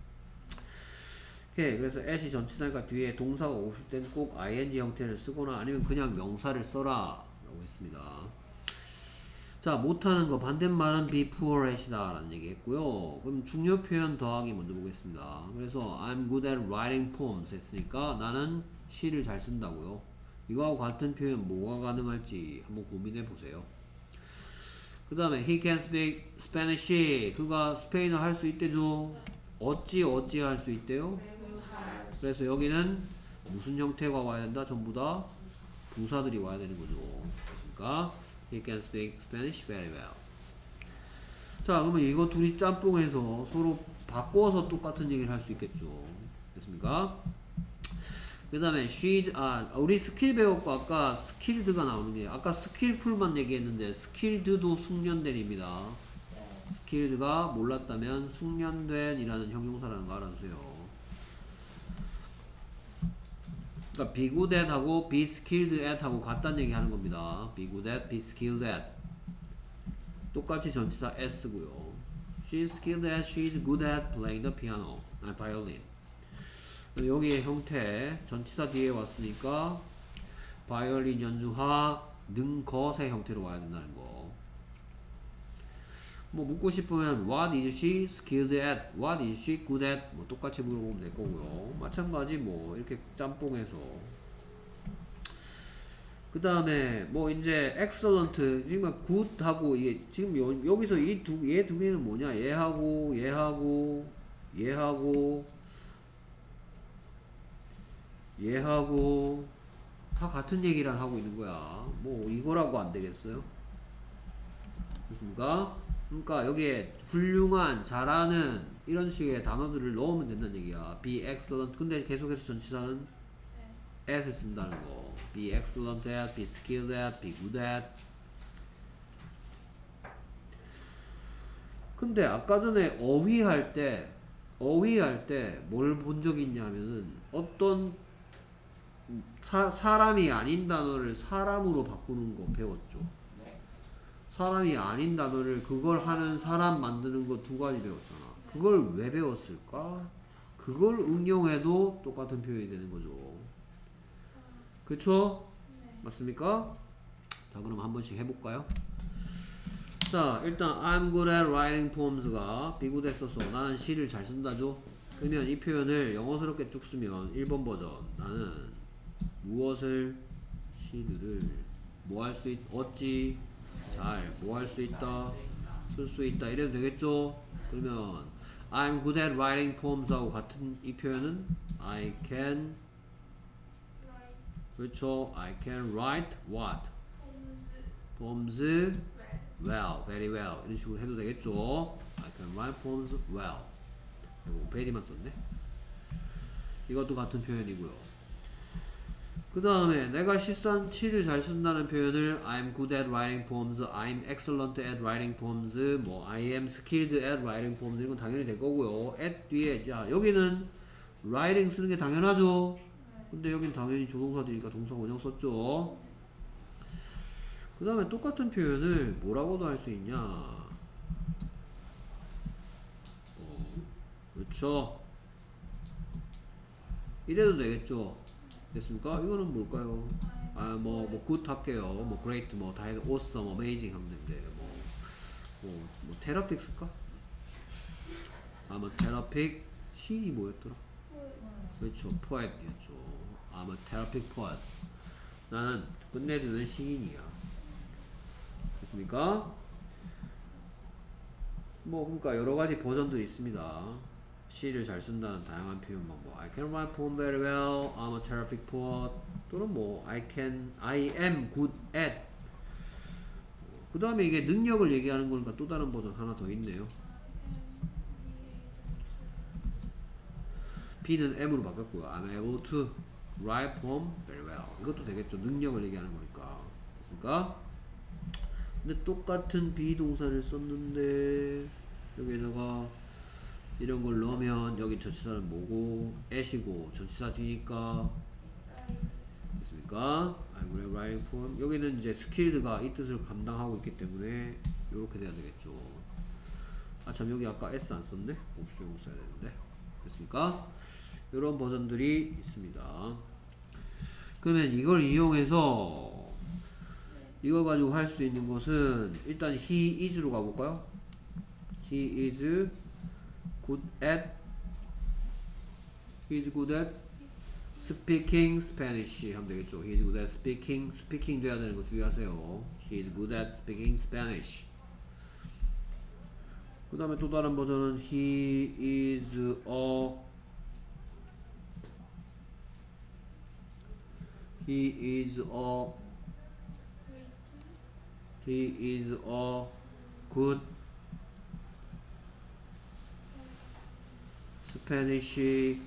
오케이. 그래서 at이 전치사니까 뒤에 동사가 오실 땐 꼭 ing 형태를 쓰거나 아니면 그냥 명사를 써라 라고 했습니다. 자, 못하는 거 반대말은 be poor at이다 라는 얘기 했고요. 그럼 중요 표현 더하기 먼저 보겠습니다. 그래서 I'm good at writing poems 했으니까 나는 시를 잘 쓴다고요. 이거하고 같은 표현 뭐가 가능할지 한번 고민해 보세요. 그 다음에 he can speak Spanish. 그가 스페인어 할 수 있대죠. 어찌 어찌 할 수 있대요? 그래서 여기는 무슨 형태가 와야 된다? 전부 다 부사들이 와야 되는 거죠. 그러니까 he can speak Spanish very well. 자, 그러면 이거 둘이 짬뽕해서 서로 바꿔서 똑같은 얘기를 할 수 있겠죠. 됐습니까? 그 다음에 she's 아 우리 스킬 배웠고 아까 skilled가 나오는 게 아까 skillful만 얘기했는데 skilled도 숙련된입니다. skilled가 몰랐다면 숙련된 이라는 형용사라는 거 알아두세요. 그러니까 be good at 하고 be skilled at 하고 같다는 얘기 하는 겁니다. be good at, be skilled at 똑같이 전치사 s고요. she's skilled at, she's good at playing the piano, 아 violin. 여기의 형태 전치사 뒤에 왔으니까 바이올린 연주하 능 것의 형태로 와야 된다는 거. 뭐 묻고 싶으면 what is she skilled at, what is she good at 뭐 똑같이 물어보면 될 거고요. 마찬가지 뭐 이렇게 짬뽕해서 그 다음에 뭐 이제 excellent 지금 good 하고 이게 지금 요, 여기서 이 두 얘 두 개는 뭐냐? 얘하고 얘하고 얘하고 얘하고 다 같은 얘기를 하고 있는 거야. 뭐 이거라고 안 되겠어요? 그렇습니까? 그러니까 여기에 훌륭한, 잘하는 이런 식의 단어들을 넣으면 된다는 얘기야. be excellent. 근데 계속해서 전치사는 at을 쓴다는 거. be excellent at, be skilled at, be good at. 근데 아까 전에 어휘할 때 어휘할 때 뭘 본 적이 있냐면은 어떤 사, 사람이 아닌 단어를 사람으로 바꾸는 거 배웠죠. 네. 사람이 아닌 단어를 그걸 하는 사람 만드는 거 두 가지 배웠잖아. 그걸 왜 배웠을까? 그걸 응용해도 똑같은 표현이 되는 거죠. 그쵸? 맞습니까? 자, 그럼 한 번씩 해볼까요? 자, 일단 I'm good at writing poems가 be good at 써서 나는 시를 잘 쓴다죠. 그러면 이 표현을 영어스럽게 쭉 쓰면 일 번 버전 나는 무엇을 시들을 뭐 할 수 있, 어찌 잘 뭐 할 수 있다 쓸 수 있다 이래도 되겠죠. 그러면 I'm good at writing poems 하고 같은 이 표현은 I can 그렇죠. I can write what? poems well, very well 이런 식으로 해도 되겠죠. I can write poems well. 그리고 very만 썼네. 이것도 같은 표현이고요. 그 다음에 내가 시산, 시를 잘 쓴다는 표현을 I'm good at writing poems, I'm excellent at writing poems, 뭐 I am skilled at writing poems 이건 당연히 될 거고요. at 뒤에 자 여기는 writing 쓰는 게 당연하죠. 근데 여긴 당연히 조동사들이니까 동사 원형 썼죠. 그 다음에 똑같은 표현을 뭐라고도 할 수 있냐. 어, 그렇죠. 이래도 되겠죠. 됐습니까? 이거는 뭘까요? 아, 뭐, 뭐, good 할게요. 뭐, great, 뭐, 다 해도 awesome, amazing 하면 되는데, 뭐, 뭐, 뭐, 테라픽 쓸까? 아, 뭐, 테라픽, 시인이 뭐였더라? 그렇죠. poet이었죠. 아, 뭐, 테라픽 poet. 나는 끝내주는 시인이야. 됐습니까? 뭐, 그러니까 여러 가지 버전도 있습니다. 시를 잘 쓴다는 다양한 표현 방법. I can write poem very well. I'm a terrific poet. 또는 뭐 I can, I am good at. 그 다음에 이게 능력을 얘기하는 거니까 또 다른 버전 하나 더 있네요. B는 M으로 바꿨고요. I'm able to write poem very well. 이것도 되겠죠. 능력을 얘기하는 거니까. 됐습니까? 근데 똑같은 비동사를 썼는데 여기에다가 이런 걸 넣으면 여기 전치사는 뭐고 at이고 전치사 뒤니까 됐습니까? I'm good at writing poem. 여기는 이제 skilled가 이 뜻을 감당하고 있기 때문에 이렇게 돼야 되겠죠. 아 참 여기 아까 s 안 썼네? 복수용 써야 되는데 됐습니까? 이런 버전들이 있습니다. 그러면 이걸 이용해서 이걸 가지고 할 수 있는 것은 일단 he is로 가볼까요? he is good at he is good at speaking Spanish 하면 되겠죠. he is good at speaking speaking 돼야 되는 거 주의하세요. he is good at speaking Spanish. 그 다음에 또 다른 버전은 he is a he is a he is a good Spanish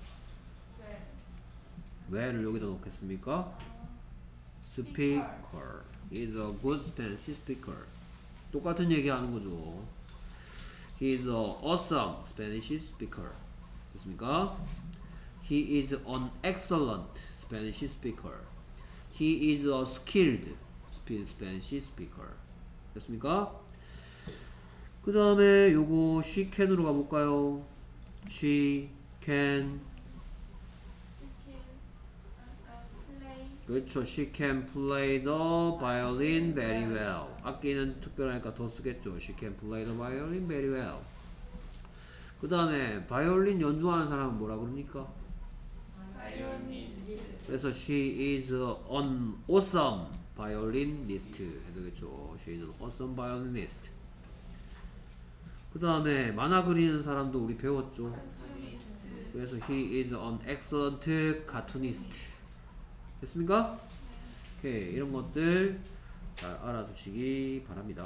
where를 여기다 놓겠습니까? speaker is a good Spanish speaker. 똑같은 얘기 하는 거죠. he is a awesome Spanish speaker. 됐습니까? he is an excellent Spanish speaker. he is a skilled Spanish speaker. 됐습니까? 그 다음에 요거 she can으로 가볼까요? she can 그렇죠. she can play the violin very well. 악기는 특별하니까 더 쓰겠죠. she can play the violin very well. 그 다음에 바이올린 연주하는 사람은 뭐라 그럽니까? 그래서 she is an awesome violinist 해도 되겠죠. she is an awesome violinist. 그 다음에 만화 그리는 사람도 우리 배웠죠. 그래서 he is an excellent cartoonist. 됐습니까? 오케이, 이런 것들 잘 알아두시기 바랍니다.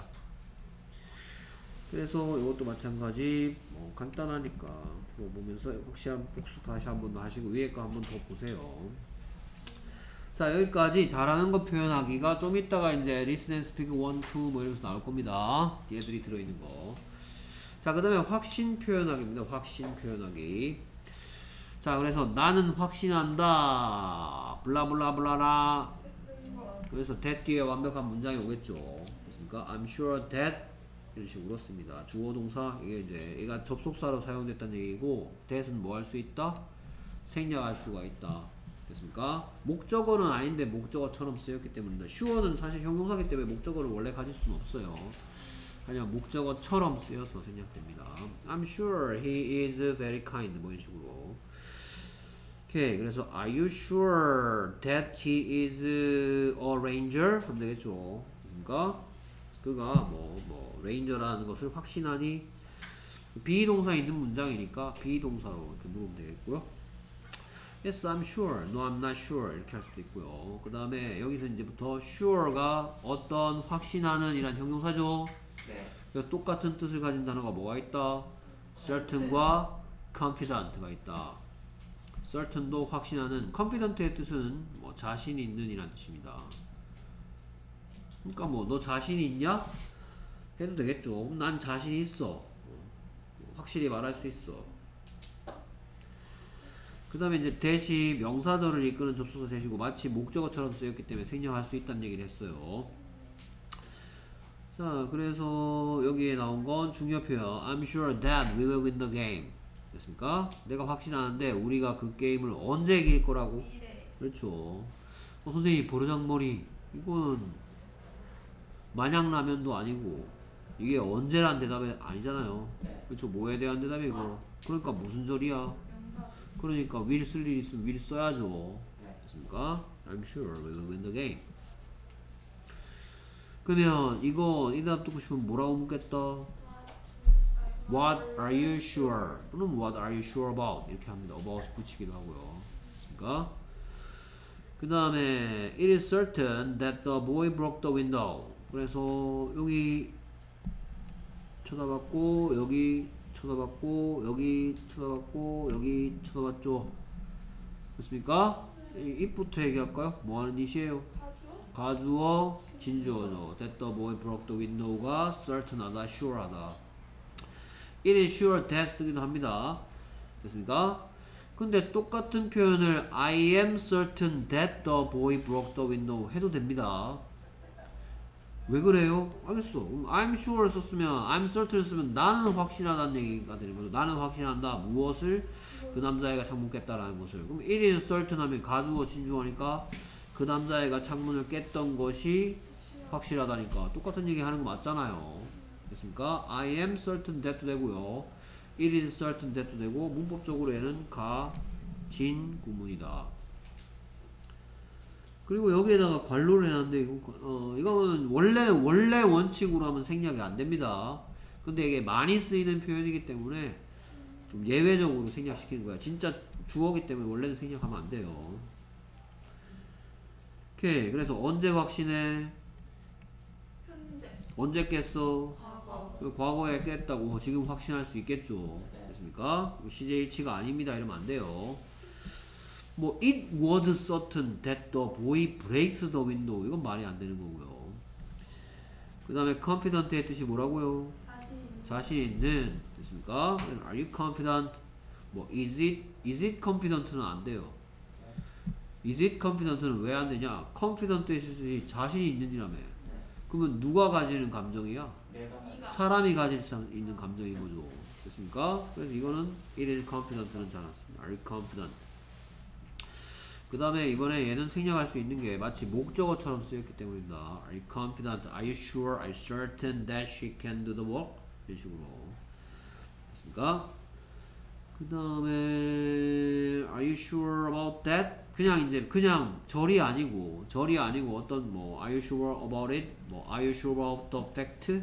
그래서 이것도 마찬가지 뭐 간단하니까 풀어보면서 혹시 한 복습 다시 한 번 더 하시고 위에 거 한 번 더 보세요. 자, 여기까지 잘하는 거 표현하기가 좀 이따가 이제 listen and speak 일, 이 뭐 이러면서 나올 겁니다. 얘들이 들어있는 거. 자, 그 다음에 확신 표현하기입니다. 확신 표현하기. 자, 그래서 나는 확신한다. 블라블라블라라. 그래서 that 뒤에 완벽한 문장이 오겠죠. 그렇습니까? I'm sure that 이런 식으로 씁니다. 주어 동사 이게 이제 얘가 접속사로 사용됐다는 얘기고 that은 뭐 할 수 있다? 생략할 수가 있다. 됐습니까? 목적어는 아닌데 목적어처럼 쓰였기 때문입니다. sure는 사실 형용사기 때문에 목적어를 원래 가질 수는 없어요. 그냥 목적어처럼 쓰여서 생략됩니다. I'm sure he is very kind 뭐 이런 식으로. 오케이. 그래서 are you sure that he is a ranger? 그럼 되겠죠. 그러니까 그가 뭐, 뭐 레인저라는 것을 확신하니 비동사 있는 문장이니까 비동사로 이렇게 물으면 되겠고요. Yes, I'm sure. No, I'm not sure. 이렇게 할 수도 있고요. 그 다음에 여기서 이제부터 sure가 어떤 확신하는 이란 형용사죠. 네. 그래서 똑같은 뜻을 가진 단어가 뭐가 있다? certain과 confident가 있다. certain도 확신하는, confident의 뜻은 뭐 자신 있는 이란 뜻입니다. 그러니까 뭐 너 자신 있냐? 해도 되겠죠. 난 자신 있어. 확실히 말할 수 있어. 그 다음에 이제 대시 명사절을 이끄는 접속사 대시고 마치 목적어처럼 쓰였기 때문에 생략할 수 있다는 얘기를 했어요. 자, 그래서 여기에 나온 건 중요 표현 I'm sure that we will win the game. 됐습니까? 내가 확신하는데 우리가 그 게임을 언제 이길 거라고? 미래. 그렇죠. 어, 선생님 버르장머리 이건 마냥라면도 아니고 이게 언제란 대답이 아니잖아요. 네. 그렇죠. 뭐에 대한 대답이고. 그러니까 무슨 절이야? 명사. 그러니까 will 쓸 일 있으면 will 써야죠. 네. 됐습니까? I'm sure we will win the game. 그러면 이거 이 대답 듣고 싶으면 뭐라고 묻겠다? What are you sure? 또는 What are you sure about? 이렇게 합니다. about 붙이기도 하고요. 됐습니까? 그 다음에 It is certain that the boy broke the window. 그래서 여기 쳐다봤고 여기 쳐다봤고 여기 쳐다봤고 여기 쳐다봤죠. 됐습니까? 이 it부터 얘기할까요? 뭐하는 짓이에요? 가주. 가주어 진주어죠. That the boy broke the window가 certain하다, sure하다. It is sure that 쓰기도 합니다. 됐습니까? 근데 똑같은 표현을 I am certain that the boy broke the window 해도 됩니다. 왜 그래요? 알겠어. 그럼 I'm sure 썼으면 I'm certain 쓰면 나는 확신하다는 얘기가 되는 거죠. 나는 확신한다. 무엇을? 그 남자애가 창문 깼다라는 것을. 그럼 it is certain 하면 가주어 진주어니까 그 남자애가 창문을 깼던 것이 확실하다니까 똑같은 얘기 하는 거 맞잖아요. 됐습니까? I am certain that도 되고요. It is certain that도 되고 문법적으로 얘는 가, 진 구문이다. 그리고 여기에다가 관로를 해놨는데 이거, 어, 이거는 원래 원래 원칙으로 하면 생략이 안 됩니다. 근데 이게 많이 쓰이는 표현이기 때문에 좀 예외적으로 생략시키는 거야. 진짜 주어기 때문에 원래는 생략하면 안 돼요. 오케이. 그래서 언제 확신해? 현재. 언제 깼어? 과거. 과거에 깼다고 지금 확신할 수 있겠죠. 됐습니까? 씨제이에이치가 아닙니다. 이러면 안 돼요. 뭐 it was certain that the boy breaks the window 이건 말이 안 되는 거고요. 그 다음에 confident의 뜻이 뭐라고요? 자신. 자신 있는. 됐습니까? Are you confident? 뭐 is it is it confident는 안 돼요. is it confident는 왜 안 되냐? confident의 뜻이 자신이 있는이라며. 그러면 누가 가지는 감정이야? 내가 네가. 사람이 가질 수 있는 감정인 거죠. 됐습니까? 그래서 이거는 it is confident는 잘 않습니다. Are you confident? 그 다음에 이번에 얘는 생략할 수 있는 게 마치 목적어처럼 쓰였기 때문입니다. Are you confident? Are you sure? Are you certain that she can do the work? 이런 식으로. 됐습니까? 그 다음에 Are you sure about that? 그냥 이제 그냥 절이 아니고 절이 아니고 어떤 뭐 Are you sure about it? 뭐 Are you sure about the fact?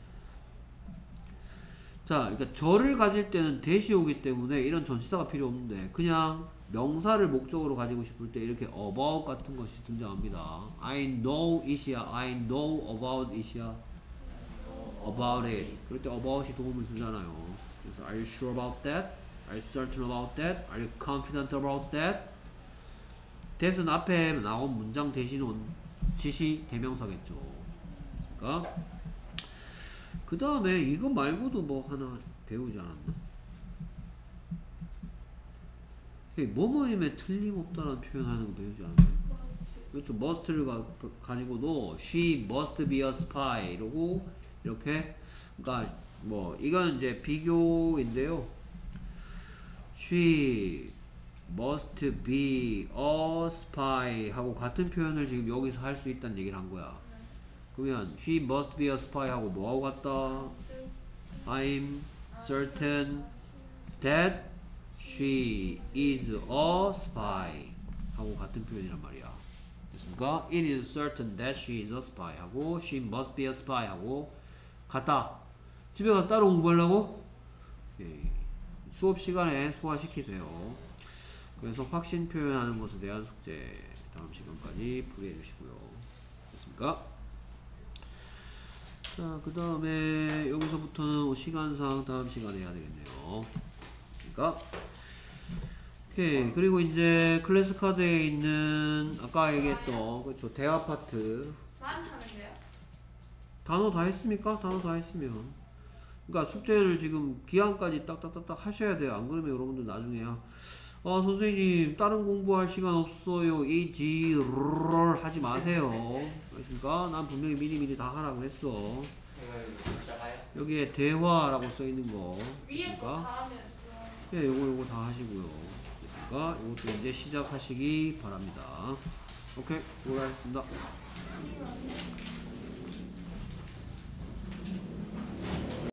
자, 그러니까 절을 가질 때는 대시 오기 때문에 이런 전치사가 필요 없는데 그냥 명사를 목적으로 가지고 싶을 때 이렇게 about 같은 것이 등장합니다. I know it이야. I know about it이야. about it. 그럴 때 about이 도움을 주잖아요. 그래서 are you sure about that? Are you certain about that? Are you confident about that? that은 앞에 나온 문장 대신 온 지시 대명사겠죠. 그러니까 그 다음에 이거 말고도 뭐 하나 배우지 않았나? 뭐뭐임에 틀림없다라는 표현하는 거 배우지 않았나요? 그렇죠. must를 가, 가지고도 she must be a spy 이러고 이렇게 그러니까 뭐 이건 이제 비교인데요. she must be a spy 하고 같은 표현을 지금 여기서 할 수 있다는 얘기를 한 거야. 그러면 she must be a spy 하고 뭐하고 같다? I'm certain that she is a spy 하고 같은 표현이란 말이야. 됐습니까? It is certain that she is a spy 하고 she must be a spy 하고 같다. 집에 가서 따로 공부하려고? 예. 수업 시간에 소화시키세요. 그래서 확신 표현하는 것에 대한 숙제 다음 시간까지 풀이해 주시고요. 됐습니까? 자, 그 다음에 여기서부터는 시간상 다음 시간에 해야 되겠네요. 됐습니까? 오케이. 그리고 이제 클래스 카드에 있는 아까 얘기했던 그렇죠. 대화 파트 많다는데요? 단어 다 했습니까? 단어 다 했으면 그러니까 숙제를 지금 기한까지 딱딱딱딱 하셔야 돼요. 안 그러면 여러분들 나중에야 아 선생님 다른 공부할 시간 없어요 이지 하지 마세요. 그러니까 난 분명히 미리미리 다 하라 그랬어. 제가 이거 작아요? 여기에 대화라고 써있는 거 위에 거 그러니까 다 하면 예, 요거 요거 다 하시고요. 그러니까 이것도 이제 시작하시기 바랍니다. 오케이, 수고하셨습니다.